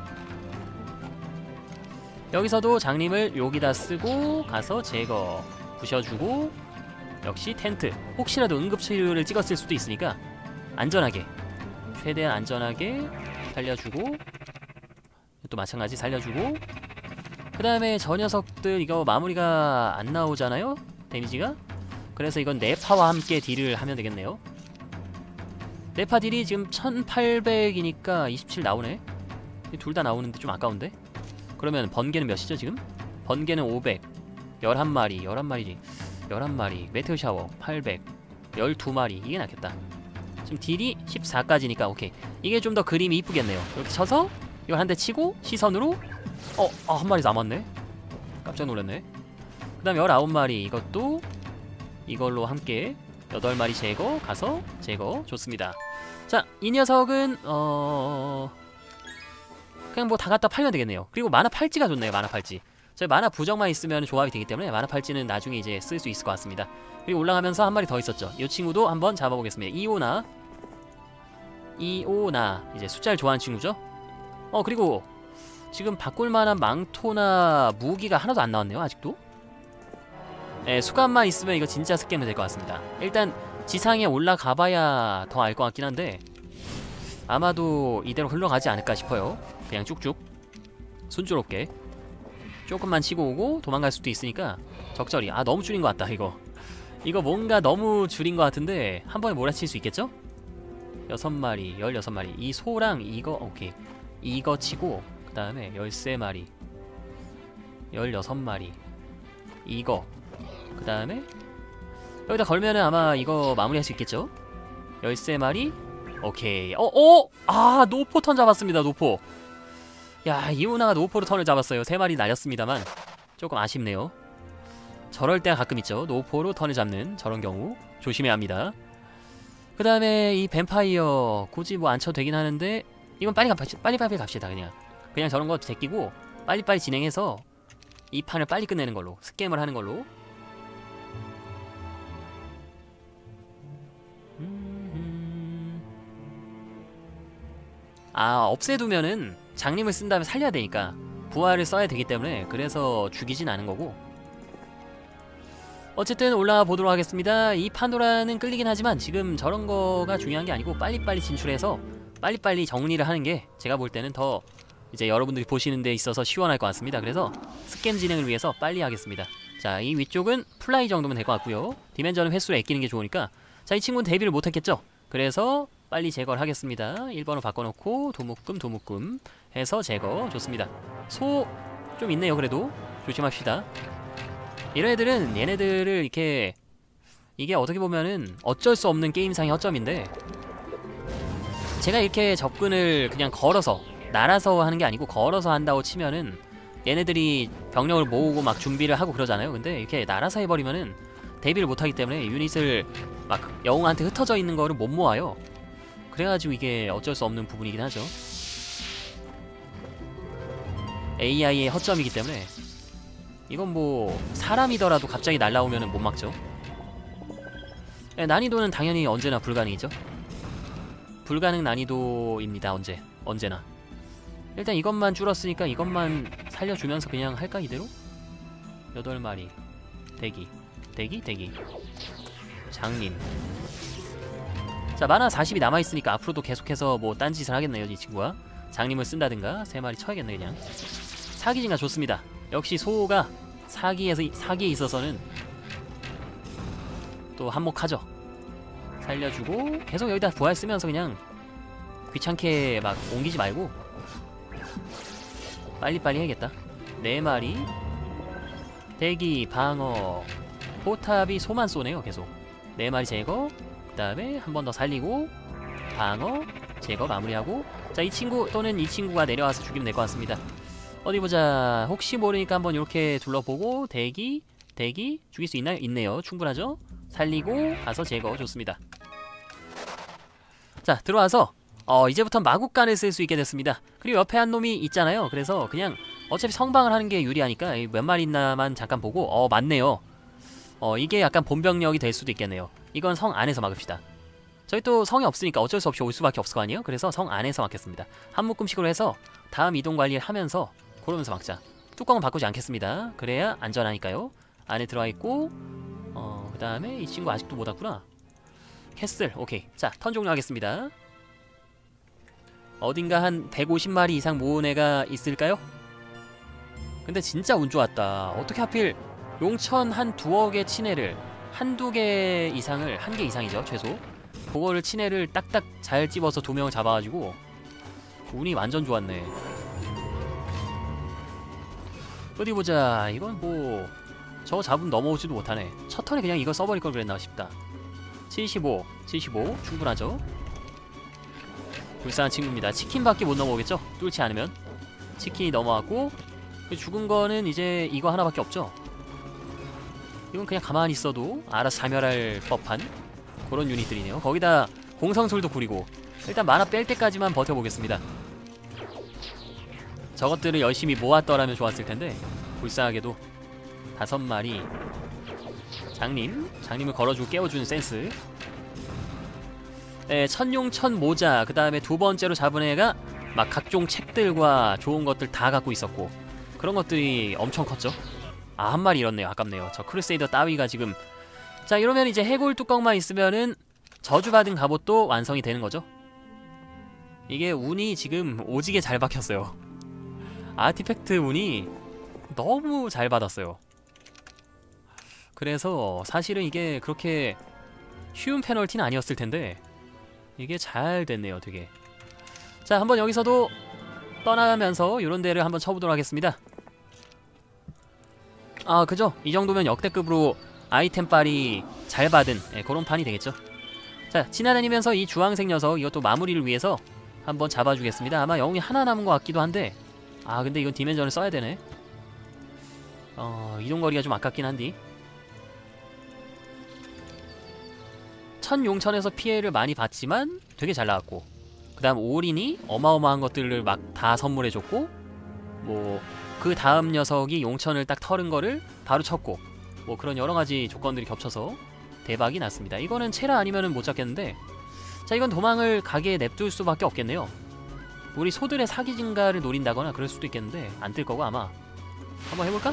여기서도 장님을 여기다 쓰고 가서 제거 부셔주고, 역시 텐트. 혹시라도 응급치료를 찍었을 수도 있으니까 안전하게, 최대한 안전하게 살려주고, 또 마찬가지 살려주고. 그 다음에 저 녀석들 이거 마무리가 안 나오잖아요? 데미지가? 그래서 이건 네파와 함께 딜을 하면 되겠네요. 네파 딜이 지금 1800이니까 27 나오네. 둘 다 나오는데 좀 아까운데? 그러면 번개는 몇이죠 지금? 번개는 500 11마리 메테오 샤워 800 12마리. 이게 낫겠다. 지금 딜이 14까지니까 오케이. 이게 좀 더 그림이 이쁘겠네요. 이렇게 쳐서 이걸 한 대 치고 시선으로 한 마리 남았네. 깜짝 놀랐네. 그 다음에 19마리 이것도 이걸로 함께 8마리 제거 가서 제거. 좋습니다. 자, 이 녀석은 그냥 뭐 다 갖다 팔면 되겠네요. 그리고 마나 팔찌가 좋네요. 마나 팔찌. 저희 마나 부정만 있으면 조합이 되기 때문에 마나 팔찌는 나중에 이제 쓸 수 있을 것 같습니다. 그리고 올라가면서 한 마리 더 있었죠. 이 친구도 한번 잡아보겠습니다. 이오나 이제 숫자를 좋아하는 친구죠. 그리고 지금 바꿀 만한 망토나 무기가 하나도 안 나왔네요. 아직도. 수갑만 있으면 이거 진짜 스캐면 될 것 같습니다. 일단 지상에 올라가봐야 더 알 것 같긴 한데 아마도 이대로 흘러가지 않을까 싶어요. 그냥 쭉쭉 순조롭게 조금만 치고 오고 도망갈 수도 있으니까 적절히. 너무 줄인 것 같다. 이거 뭔가 너무 줄인 것 같은데 한 번에 몰아칠 수 있겠죠? 6마리 16마리 이 소랑 이거 오케이. 이거 치고 그 다음에 13마리 16마리 이거 그 다음에 여기다 걸면은 아마 이거 마무리할 수 있겠죠? 13마리 오케이. 노포 턴 잡았습니다. 노포. 야, 이오나가 노포로 턴을 잡았어요. 3마리 날렸습니다만 조금 아쉽네요. 저럴 때가 가끔 있죠. 노포로 턴을 잡는 저런 경우 조심해야 합니다. 그 다음에 이 뱀파이어 굳이 뭐 안 쳐도 되긴 하는데 이건 빨리 갑시다. 그냥 저런 거 제끼고 빨리빨리 진행해서 이 판을 빨리 끝내는 걸로, 스캠을 하는 걸로. 없애두면은 장님을 쓴 다음에 살려야 되니까 부활을 써야 되기 때문에 그래서 죽이진 않은 거고. 어쨌든 올라가 보도록 하겠습니다. 이 판도라는 끌리긴 하지만 지금 저런 거가 중요한 게 아니고 빨리빨리 진출해서 빨리빨리 정리를 하는 게 제가 볼 때는 더 이제 여러분들이 보시는 데 있어서 시원할 것 같습니다. 그래서 스캠 진행을 위해서 빨리 하겠습니다. 자, 이 위쪽은 플라이 정도면 될 것 같고요. 디멘전은 횟수를 아끼는 게 좋으니까. 자, 이 친구는 데뷔를 못했겠죠? 그래서 빨리 제거를 하겠습니다. 1번으로 바꿔놓고 도묶음 해서 제거. 좋습니다. 소 좀 있네요. 그래도 조심합시다. 이런 애들은 얘네들을 이렇게, 이게 어떻게 보면은 어쩔 수 없는 게임상의 허점인데, 제가 이렇게 접근을 그냥 걸어서 날아서 하는 게 아니고 걸어서 한다고 치면은 얘네들이 병력을 모으고 막 준비를 하고 그러잖아요. 근데 이렇게 날아서 해버리면은 대비를 못하기 때문에 유닛을 막 영웅한테 흩어져 있는 거를 못 모아요. 그래가지고 이게 어쩔 수 없는 부분이긴 하죠. AI의 허점이기 때문에 이건 뭐 사람이더라도 갑자기 날라오면은 못 막죠. 난이도는 당연히 언제나 불가능이죠. 불가능 난이도입니다. 언제나. 일단 이것만 줄었으니까 이것만 살려주면서 그냥 할까 이대로? 8마리 대기 장님. 자, 만화 40이 남아있으니까 앞으로도 계속해서 뭐 딴짓을 하겠네요. 이 친구가 장님을 쓴다든가 3마리 쳐야겠네. 그냥 사기진가 좋습니다. 역시 소가 사기에 있어서는 또 한몫하죠. 살려주고 계속 여기다 부활 쓰면서 그냥 귀찮게 막 옮기지 말고 빨리빨리 해야겠다. 4마리 대기 방어. 포탑이 소만 쏘네요. 계속 4마리 제거. 그 다음에 한 번 더 살리고 방어 제거 마무리하고. 자, 이 친구 또는 이 친구가 내려와서 죽이면 될 것 같습니다. 어디 보자. 혹시 모르니까 한번 이렇게 둘러보고 대기 죽일 수 있나요? 있네요. 충분하죠? 살리고 가서 제거. 좋습니다. 자, 들어와서 이제부터 마구간을 쓸 수 있게 됐습니다. 그리고 옆에 한 놈이 있잖아요. 그래서 그냥 어차피 성방을 하는 게 유리하니까 몇 마리 있나만 잠깐 보고 맞네요. 이게 약간 본병력이 될 수도 있겠네요. 이건 성 안에서 막읍시다. 저희 또 성이 없으니까 어쩔 수 없이 올 수밖에 없을 거 아니에요? 그래서 성 안에서 막겠습니다. 한 묶음식으로 해서 다음 이동 관리를 하면서 그러면서 막자. 뚜껑은 바꾸지 않겠습니다. 그래야 안전하니까요. 안에 들어와 있고 그 다음에 이 친구 아직도 못 왔구나. 캐슬. 오케이. 자, 턴 종료하겠습니다. 어딘가 한 150마리 이상 모은 애가 있을까요? 근데 진짜 운 좋았다. 어떻게 하필 용천 한 두어 개 친애를 한두 개 이상을, 한 개 이상이죠 최소, 그거를 친애를 딱딱 잘 집어서 2명을 잡아가지고 운이 완전 좋았네. 어디 보자. 이건 뭐 저거 잡으면 넘어오지도 못하네. 첫 턴에 그냥 이거 써버릴 걸 그랬나 싶다. 75 충분하죠. 불쌍한 친구입니다. 치킨밖에 못 넘어오겠죠? 뚫지 않으면. 치킨이 넘어왔고 죽은 거는 이제 이거 하나밖에 없죠. 이건 그냥 가만히 있어도 알아서 자멸할 법한 그런 유닛들이네요. 거기다 공성술도 구리고. 일단 만화 뺄 때까지만 버텨보겠습니다. 저것들을 열심히 모았더라면 좋았을 텐데 불쌍하게도 5마리. 장님을 걸어주고 깨워주는 센스. 네, 천용 천모자. 그 다음에 두 번째로 잡은 애가 막 각종 책들과 좋은 것들 다 갖고 있었고 그런 것들이 엄청 컸죠. 한 마리 잃었네요. 아깝네요. 저 크루세이더 따위가 지금. 자, 이러면 이제 해골 뚜껑만 있으면은 저주받은 갑옷도 완성이 되는 거죠. 이게 운이 지금 오지게 잘 박혔어요. 아티팩트 운이 너무 잘 받았어요. 그래서 사실은 이게 그렇게 쉬운 페널티는 아니었을 텐데 이게 잘 됐네요. 되게. 자, 한번 여기서도 떠나면서 이런 데를 한번 쳐보도록 하겠습니다. 그죠? 이 정도면 역대급으로 아이템 빨이 잘 받은 그런 판이 되겠죠. 자, 지나다니면서 이 주황색 녀석 이것도 마무리를 위해서 한번 잡아주겠습니다. 아마 영웅이 하나 남은 것 같기도 한데 근데 이건 디멘전을 써야 되네. 이동거리가 좀 아깝긴 한디. 천용천에서 피해를 많이 받지만 되게 잘 나왔고, 그 다음 올인이 어마어마한 것들을 막 다 선물해줬고, 뭐 그 다음 녀석이 용천을 딱 털은 거를 바로 쳤고, 뭐 그런 여러가지 조건들이 겹쳐서 대박이 났습니다. 이거는 체라 아니면은 못 잡겠는데, 자, 이건 도망을 가게 냅둘 수밖에 없겠네요. 우리 소들의 사기 증가를 노린다거나 그럴 수도 있겠는데 안 뜰 거고 아마. 한번 해볼까?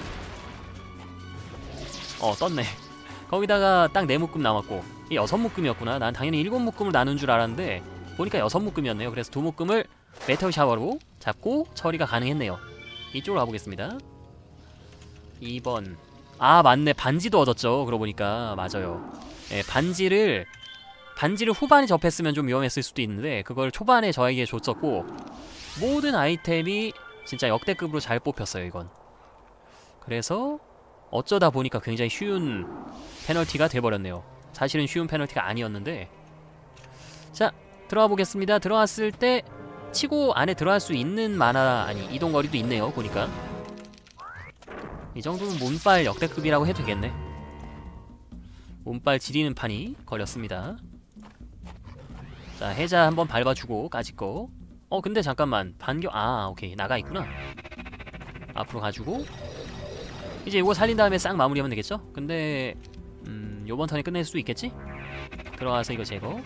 떴네. 거기다가 딱 4묶음 남았고 이 6묶음이었구나. 난 당연히 7묶음을 나눈 줄 알았는데 보니까 6묶음이었네요. 그래서 2묶음을 메테오 샤워로 잡고 처리가 가능했네요. 이쪽으로 가보겠습니다. 2번. 아 맞네, 반지도 얻었죠. 그러고 보니까 맞아요. 예, 반지를 후반에 접했으면 좀 위험했을 수도 있는데 그걸 초반에 저에게 줬었고 모든 아이템이 진짜 역대급으로 잘 뽑혔어요 이건. 그래서 어쩌다 보니까 굉장히 쉬운 페널티가 돼버렸네요. 사실은 쉬운 페널티가 아니었는데. 자, 들어가 보겠습니다. 들어왔을 때 치고 안에 들어갈 수 있는 만화, 아니 이동거리도 있네요 보니까. 이 정도면 몸빨 역대급이라고 해도 되겠네. 몸빨 지리는 판이 걸렸습니다. 자, 해자 한번 밟아주고 까짓거. 근데 잠깐만 반격. 오케이, 나가 있구나. 앞으로 가주고 이제 이거 살린 다음에 싹 마무리하면 되겠죠? 근데 요번 턴에 끝낼 수도 있겠지? 들어와서 이거 제거.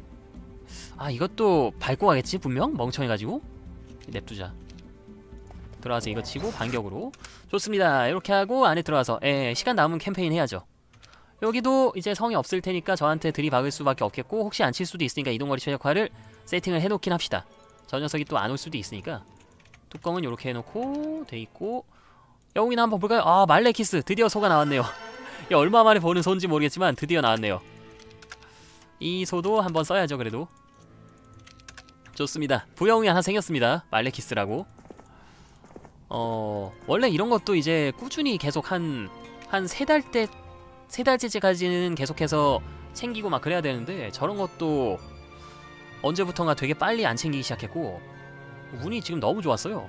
이것도 밟고 가겠지 분명? 멍청해가지고. 냅두자. 들어와서 이거 치고 반격으로. 좋습니다. 이렇게 하고 안에 들어와서 시간 남은 캠페인 해야죠. 여기도 이제 성이 없을 테니까 저한테 들이박을 수밖에 없겠고 혹시 안 칠 수도 있으니까 이동거리 최적화를 세팅을 해놓긴 합시다. 저 녀석이 또 안 올 수도 있으니까. 뚜껑은 이렇게 해놓고 돼있고. 영웅이나 한번 볼까요? 말레키스 드디어 소가 나왔네요. 얼마 만에 보는 소인지 모르겠지만 드디어 나왔네요. 이 소도 한번 써야죠 그래도. 좋습니다. 부영웅이 하나 생겼습니다. 말레키스라고. 원래 이런 것도 이제 꾸준히 계속 한 3달째까지는 계속해서 챙기고 막 그래야 되는데 저런 것도 언제부턴가 되게 빨리 안 챙기기 시작했고 운이 지금 너무 좋았어요.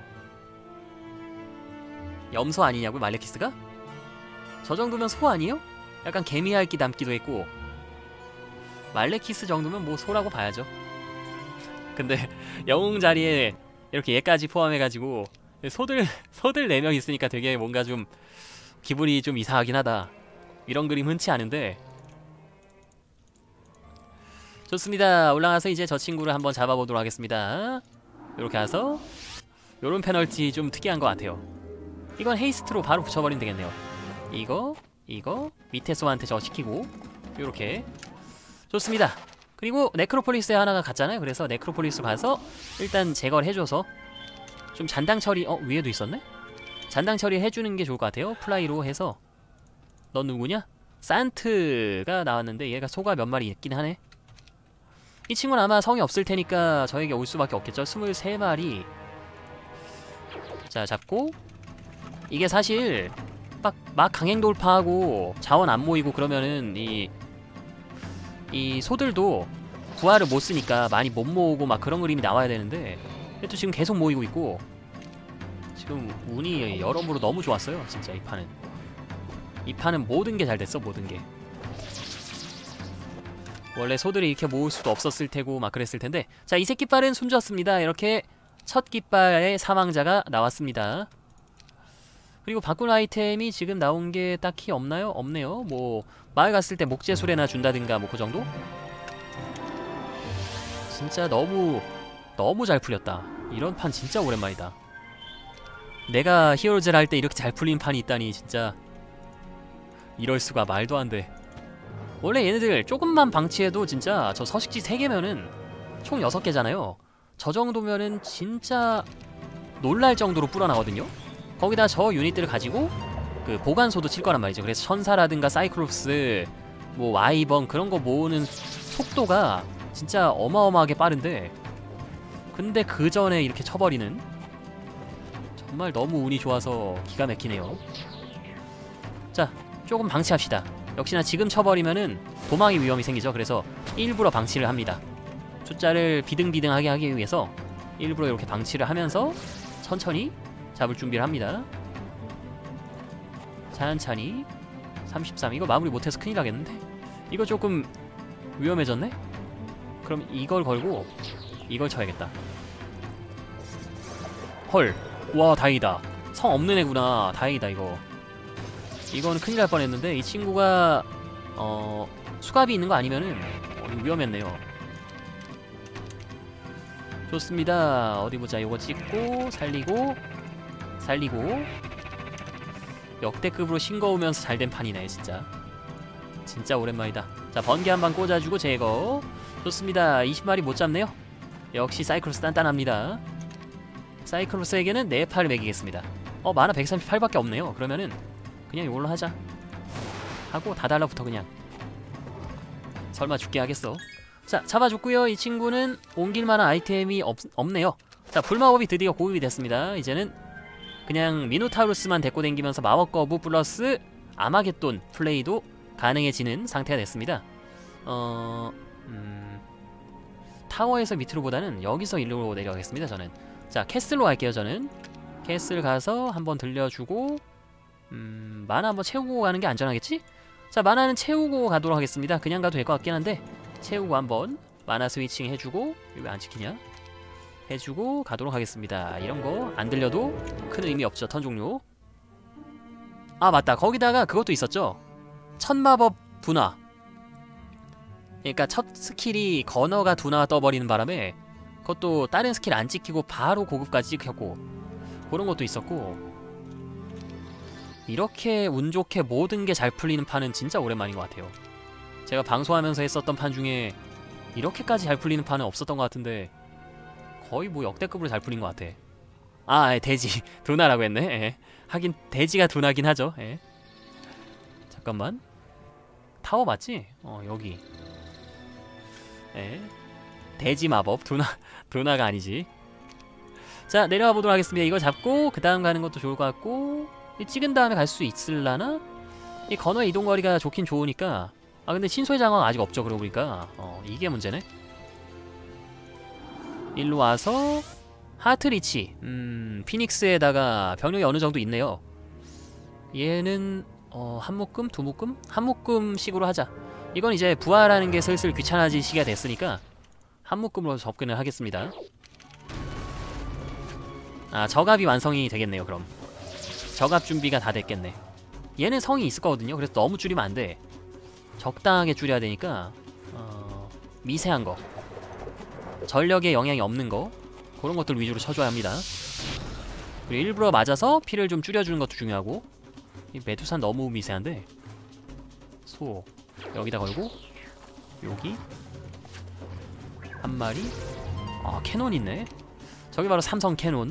염소 아니냐고요 말레키스가? 저 정도면 소 아니에요? 약간 개미핥기 닮기도 했고 말레키스 정도면 뭐 소라고 봐야죠. 근데 영웅 자리에 이렇게 얘까지 포함해가지고 소들 4명 있으니까 되게 뭔가 좀 기분이 좀 이상하긴 하다. 이런 그림 흔치 않은데. 좋습니다. 올라가서 이제 저 친구를 한번 잡아보도록 하겠습니다. 이렇게 해서 요런 페널티 좀 특이한 것 같아요. 이건 헤이스트로 바로 붙여버리면 되겠네요. 이거 밑에 소한테 저거 시키고 요렇게. 좋습니다. 그리고 네크로폴리스에 하나가 갔잖아요. 그래서 네크로폴리스 가서 일단 제거를 해줘서 좀 잔당 처리. 위에도 있었네? 잔당 처리 해주는 게 좋을 것 같아요. 플라이로 해서. 넌 누구냐? 산트가 나왔는데 얘가 소가 몇 마리 있긴 하네. 이 친구는 아마 성이 없을 테니까 저에게 올 수밖에 없겠죠. 23마리. 자, 잡고. 이게 사실 막 강행 돌파하고 자원 안 모이고 그러면은 이 소들도 부하를 못 쓰니까 많이 못 모으고 막 그런 그림이 나와야 되는데 또 지금 계속 모이고 있고 지금 운이 여러모로 너무 좋았어요. 진짜 이 판은 모든 게 잘 됐어. 모든 게. 원래 소들이 이렇게 모을 수도 없었을 테고 막 그랬을 텐데. 자, 이 새끼빨은 숨졌습니다. 이렇게 첫 깃발의 사망자가 나왔습니다. 그리고 바꾼 아이템이 지금 나온 게 딱히 없나요? 없네요. 뭐 마을 갔을 때 목재수레나 준다든가 뭐 그 정도? 진짜 너무 잘 풀렸다. 이런 판 진짜 오랜만이다. 내가 히어로즈를 할 때 이렇게 잘 풀린 판이 있다니 진짜 이럴 수가 말도 안 돼. 원래 얘네들 조금만 방치해도 진짜 저 서식지 3개면은 총 6개잖아요. 저 정도면은 진짜 놀랄 정도로 불어나거든요. 거기다 저 유닛들을 가지고 그 보관소도 칠 거란 말이죠. 그래서 천사라든가 사이클롭스, 뭐 와이번 그런 거 모으는 속도가 진짜 어마어마하게 빠른데 근데 그 전에 이렇게 쳐버리는 정말 너무 운이 좋아서 기가 막히네요. 자, 조금 방치합시다. 역시나 지금 쳐버리면은 도망의 위험이 생기죠. 그래서 일부러 방치를 합니다. 숫자를 비등비등하게 하기 위해서 일부러 이렇게 방치를 하면서 천천히 잡을 준비를 합니다. 찬찬히. 33. 이거 마무리 못해서 큰일 나겠는데? 이거 조금 위험해졌네? 그럼 이걸 걸고 이걸 쳐야겠다. 헐. 와, 다행이다. 성 없는 애구나. 다행이다 이거. 이건 큰일 날 뻔했는데 이 친구가 수갑이 있는 거 아니면은 위험했네요. 좋습니다. 어디 보자. 요거 찍고 살리고 역대급으로 싱거우면서 잘된 판이네 진짜. 진짜 오랜만이다. 자, 번개 한방 꽂아주고 제거. 좋습니다. 20마리 못 잡네요. 역시 사이클로스 단단합니다. 사이클로스에게는 4팔을 매기겠습니다. 만화 138밖에 없네요. 그러면은 그냥 이걸로 하자 하고 다 달라붙어. 그냥 설마 죽게 하겠어. 자, 잡아줬고요. 이 친구는 옮길만한 아이템이 없네요. 자, 불마법이 드디어 고급이 됐습니다. 이제는 그냥 미노타우루스만 데리고 댕기면서 마법 거부 플러스 아마겟돈 플레이도 가능해지는 상태가 됐습니다. 타워에서 밑으로 보다는 여기서 일로 내려가겠습니다. 저는 자, 캐슬로 갈게요. 저는 캐슬 가서 한번 들려주고 마나 한번 채우고 가는 게 안전하겠지? 자, 마나는 채우고 가도록 하겠습니다. 그냥 가도 될 것 같긴 한데 채우고 한번 마나 스위칭 해주고, 왜 안 찍히냐? 해주고 가도록 하겠습니다. 이런 거 안 들려도 큰 의미 없죠. 턴 종료. 아, 맞다. 거기다가 그것도 있었죠. 천마법 둔화. 그러니까 첫 스킬이 건어가 둔화가 떠버리는 바람에 그것도 다른 스킬 안 찍히고 바로 고급까지 찍혔고, 그런 것도 있었고. 이렇게 운 좋게 모든 게 잘 풀리는 판은 진짜 오랜만인 것 같아요. 제가 방송하면서 했었던 판 중에 이렇게까지 잘 풀리는 판은 없었던 것 같은데 거의 뭐 역대급으로 잘 풀린 것 같아. 아, 돼지 둔화라고 했네. 예. 하긴 돼지가 둔화긴 하죠. 예. 잠깐만, 타워 맞지? 여기. 예. 돼지 마법 둔화가 아니지. 자, 내려가 보도록 하겠습니다. 이거 잡고 그 다음 가는 것도 좋을 것 같고, 찍은 다음에 갈 수 있을라나? 이 건어의 이동거리가 좋긴 좋으니까. 아, 근데 신소의 장화가 아직 없죠. 그러고 보니까 이게 문제네. 일로 와서 하트리치. 피닉스에다가 병력이 어느 정도 있네요. 얘는 한 묶음? 두 묶음? 한 묶음식으로 하자. 이건 이제 부활하는 게 슬슬 귀찮아질 시기가 됐으니까 한 묶음으로 접근을 하겠습니다. 아, 저갑이 완성이 되겠네요. 그럼 저갑 준비가 다 됐겠네. 얘는 성이 있을 거거든요. 그래서 너무 줄이면 안 돼. 적당하게 줄여야 되니까 미세한 거, 전력에 영향이 없는 거, 그런 것들 위주로 쳐줘야 합니다. 그리고 일부러 맞아서 피를 좀 줄여주는 것도 중요하고. 이 메두산 너무 미세한데. 소 여기다 걸고, 여기 한 마리. 아, 캐논 있네. 저기 바로 삼성 캐논.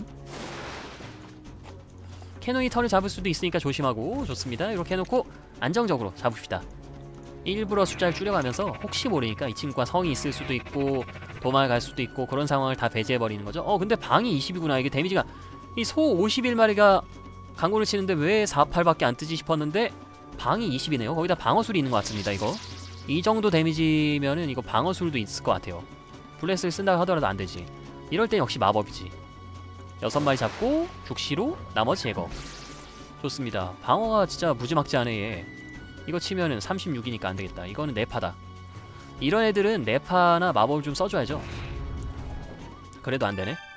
캐논이 턴을 잡을 수도 있으니까 조심하고. 좋습니다. 이렇게 해놓고 안정적으로 잡읍시다. 일부러 숫자를 줄여가면서 혹시 모르니까 이 친구가 성이 있을 수도 있고 도망갈 수도 있고 그런 상황을 다 배제해버리는 거죠. 근데 방이 20이구나. 이게 데미지가, 이 소 51마리가 강고를 치는데 왜 48밖에 안 뜨지 싶었는데 방이 20이네요. 거기다 방어술이 있는 것 같습니다. 이거 이 정도 데미지면은 이거 방어술도 있을 것 같아요. 블레스를 쓴다고 하더라도 안 되지. 이럴 땐 역시 마법이지. 6마리 잡고 죽시로 나머지 제거. 좋습니다. 방어가 진짜 무지막지하네 얘. 이거 치면은 36이니까 안 되겠다. 이거는 네파다. 이런 애들은 네파나 마법을 좀 써줘야죠. 그래도 안 되네.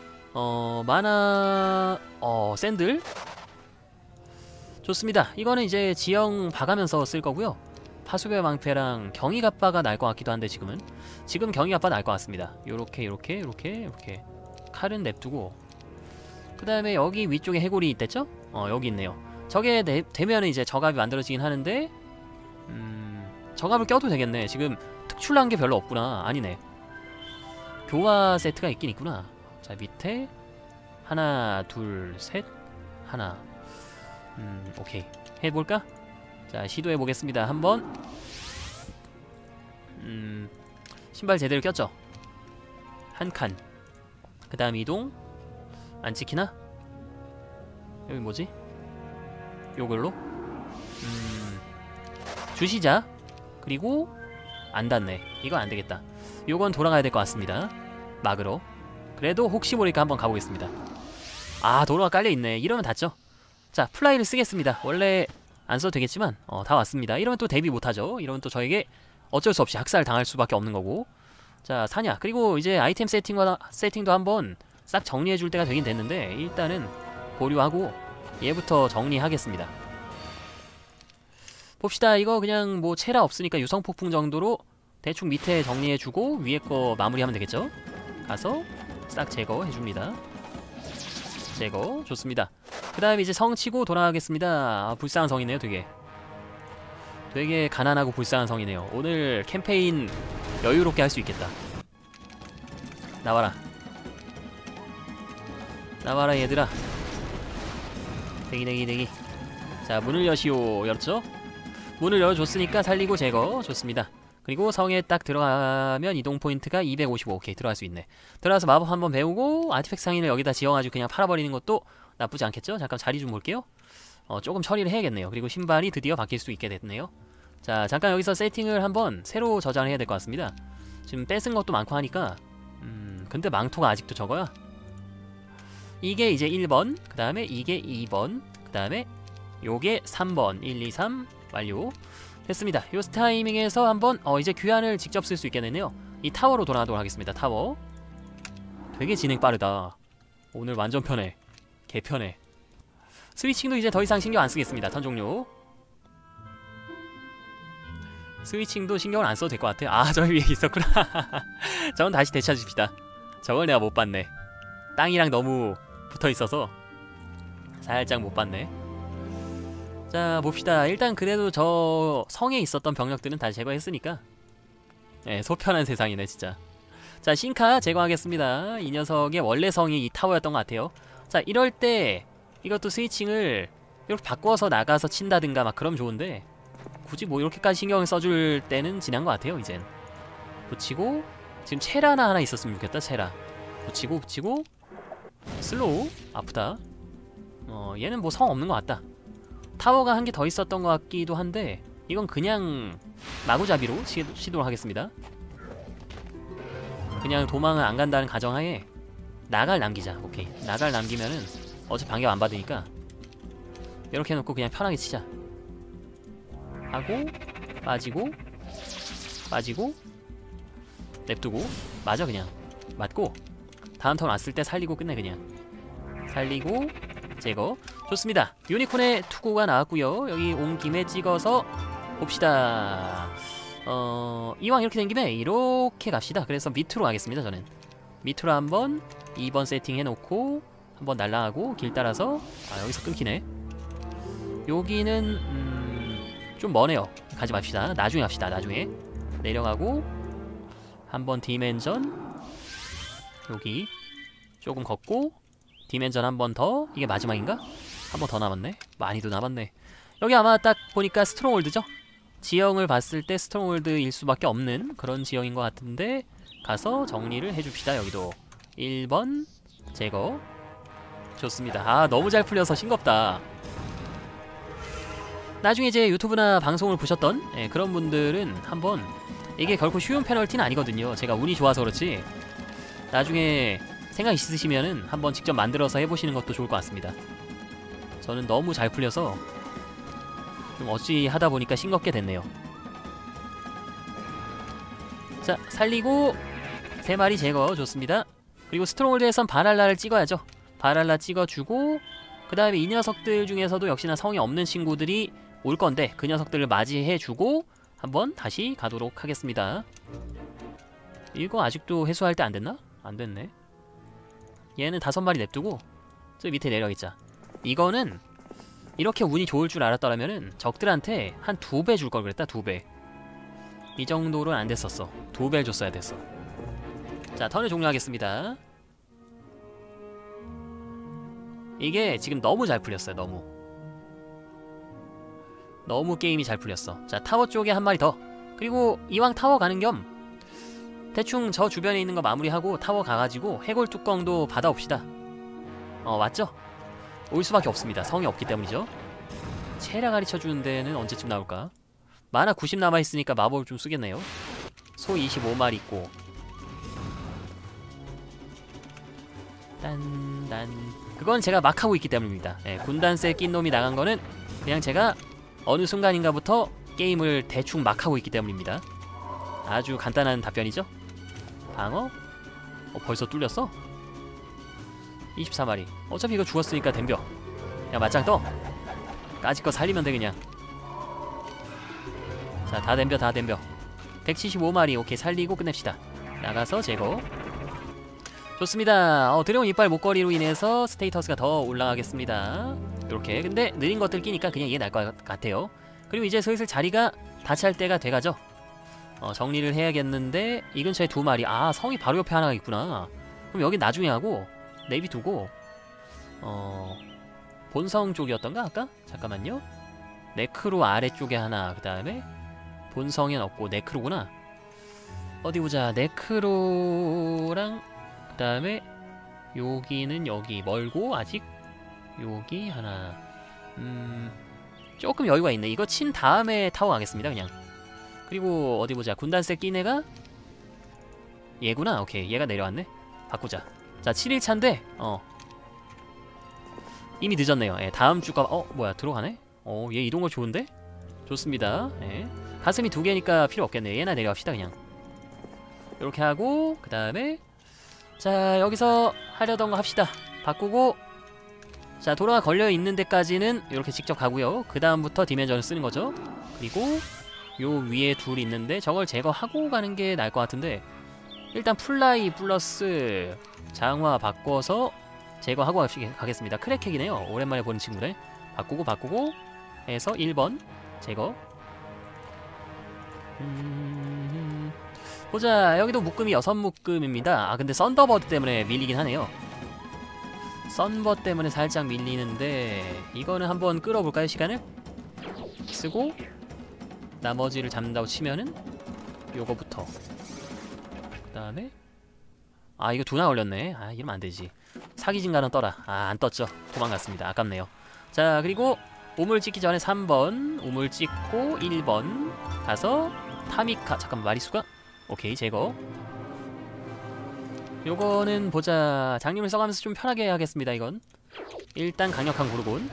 마나 샌들. 좋습니다. 이거는 이제 지형 봐가면서 쓸 거고요. 파수배 방패랑 경이갑바가 날 것 같기도 한데 지금 경이갑바 날 것 같습니다. 요렇게 칼은 냅두고, 그 다음에 여기 위쪽에 해골이 있댔죠? 여기 있네요. 저게 되면은 이제 저갑이 만들어지긴 하는데, 저갑을 껴도 되겠네. 지금 특출난 게 별로 없구나. 아니네. 교화 세트가 있긴 있구나. 자, 밑에 하나, 둘, 셋, 하나. 오케이. 해볼까? 자, 시도해보겠습니다. 한번. 신발 제대로 꼈죠? 한 칸. 그 다음 이동. 안 찍히나? 여기 뭐지? 요걸로? 주시자. 그리고 안 닿네. 이건 안 되겠다. 요건 돌아가야 될 것 같습니다. 막으로. 그래도 혹시 모르니까 한번 가보겠습니다. 아, 도로가 깔려있네. 이러면 닿죠? 자, 플라이를 쓰겠습니다. 원래 안 써도 되겠지만 다 왔습니다. 이러면 또 데뷔 못하죠. 이러면 또 저에게 어쩔 수 없이 학살 당할 수밖에 없는 거고. 자, 사냐. 그리고 이제 아이템 세팅도 한번 싹 정리해줄 때가 되긴 됐는데, 일단은 보류하고 얘부터 정리하겠습니다. 봅시다. 이거 그냥 뭐 체라 없으니까 유성폭풍 정도로 대충 밑에 정리해주고 위에 거 마무리하면 되겠죠? 가서 싹 제거해줍니다. 제거 좋습니다. 그 다음에 이제 성 치고 돌아가겠습니다. 아, 불쌍한 성이네요. 되게 가난하고 불쌍한 성이네요. 오늘 캠페인 여유롭게 할 수 있겠다. 나와라. 나와라 얘들아. 대기. 자, 문을 여시오. 열었죠? 문을 열어줬으니까 살리고 제거. 좋습니다. 그리고 성에 딱 들어가면 이동 포인트가 255. 오케이, 들어갈 수 있네. 들어가서 마법 한번 배우고 아티팩트 상인을 여기다 지어가지고 그냥 팔아버리는 것도 나쁘지 않겠죠? 잠깐 자리 좀 볼게요. 조금 처리를 해야겠네요. 그리고 신발이 드디어 바뀔 수 있게 됐네요. 자, 잠깐 여기서 세팅을 한번 새로 저장을 해야 될 것 같습니다. 지금 뺏은 것도 많고 하니까 근데 망토가 아직도 적어요. 이게 이제 1번, 그 다음에 이게 2번, 그 다음에 요게 3번. 1, 2, 3 완료. 됐습니다. 요 타이밍에서 한번 이제 귀환을 직접 쓸 수 있겠네요. 이 타워로 돌아가도록 하겠습니다. 타워. 되게 진행 빠르다. 오늘 완전 편해. 개편해. 스위칭도 이제 더 이상 신경 안 쓰겠습니다. 턴 종료. 스위칭도 신경을 안 써도 될 것 같아요. 아, 저 위에 있었구나. 저건 다시 되찾읍시다. 저걸 내가 못 봤네. 땅이랑 너무 붙어있어서 살짝 못 봤네. 자, 봅시다. 일단 그래도 저 성에 있었던 병력들은 다 제거했으니까 네, 속편한 세상이네 진짜. 자, 신카 제거하겠습니다. 이 녀석의 원래 성이 이 타워였던 것 같아요. 자, 이럴 때 이것도 스위칭을 이렇게 바꿔서 나가서 친다든가 막 그러면 좋은데 굳이 뭐 이렇게까지 신경을 써줄 때는 지난 것 같아요. 이젠 붙이고, 지금 체라나 하나 있었으면 좋겠다. 체라 붙이고 슬로우. 아프다. 얘는 뭐 성 없는 것 같다. 타워가 한 개 더 있었던 것 같기도 한데 이건 그냥 마구잡이로 시도를 하겠습니다. 그냥 도망을 안 간다는 가정하에 나갈 남기자. 오케이, 나갈 남기면은 어차피 반격 안 받으니까 이렇게 해놓고 그냥 편하게 치자 하고, 빠지고 냅두고 맞아. 그냥 맞고 다음 턴 왔을 때 살리고 끝내. 그냥 살리고 제거. 좋습니다. 유니콘의 투구가 나왔고요. 여기 온 김에 찍어서 봅시다. 이왕 이렇게 된 김에 이렇게 갑시다. 그래서 밑으로 가겠습니다. 저는 밑으로 한번 2번 세팅 해놓고 한번 날라가고 길 따라서 여기서 끊기네. 여기는 좀 머네요. 가지 맙시다. 나중에 갑시다. 나중에 내려가고 한번 디멘전 여기 조금 걷고 디멘전 한 번 더. 이게 마지막인가? 한 번 더 남았네. 많이도 남았네. 여기 아마 딱 보니까 스트롱홀드죠? 지형을 봤을 때 스트롱홀드일 수밖에 없는 그런 지형인 것 같은데 가서 정리를 해줍시다. 여기도 1번 제거. 좋습니다. 아, 너무 잘 풀려서 싱겁다. 나중에 이제 유튜브나 방송을 보셨던 그런 분들은 한번, 이게 결코 쉬운 페널티는 아니거든요. 제가 운이 좋아서 그렇지 나중에 생각 있으시면은 한번 직접 만들어서 해보시는 것도 좋을 것 같습니다. 저는 너무 잘 풀려서 좀 어찌 하다 보니까 싱겁게 됐네요. 자, 살리고 3마리 제거. 좋습니다. 그리고 스트롱홀드에선 바랄라를 찍어야죠. 바랄라 찍어주고 그 다음에 이 녀석들 중에서도 역시나 성이 없는 친구들이 올 건데 그 녀석들을 맞이해주고 한번 다시 가도록 하겠습니다. 이거 아직도 회수할 때 안 됐나? 안 됐네. 얘는 5마리 냅두고 저 밑에 내려있자. 이거는 이렇게 운이 좋을 줄 알았더라면은 적들한테 한 2배 줄 걸 그랬다. 2배. 이 정도로는 안 됐었어. 2배를 줬어야 됐어. 자, 턴을 종료하겠습니다. 이게 지금 너무 잘 풀렸어요. 너무 게임이 잘 풀렸어. 자, 타워 쪽에 한 마리 더. 그리고 이왕 타워 가는 겸 대충 저 주변에 있는 거 마무리하고 타워 가가지고 해골 뚜껑도 받아옵시다. 맞죠? 올 수밖에 없습니다. 성이 없기 때문이죠. 체라 가르쳐주는 데는 언제쯤 나올까? 만화 90 남아있으니까 마법을 좀 쓰겠네요. 소 25마리 있고 그건 제가 막 하고 있기 때문입니다. 군단세 낀 놈이 나간 거는 그냥 제가 어느 순간인가부터 게임을 대충 막 하고 있기 때문입니다. 아주 간단한 답변이죠. 방어? 벌써 뚫렸어? 24마리. 어차피 이거 죽었으니까 덤벼. 야, 맞짱 떠. 까짓 거 살리면 돼 그냥. 자, 다 덤벼. 175마리. 오케이, 살리고 끝냅시다. 나가서 제거. 좋습니다. 드래곤 이빨 목걸이로 인해서 스테이터스가 더 올라가겠습니다. 이렇게. 근데 느린 것들 끼니까 그냥 이게 나을 것 같아요. 그리고 이제 슬슬 자리가 다 찰 때가 돼가죠. 정리를 해야겠는데 이 근처에 2마리. 아, 성이 바로 옆에 하나가 있구나. 그럼 여기 나중에 하고 내비 두고 본성 쪽이었던가 아까? 잠깐만요. 네크로 아래쪽에 하나, 그 다음에 본성엔 없고 네크로구나. 어디 보자. 네크로랑 그 다음에 여기는 여기 멀고 아직 여기 하나. 조금 여유가 있네. 이거 친 다음에 타고 가겠습니다 그냥. 그리고 어디 보자. 군단세 낀 애가 얘구나. 오케이, 얘가 내려왔네. 바꾸자. 자, 7일차인데 이미 늦었네요. 예, 다음 주가 뭐야, 들어가네? 얘 이동거 좋은데? 좋습니다. 예. 가슴이 2개니까 필요 없겠네. 얘나 내려갑시다 그냥. 이렇게 하고 그 다음에 자, 여기서 하려던 거 합시다. 바꾸고 자, 도로가 걸려있는 데까지는 이렇게 직접 가고요. 그 다음부터 디멘전을 쓰는 거죠. 그리고 요 위에 둘 있는데 저걸 제거하고 가는 게 나을 것 같은데, 일단 플라이 플러스 장화 바꿔서 제거하고 가겠습니다. 크랙핵이네요. 오랜만에 보는 친구네. 바꾸고 해서 1번 제거. 보자. 여기도 묶음이 6묶음입니다. 아, 근데 썬더버드 때문에 밀리긴 하네요. 썬버 때문에 살짝 밀리는데 이거는 한번 끌어볼까요? 시간을 쓰고 나머지를 잡는다고 치면은 요거부터, 그 다음에 아, 이거 2나 걸렸네. 아, 이러면 안되지. 사기진가는 떠라. 아, 안 떴죠. 도망갔습니다. 아깝네요. 자, 그리고 우물 찍기 전에 3번 우물 찍고 1번 가서 타미카. 잠깐만, 마리수가 오케이, 제거. 요거는 보자. 장님을 써가면서 좀 편하게 하겠습니다. 이건 일단 강력한 고르곤.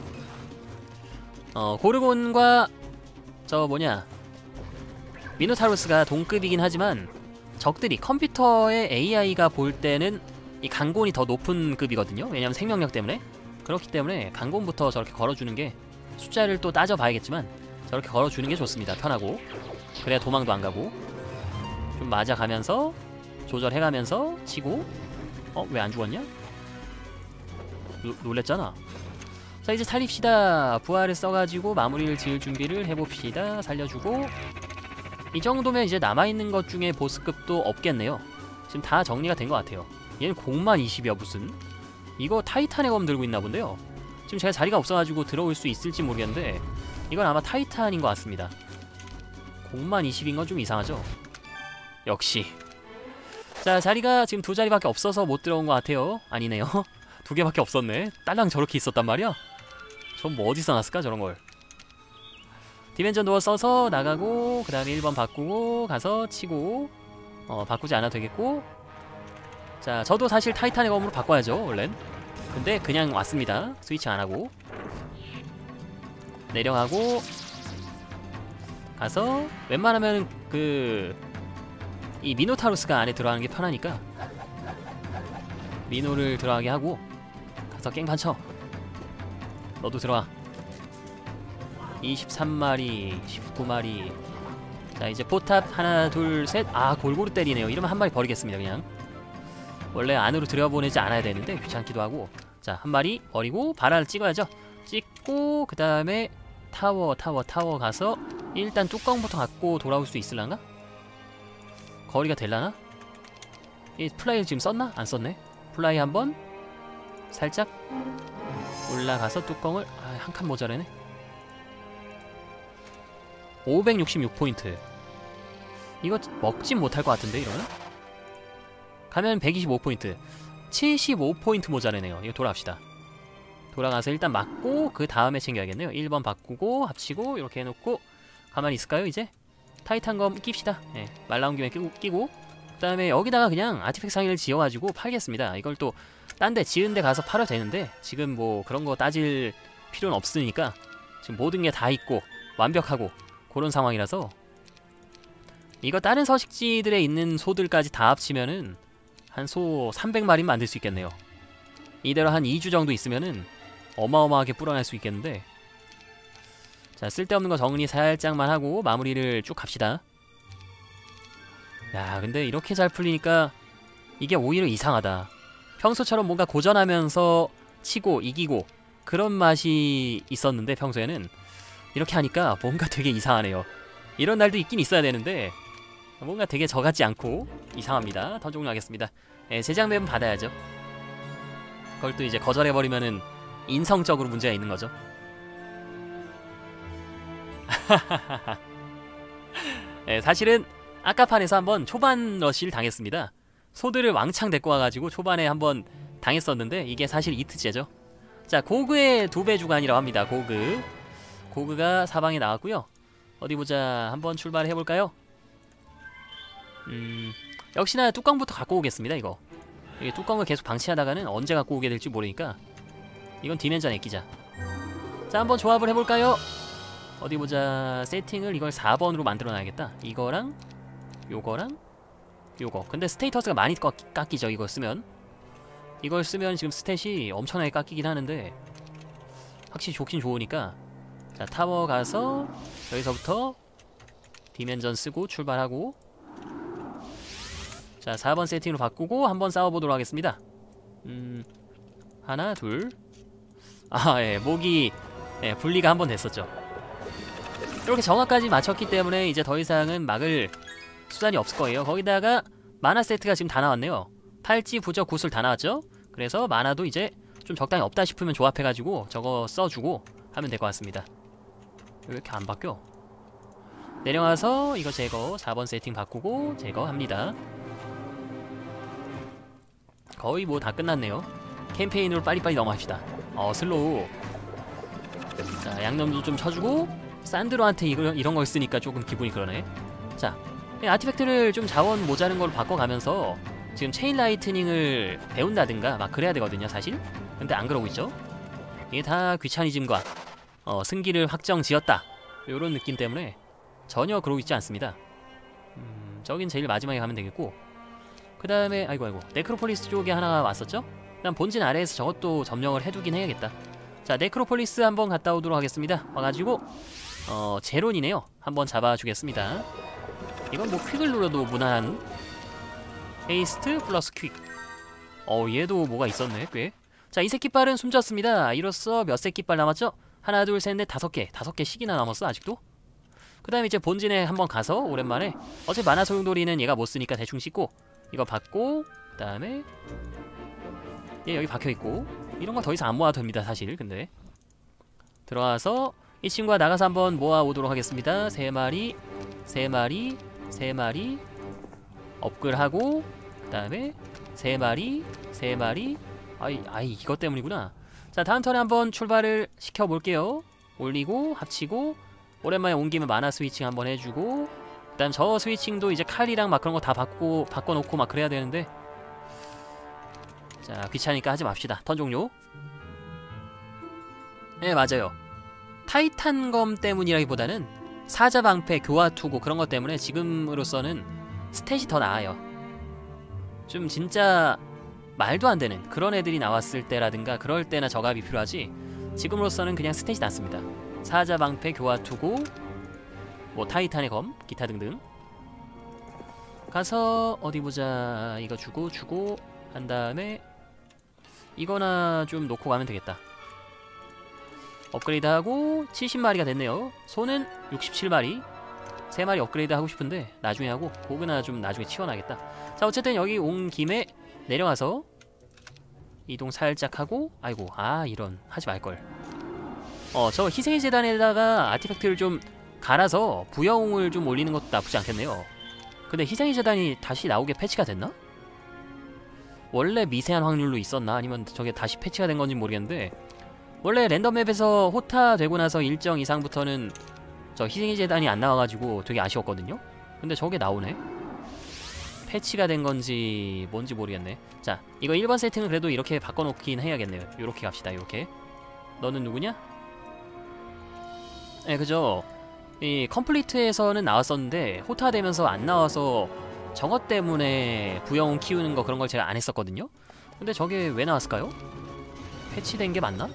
고르곤과 저 뭐냐, 미노타우루스가 동급이긴 하지만 적들이 컴퓨터의 AI가 볼 때는 이 강곤이 더 높은 급이거든요. 왜냐면 생명력 때문에. 그렇기 때문에 강곤부터 저렇게 걸어주는 게, 숫자를 또 따져봐야겠지만 저렇게 걸어주는 게 좋습니다. 편하고. 그래야 도망도 안 가고. 좀 맞아가면서 조절해가면서 치고. 왜 안 죽었냐? 놀랬잖아. 자, 이제 살립시다. 부활을 써가지고 마무리를 지을 준비를 해봅시다. 살려주고. 이 정도면 이제 남아있는 것 중에 보스급도 없겠네요. 지금 다 정리가 된 것 같아요. 얘는 공만 20이야 무슨. 이거 타이탄의 검 들고 있나 본데요. 지금 제가 자리가 없어가지고 들어올 수 있을지 모르겠는데 이건 아마 타이탄인 것 같습니다. 공만 20인 건 좀 이상하죠. 역시. 자, 자리가 지금 2자리밖에 없어서 못 들어온 것 같아요. 아니네요. 2개밖에 없었네. 딸랑 저렇게 있었단 말이야. 전 뭐 어디서 났을까 저런걸. 디멘전 도어 써서 나가고 그 다음에 1번 바꾸고 가서 치고. 바꾸지 않아도 되겠고. 자, 저도 사실 타이탄의 검으로 바꿔야죠 원랜. 근데 그냥 왔습니다. 스위치 안하고 내려가고 가서 웬만하면 이 미노타우루스가 안에 들어가는 게 편하니까 미노를 들어가게 하고 가서 깽판 쳐. 너도 들어와. 23마리 19마리. 자, 이제 포탑 하나 둘 셋. 아, 골고루 때리네요. 이러면 한 마리 버리겠습니다 그냥. 원래 안으로 들여보내지 않아야 되는데 귀찮기도 하고. 자, 한 마리 버리고 바라를 찍어야죠. 찍고 그 다음에 타워 가서 일단 뚜껑부터 갖고 돌아올 수 있을란가? 거리가 될라나? 이 플라이를 지금 썼나? 안 썼네. 플라이 한번 살짝 올라가서 뚜껑을 한 칸 모자라네. 566포인트. 이거 먹진 못할 것 같은데 이러면? 가면 125포인트. 75포인트 모자라네요. 이거 돌아갑시다. 돌아가서 일단 맞고 그 다음에 챙겨야겠네요. 1번 바꾸고 합치고 이렇게 해놓고 가만히 있을까요 이제? 타이탄검 낍시다. 네, 말 나온 김에 끼고 그 다음에 여기다가 그냥 아티팩트 상인을 지어가지고 팔겠습니다. 이걸 또 딴 데 지은 데 가서 팔아도 되는데 지금 뭐 그런 거 따질 필요는 없으니까 지금 모든 게 다 있고 완벽하고 그런 상황이라서 이거 다른 서식지들에 있는 소들까지 다 합치면은 한 소 300마리는 만들 수 있겠네요. 이대로 한 2주 정도 있으면은 어마어마하게 불어날 수 있겠는데. 자, 쓸데없는 거 정리 살짝만 하고 마무리를 쭉 갑시다. 야, 근데 이렇게 잘 풀리니까 이게 오히려 이상하다. 평소처럼 뭔가 고전하면서 치고 이기고 그런 맛이 있었는데 평소에는 이렇게 하니까 뭔가 되게 이상하네요. 이런 날도 있긴 있어야 되는데 뭔가 되게 저 같지 않고 이상합니다. 턴 종료하겠습니다. 예, 제작맵은 받아야죠. 그걸 또 이제 거절해버리면은 인성적으로 문제가 있는 거죠. 예, 사실은 아까 판에서 한번 초반 러쉬를 당했습니다. 소드를 왕창 데리고 와가지고 초반에 한번 당했었는데 이게 사실 이트제죠. 자, 고그의 2배 주간이라고 합니다. 고그가 사방에 나왔고요. 어디 보자. 한번 출발해볼까요? 역시나 뚜껑부터 갖고 오겠습니다. 이거 뚜껑을 계속 방치하다가는 언제 갖고 오게 될지 모르니까 이건 디멘전에 끼자. 자, 한번 조합을 해볼까요? 어디 보자. 세팅을 이걸 4번으로 만들어 놔야겠다. 이거랑 요거랑 요거. 근데 스테이터스가 많이 깎이죠. 이걸 쓰면 지금 스탯이 엄청나게 깎이긴 하는데 확실히 좋긴 좋으니까. 자, 타워 가서 여기서부터 디멘전 쓰고 출발하고. 자, 4번 세팅으로 바꾸고 한번 싸워보도록 하겠습니다. 하나 둘. 아, 예, 목이 분리가 한번 됐었죠. 이렇게 정확까지 맞췄기 때문에 이제 더 이상은 막을 수단이 없을 거예요. 거기다가 마나 세트가 지금 다 나왔네요. 팔찌, 부적, 구슬 다 나왔죠? 그래서 마나도 이제 좀 적당히 없다 싶으면 조합해가지고 저거 써주고 하면 될 것 같습니다. 왜 이렇게 안 바뀌어? 내려와서 이거 제거, 4번 세팅 바꾸고 제거합니다. 거의 뭐 다 끝났네요. 캠페인으로 빨리빨리 넘어갑시다. 슬로우. 자, 양념도 좀 쳐주고 산드로한테 이런 걸 쓰니까 조금 기분이 그러네. 자, 아티팩트를 좀 자원 모자른 걸로 바꿔가면서 지금 체인 라이트닝을 배운다든가 막 그래야 되거든요, 사실. 근데 안 그러고 있죠. 이게 다 귀차니즘과 승기를 확정 지었다 요런 느낌 때문에 전혀 그러고 있지 않습니다. 저긴 제일 마지막에 가면 되겠고, 그 다음에 아이고 네크로폴리스 쪽에 하나가 왔었죠? 일단 본진 아래에서 저것도 점령을 해두긴 해야겠다. 자, 네크로폴리스 한번 갔다 오도록 하겠습니다. 와가지고 제론이네요. 한번 잡아주겠습니다. 이건 뭐 퀵을 눌러도 무난한 헤이스트 플러스 퀵. 얘도 뭐가 있었네 꽤. 자, 이 새끼빨은 숨졌습니다. 이로써 몇 새끼빨 남았죠? 하나 둘 셋 넷 5개씩이나 남았어 아직도. 그 다음에 이제 본진에 한번 가서 오랜만에 어차피 만화 소용돌이는 얘가 못쓰니까 대충 씻고 이거 받고, 그 다음에 얘 여기 박혀있고 이런 거 더 이상 안 모아도 됩니다 사실. 근데 들어와서 이 친구가 나가서 한번 모아오도록 하겠습니다. 3마리 3마리 3마리 업글하고, 그 다음에 3마리 3마리. 아이 이것 때문이구나. 자, 다음 턴에 한번 출발을 시켜볼게요. 올리고 합치고 오랜만에 온 김에 마나 스위칭 한번 해주고, 그 다음 저 스위칭도 이제 칼이랑 막 그런 거 다 바꿔놓고 막 그래야 되는데 자, 귀찮으니까 하지 맙시다. 턴 종료. 네, 맞아요. 타이탄검 때문이라기보다는 사자방패, 교화투구 그런 것 때문에 지금으로서는 스탯이 더 나아요. 좀 진짜 말도 안 되는 그런 애들이 나왔을 때라든가 그럴 때나 저갑이 필요하지, 지금으로서는 그냥 스탯이 낮습니다. 사자방패, 교화투구, 뭐 타이탄의 검, 기타 등등. 가서 어디 보자. 이거 주고 한 다음에 이거나 좀 놓고 가면 되겠다. 업그레이드하고 70마리가 됐네요. 소는 67마리. 3마리 업그레이드 하고 싶은데 나중에 하고, 고그나 좀 나중에 치워놔야겠다. 자, 어쨌든 여기 온 김에 내려와서 이동 살짝 하고, 아이고 이런 하지 말걸. 저 희생의 재단에다가 아티팩트를 좀 갈아서 부여웅을 좀 올리는 것도 나쁘지 않겠네요. 근데 희생의 재단이 다시 나오게 패치가 됐나? 원래 미세한 확률로 있었나? 아니면 저게 다시 패치가 된 건지 모르겠는데, 원래 랜덤 맵에서 호타 되고 나서 일정 이상부터는 저 희생의 재단이 안 나와가지고 되게 아쉬웠거든요? 근데 저게 나오네? 패치가 된 건지 뭔지 모르겠네. 자, 이거 1번 세팅은 그래도 이렇게 바꿔놓긴 해야겠네요. 요렇게 갑시다. 요렇게. 너는 누구냐? 네, 그죠. 이 컴플리트에서는 나왔었는데 호타 되면서 안 나와서 저것 때문에 부여웅 키우는 거 그런 걸 제가 안 했었거든요. 근데 저게 왜 나왔을까요? 패치된 게 맞나?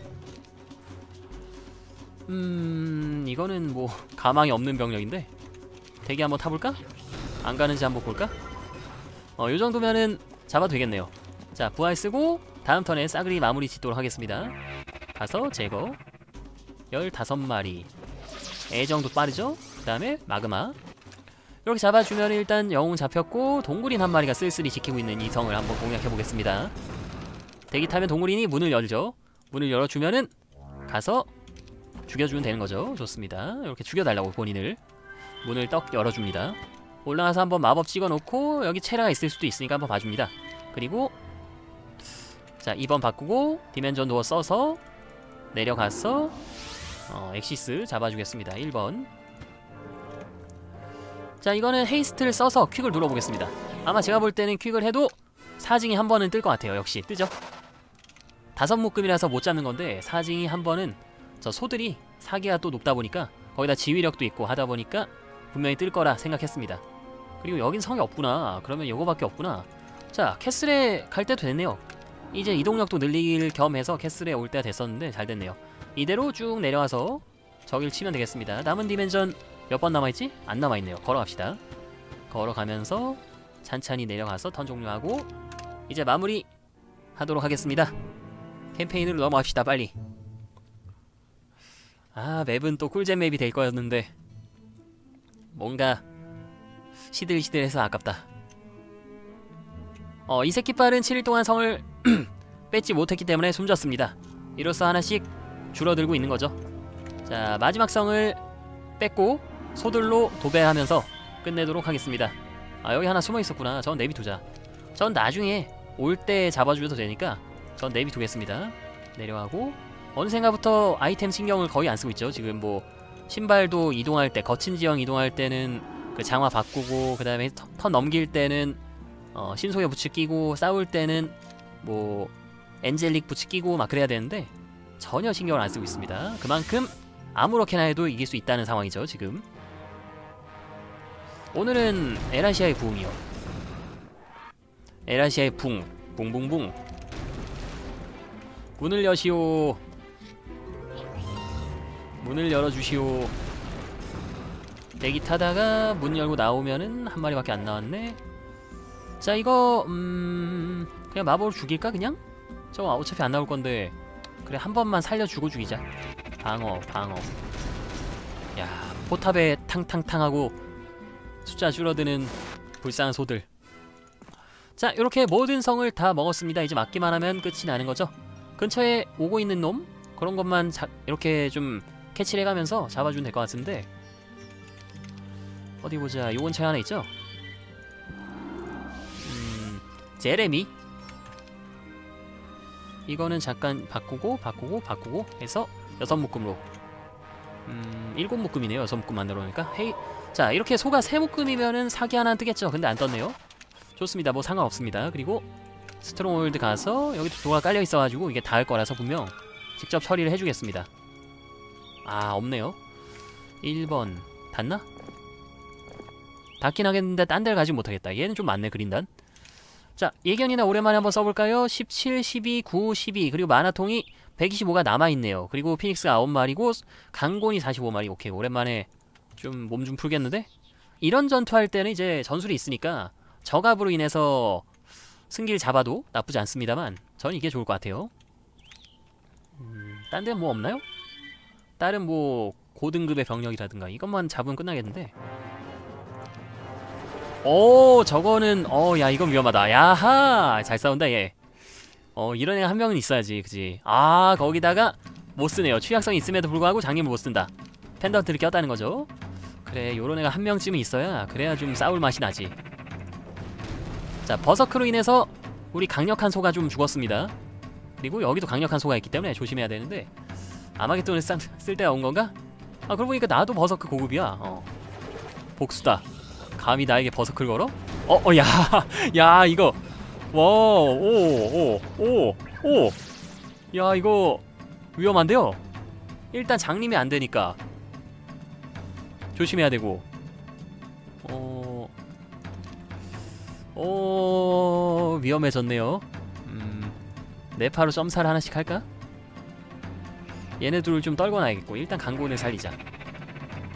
이거는 뭐 가망이 없는 병력인데 대기 한번 타볼까? 안 가는지 한번 볼까? 요 정도면은 잡아도 되겠네요. 자, 부활 쓰고 다음 턴에 싸그리 마무리 짓도록 하겠습니다. 가서 제거. 15마리. 애정도 빠르죠? 그 다음에 마그마. 이렇게 잡아주면 일단 영웅 잡혔고 동굴인 한 마리가 쓸쓸히 지키고 있는 이 성을 한번 공략해보겠습니다. 대기 타면 동굴인이 문을 열죠. 문을 열어주면은 가서 죽여주면 되는 거죠. 좋습니다. 이렇게 죽여달라고 본인을. 문을 떡 열어줍니다. 올라가서 한번 마법 찍어놓고 여기 체라가 있을 수도 있으니까 한번 봐줍니다. 그리고 자 2번 바꾸고 디멘전 도어 써서 내려가서 엑시스 잡아주겠습니다. 1번. 자 이거는 헤이스트를 써서 퀵을 눌러보겠습니다. 아마 제가 볼 때는 퀵을 해도 사징이 한 번은 뜰 것 같아요. 역시 뜨죠? 5묶음이라서 못 잡는 건데 사징이 한 번은 저 소들이 사기가 또 높다 보니까 거기다 지휘력도 있고 하다 보니까 분명히 뜰 거라 생각했습니다. 그리고 여긴 성이 없구나. 그러면 요거밖에 없구나. 자 캐슬에 갈 때도 됐네요. 이제 이동력도 늘릴 겸 해서 캐슬에 올 때가 됐었는데 잘 됐네요. 이대로 쭉 내려와서 저길 치면 되겠습니다. 남은 디멘전 몇 번 남아있지? 안 남아있네요. 걸어갑시다. 걸어가면서 찬찬히 내려가서 턴 종료하고 이제 마무리 하도록 하겠습니다. 캠페인으로 넘어갑시다. 빨리. 아 맵은 또 꿀잼 맵이 될 거였는데 뭔가 시들시들해서 아깝다. 이 새끼빨은 7일 동안 성을 뺏지 못했기 때문에 숨졌습니다. 이로써 하나씩 줄어들고 있는 거죠. 자 마지막 성을 뺏고 소들로 도배하면서 끝내도록 하겠습니다. 아 여기 하나 숨어있었구나. 전 내비두자. 전 나중에 올 때 잡아주셔도 되니까 전 내비두겠습니다. 내려가고 어느샌가부터 아이템 신경을 거의 안 쓰고 있죠. 지금 뭐 신발도 이동할 때 거친 지형 이동할 때는 그 장화 바꾸고 그 다음에 턴 넘길 때는 신속의 부츠 끼고 싸울 때는 뭐 엔젤릭 부츠 끼고 막 그래야 되는데 전혀 신경을 안 쓰고 있습니다. 그만큼 아무렇게나 해도 이길 수 있다는 상황이죠. 지금 오늘은 에라시아의 부흥이요. 에라시아의 붕 붕붕붕. 문을 여시오. 문을 열어주시오. 대기 타다가 문 열고 나오면은 한 마리밖에 안 나왔네. 자 이거 그냥 마법으로 죽일까 그냥? 저거 어차피 안 나올 건데 그래 한 번만 살려주고 죽이자. 방어 방어. 야 포탑에 탕탕탕하고 숫자 줄어드는 불쌍한 소들. 자 이렇게 모든 성을 다 먹었습니다. 이제 맞기만 하면 끝이 나는 거죠. 근처에 오고 있는 놈 그런 것만 이렇게 좀 캐치를 해가면서 잡아주면 될 것 같은데 어디 보자. 요 근처에 하나 있죠? 제레미. 이거는 잠깐 바꾸고 해서 6묶음으로 7묶음이네요. 6묶음 만들어 놓으니까. 헤이. 자 이렇게 소가 3묶음이면은 사기 하나 뜨겠죠. 근데 안 떴네요. 좋습니다. 뭐 상관없습니다. 그리고 스트롱홀드 가서 여기 도가 깔려 있어가지고 이게 닿을 거라서 분명 직접 처리를 해주겠습니다. 아 없네요. 1번 닿나? 닿긴 하겠는데 딴 데를 가지 못하겠다. 얘는 좀 많네 그린단. 자 예견이나 오랜만에 한번 써볼까요? 17, 12, 9, 12 그리고 마나통이 125가 남아있네요. 그리고 피닉스가 9마리고 강곤이 45마리. 오케이 오랜만에 좀 몸 좀 풀겠는데? 이런 전투할 때는 이제 전술이 있으니까 저갑으로 인해서 승기를 잡아도 나쁘지 않습니다만 전 이게 좋을 것 같아요. 딴 데는 뭐 없나요? 다른 뭐 고등급의 병력이라든가 이것만 잡으면 끝나겠는데. 오 저거는 야 이건 위험하다. 야하 잘 싸운다 얘. 이런 애가 한 명은 있어야지 그지. 아 거기다가 못쓰네요. 취약성이 있음에도 불구하고 장님을 못쓴다. 펜던트를 꼈다는 거죠. 그래 요런 애가 한 명쯤은 있어야 그래야 좀 싸울 맛이 나지. 자 버서크로 인해서 우리 강력한 소가 좀 죽었습니다. 그리고 여기도 강력한 소가 있기 때문에 조심해야 되는데 아마겟돈을 쓸 때가 온 건가? 아 그러고 보니까 나도 버서크 고급이야. 복수다. 감히 나에게 버서크를 걸어? 야 이거 오 야 이거 위험한데요? 일단 장님이 안 되니까 조심해야 되고 위험해졌네요. 네파로 점사를 하나씩 할까? 얘네들을 좀 떨궈놔야겠고 일단 강곤을 살리자.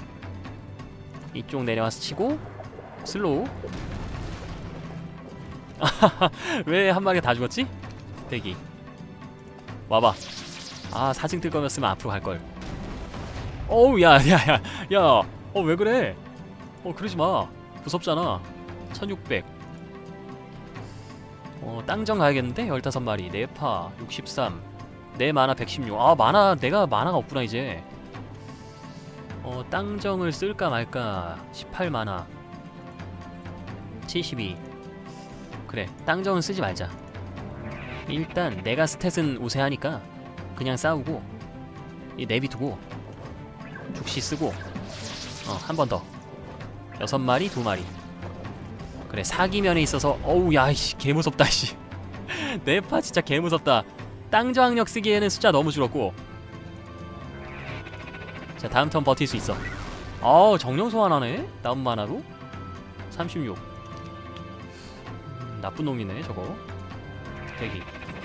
이쪽 내려와서 치고 슬로우. 왜 한 마리가 다 죽었지? 대기. 와봐. 아, 4층 뜰 거였으면 앞으로 갈걸. 어우, 야, 왜 그래? 그러지 마. 무섭잖아. 1600. 땅정 가야겠는데? 15마리. 네파 63. 내 마나 116. 아, 내가 마나가 없구나, 이제. 땅정을 쓸까 말까. 18마나. 72. 그래, 땅정은 쓰지 말자. 일단 내가 스탯은 우세하니까 그냥 싸우고 이 내비두고 죽시 쓰고 한 번 더. 6마리, 2마리. 그래, 사기면에 있어서 어우, 야, 이씨, 개무섭다, 씨. 네파 진짜 개무섭다. 땅저항력 쓰기에는 숫자 너무 줄었고. 자, 다음 턴 버틸 수 있어. 정령 소환하네? 남은 만화로? 36. 나쁜 놈이네, 저거. 대기.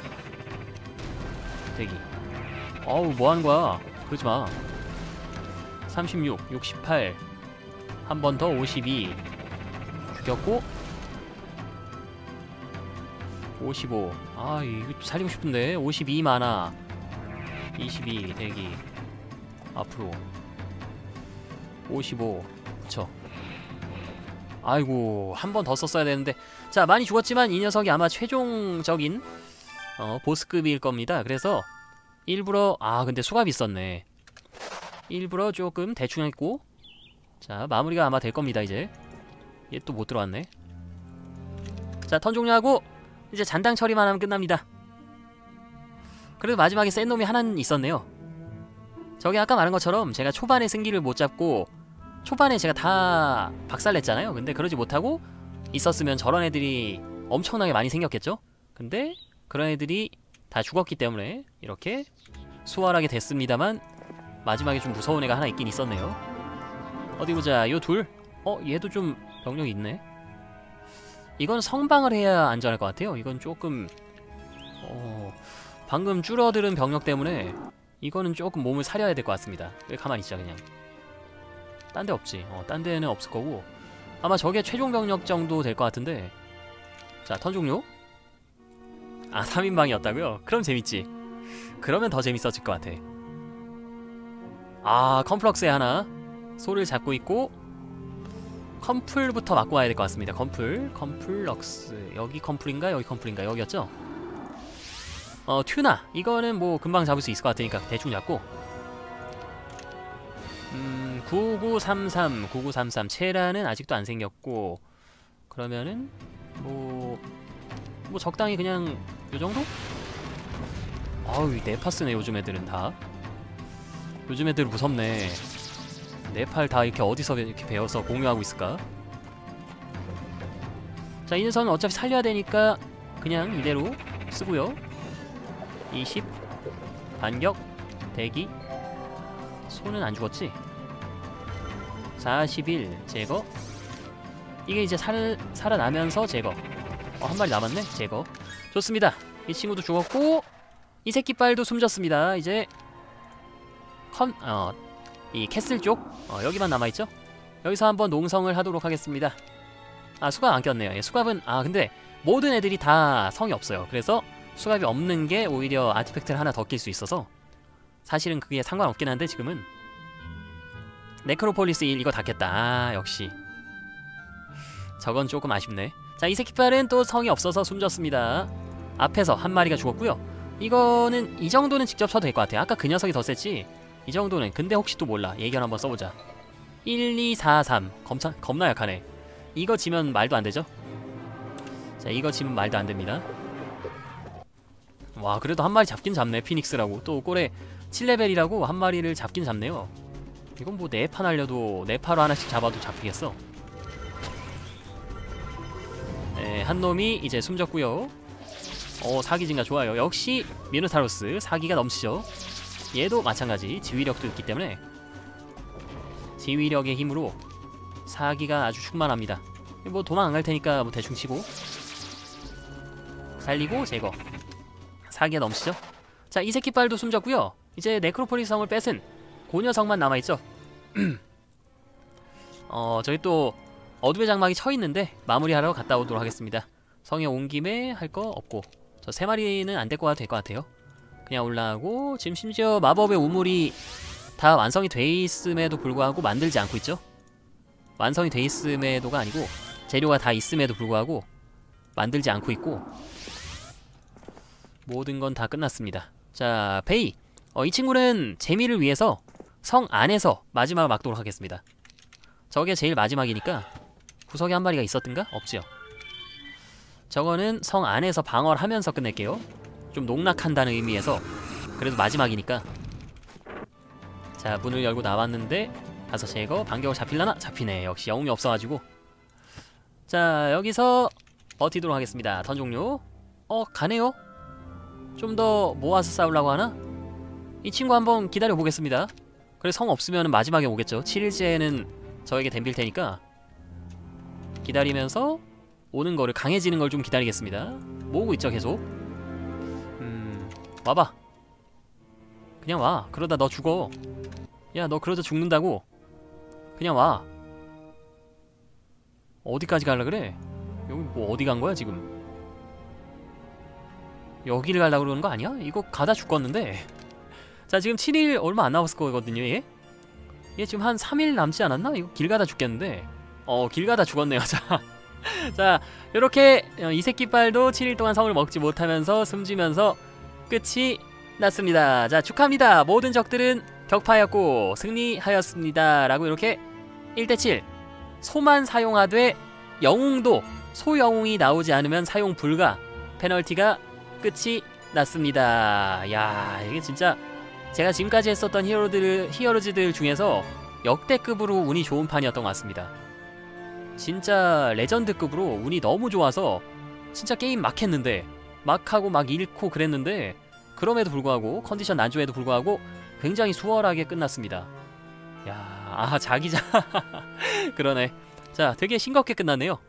어우, 뭐하는 거야. 그러지마. 36, 68. 한 번 더. 52. 죽였고 55. 아, 이거 살리고 싶은데. 52 만화. 22 대기. 앞으로 55. 그쵸. 아이고, 한 번 더 썼어야 되는데. 자, 많이 죽었지만 이 녀석이 아마 최종적인 보스급일 겁니다. 그래서 일부러 근데 수갑이 있었네. 일부러 조금 대충 했고. 자, 마무리가 아마 될 겁니다. 이제 얘 또 못 들어왔네. 자, 턴 종료하고 이제 잔당 처리만 하면 끝납니다. 그래도 마지막에 센 놈이 하나는 있었네요. 저게 아까 말한 것처럼 제가 초반에 승기를 못 잡고 초반에 제가 다 박살냈잖아요. 근데 그러지 못하고 있었으면 저런 애들이 엄청나게 많이 생겼겠죠? 근데 그런 애들이 다 죽었기 때문에 이렇게 수월하게 됐습니다만, 마지막에 좀 무서운 애가 하나 있긴 있었네요. 어디 보자. 요 둘? 얘도 좀 병력이 있네. 이건 성방을 해야 안전할 것 같아요. 이건 조금 방금 줄어드는 병력 때문에 이거는 조금 몸을 사려야 될 것 같습니다. 왜 가만히 있자 그냥. 딴 데 없지. 딴 데는 없을 거고 아마 저게 최종 병력 정도 될 것 같은데. 자, 턴 종료. 3인방이었다고요? 그럼 재밌지. 그러면 더 재밌어질 것 같아. 컴플럭스에 하나 소를 잡고 있고, 컴플부터 맞고 와야 될 것 같습니다. 컴플럭스. 여기 컴플인가? 여기 컴플인가? 여기였죠? 튜나. 이거는 뭐 금방 잡을 수 있을 것 같으니까 대충 잡고. 9933 체라는 아직도 안 생겼고, 그러면은 뭐 적당히 그냥 요정도? 네파스네. 요즘 애들은 다. 요즘 애들 무섭네. 네팔 다 이렇게 어디서 이렇게 배워서 공유하고 있을까? 자, 이 녀석은 어차피 살려야 되니까 그냥 이대로 쓰고요. 20 반격 대기. 소는 안 죽었지? 41 제거. 이게 이제 살아나면서 제거. 한 마리 남았네. 제거. 좋습니다. 이 친구도 죽었고 이 새끼빨도 숨졌습니다. 이제 이 캐슬 쪽 여기만 남아있죠? 여기서 한번 농성을 하도록 하겠습니다. 수갑 안 꼈네요. 예, 수갑은 근데 모든 애들이 다 성이 없어요. 그래서 수갑이 없는 게 오히려 아티팩트를 하나 더 낄 수 있어서 사실은 그게 상관없긴 한데, 지금은 네크로폴리스 1 이거 다 깼다. 역시 저건 조금 아쉽네. 자, 이 새끼빨은 또 성이 없어서 숨졌습니다. 앞에서 한 마리가 죽었고요. 이거는 이 정도는 직접 쳐도 될 것 같아요. 아까 그 녀석이 더 셌지 이 정도는. 근데 혹시 또 몰라. 예견 한번 써보자. 1243 겁나 약하네. 이거 지면 말도 안 되죠? 자, 이거 지면 말도 안 됩니다. 와, 그래도 한 마리 잡긴 잡네. 피닉스라고. 또 꼴에 7레벨이라고 한 마리를 잡긴 잡네요. 이건 뭐 네파 날려도 네파로 하나씩 잡아도 잡히겠어. 네, 한 놈이 이제 숨졌고요. 사기 증가 좋아요. 역시 미노타우루스 사기가 넘치죠. 얘도 마찬가지 지휘력도 있기 때문에 지휘력의 힘으로 사기가 아주 충만합니다. 뭐 도망 안 갈 테니까 뭐 대충 치고 살리고 제거. 사기가 넘치죠. 자, 이 새끼빨도 숨졌고요. 이제 네크로폴리스 성을 뺏은 그 녀석만 남아있죠. 저기 또 어둠의 장막이 쳐있는데 마무리하러 갔다 오도록 하겠습니다. 성에 온 김에 할 거 없고, 저 3마리는 안 데리고 와도 될 것 같아요. 그냥 올라가고, 지금 심지어 마법의 우물이 다 완성이 돼 있음에도 불구하고 만들지 않고 있죠. 완성이 돼 있음에도가 아니고 재료가 다 있음에도 불구하고 만들지 않고 있고, 모든 건 다 끝났습니다. 자, 베이. 이 친구는 재미를 위해서 성 안에서 마지막을 막도록 하겠습니다. 저게 제일 마지막이니까. 구석에 한 마리가 있었던가? 없지요. 저거는 성 안에서 방어를 하면서 끝낼게요. 좀 농락한다는 의미에서. 그래도 마지막이니까. 자, 문을 열고 나왔는데 5시에 이거 반격을 잡힐라나? 잡히네. 역시 영웅이 없어가지고. 자, 여기서 버티도록 하겠습니다. 턴 종료. 가네요? 좀 더 모아서 싸우려고 하나? 이 친구 한번 기다려 보겠습니다. 그래, 성 없으면 마지막에 오겠죠. 7일째는 저에게 덤빌 테니까 기다리면서 오는 거를, 강해지는 걸 좀 기다리겠습니다. 모으고 있죠, 계속. 와봐. 그냥 와. 그러다 너 죽어. 야, 너 그러다 죽는다고. 그냥 와. 어디까지 갈라 그래? 여기 뭐 어디 간 거야 지금? 여기를 가려고 그러는 거 아니야? 이거 가다 죽겠는데. 자, 지금 7일 얼마 안 남았을 거거든요, 얘? 얘 지금 한 3일 남지 않았나? 이거 길 가다 죽겠는데. 길 가다 죽었네요. 자, 자, 요렇게 이 새끼빨도 7일 동안 성을 먹지 못하면서 숨지면서 끝이 났습니다. 자, 축하합니다. 모든 적들은 격파하였고 승리하였습니다. 라고 이렇게 1대7 소만 사용하되 영웅도 소영웅이 나오지 않으면 사용 불가, 페널티가 끝이 났습니다. 야, 이게 진짜 제가 지금까지 했었던 히어로즈들 중에서 역대급으로 운이 좋은 판이었던 것 같습니다. 진짜 레전드급으로 운이 너무 좋아서 진짜 게임 막 했는데, 막 하고 막 잃고 그랬는데, 그럼에도 불구하고 컨디션 난조에도 불구하고 굉장히 수월하게 끝났습니다. 야, 자기장 그러네. 자, 되게 싱겁게 끝났네요.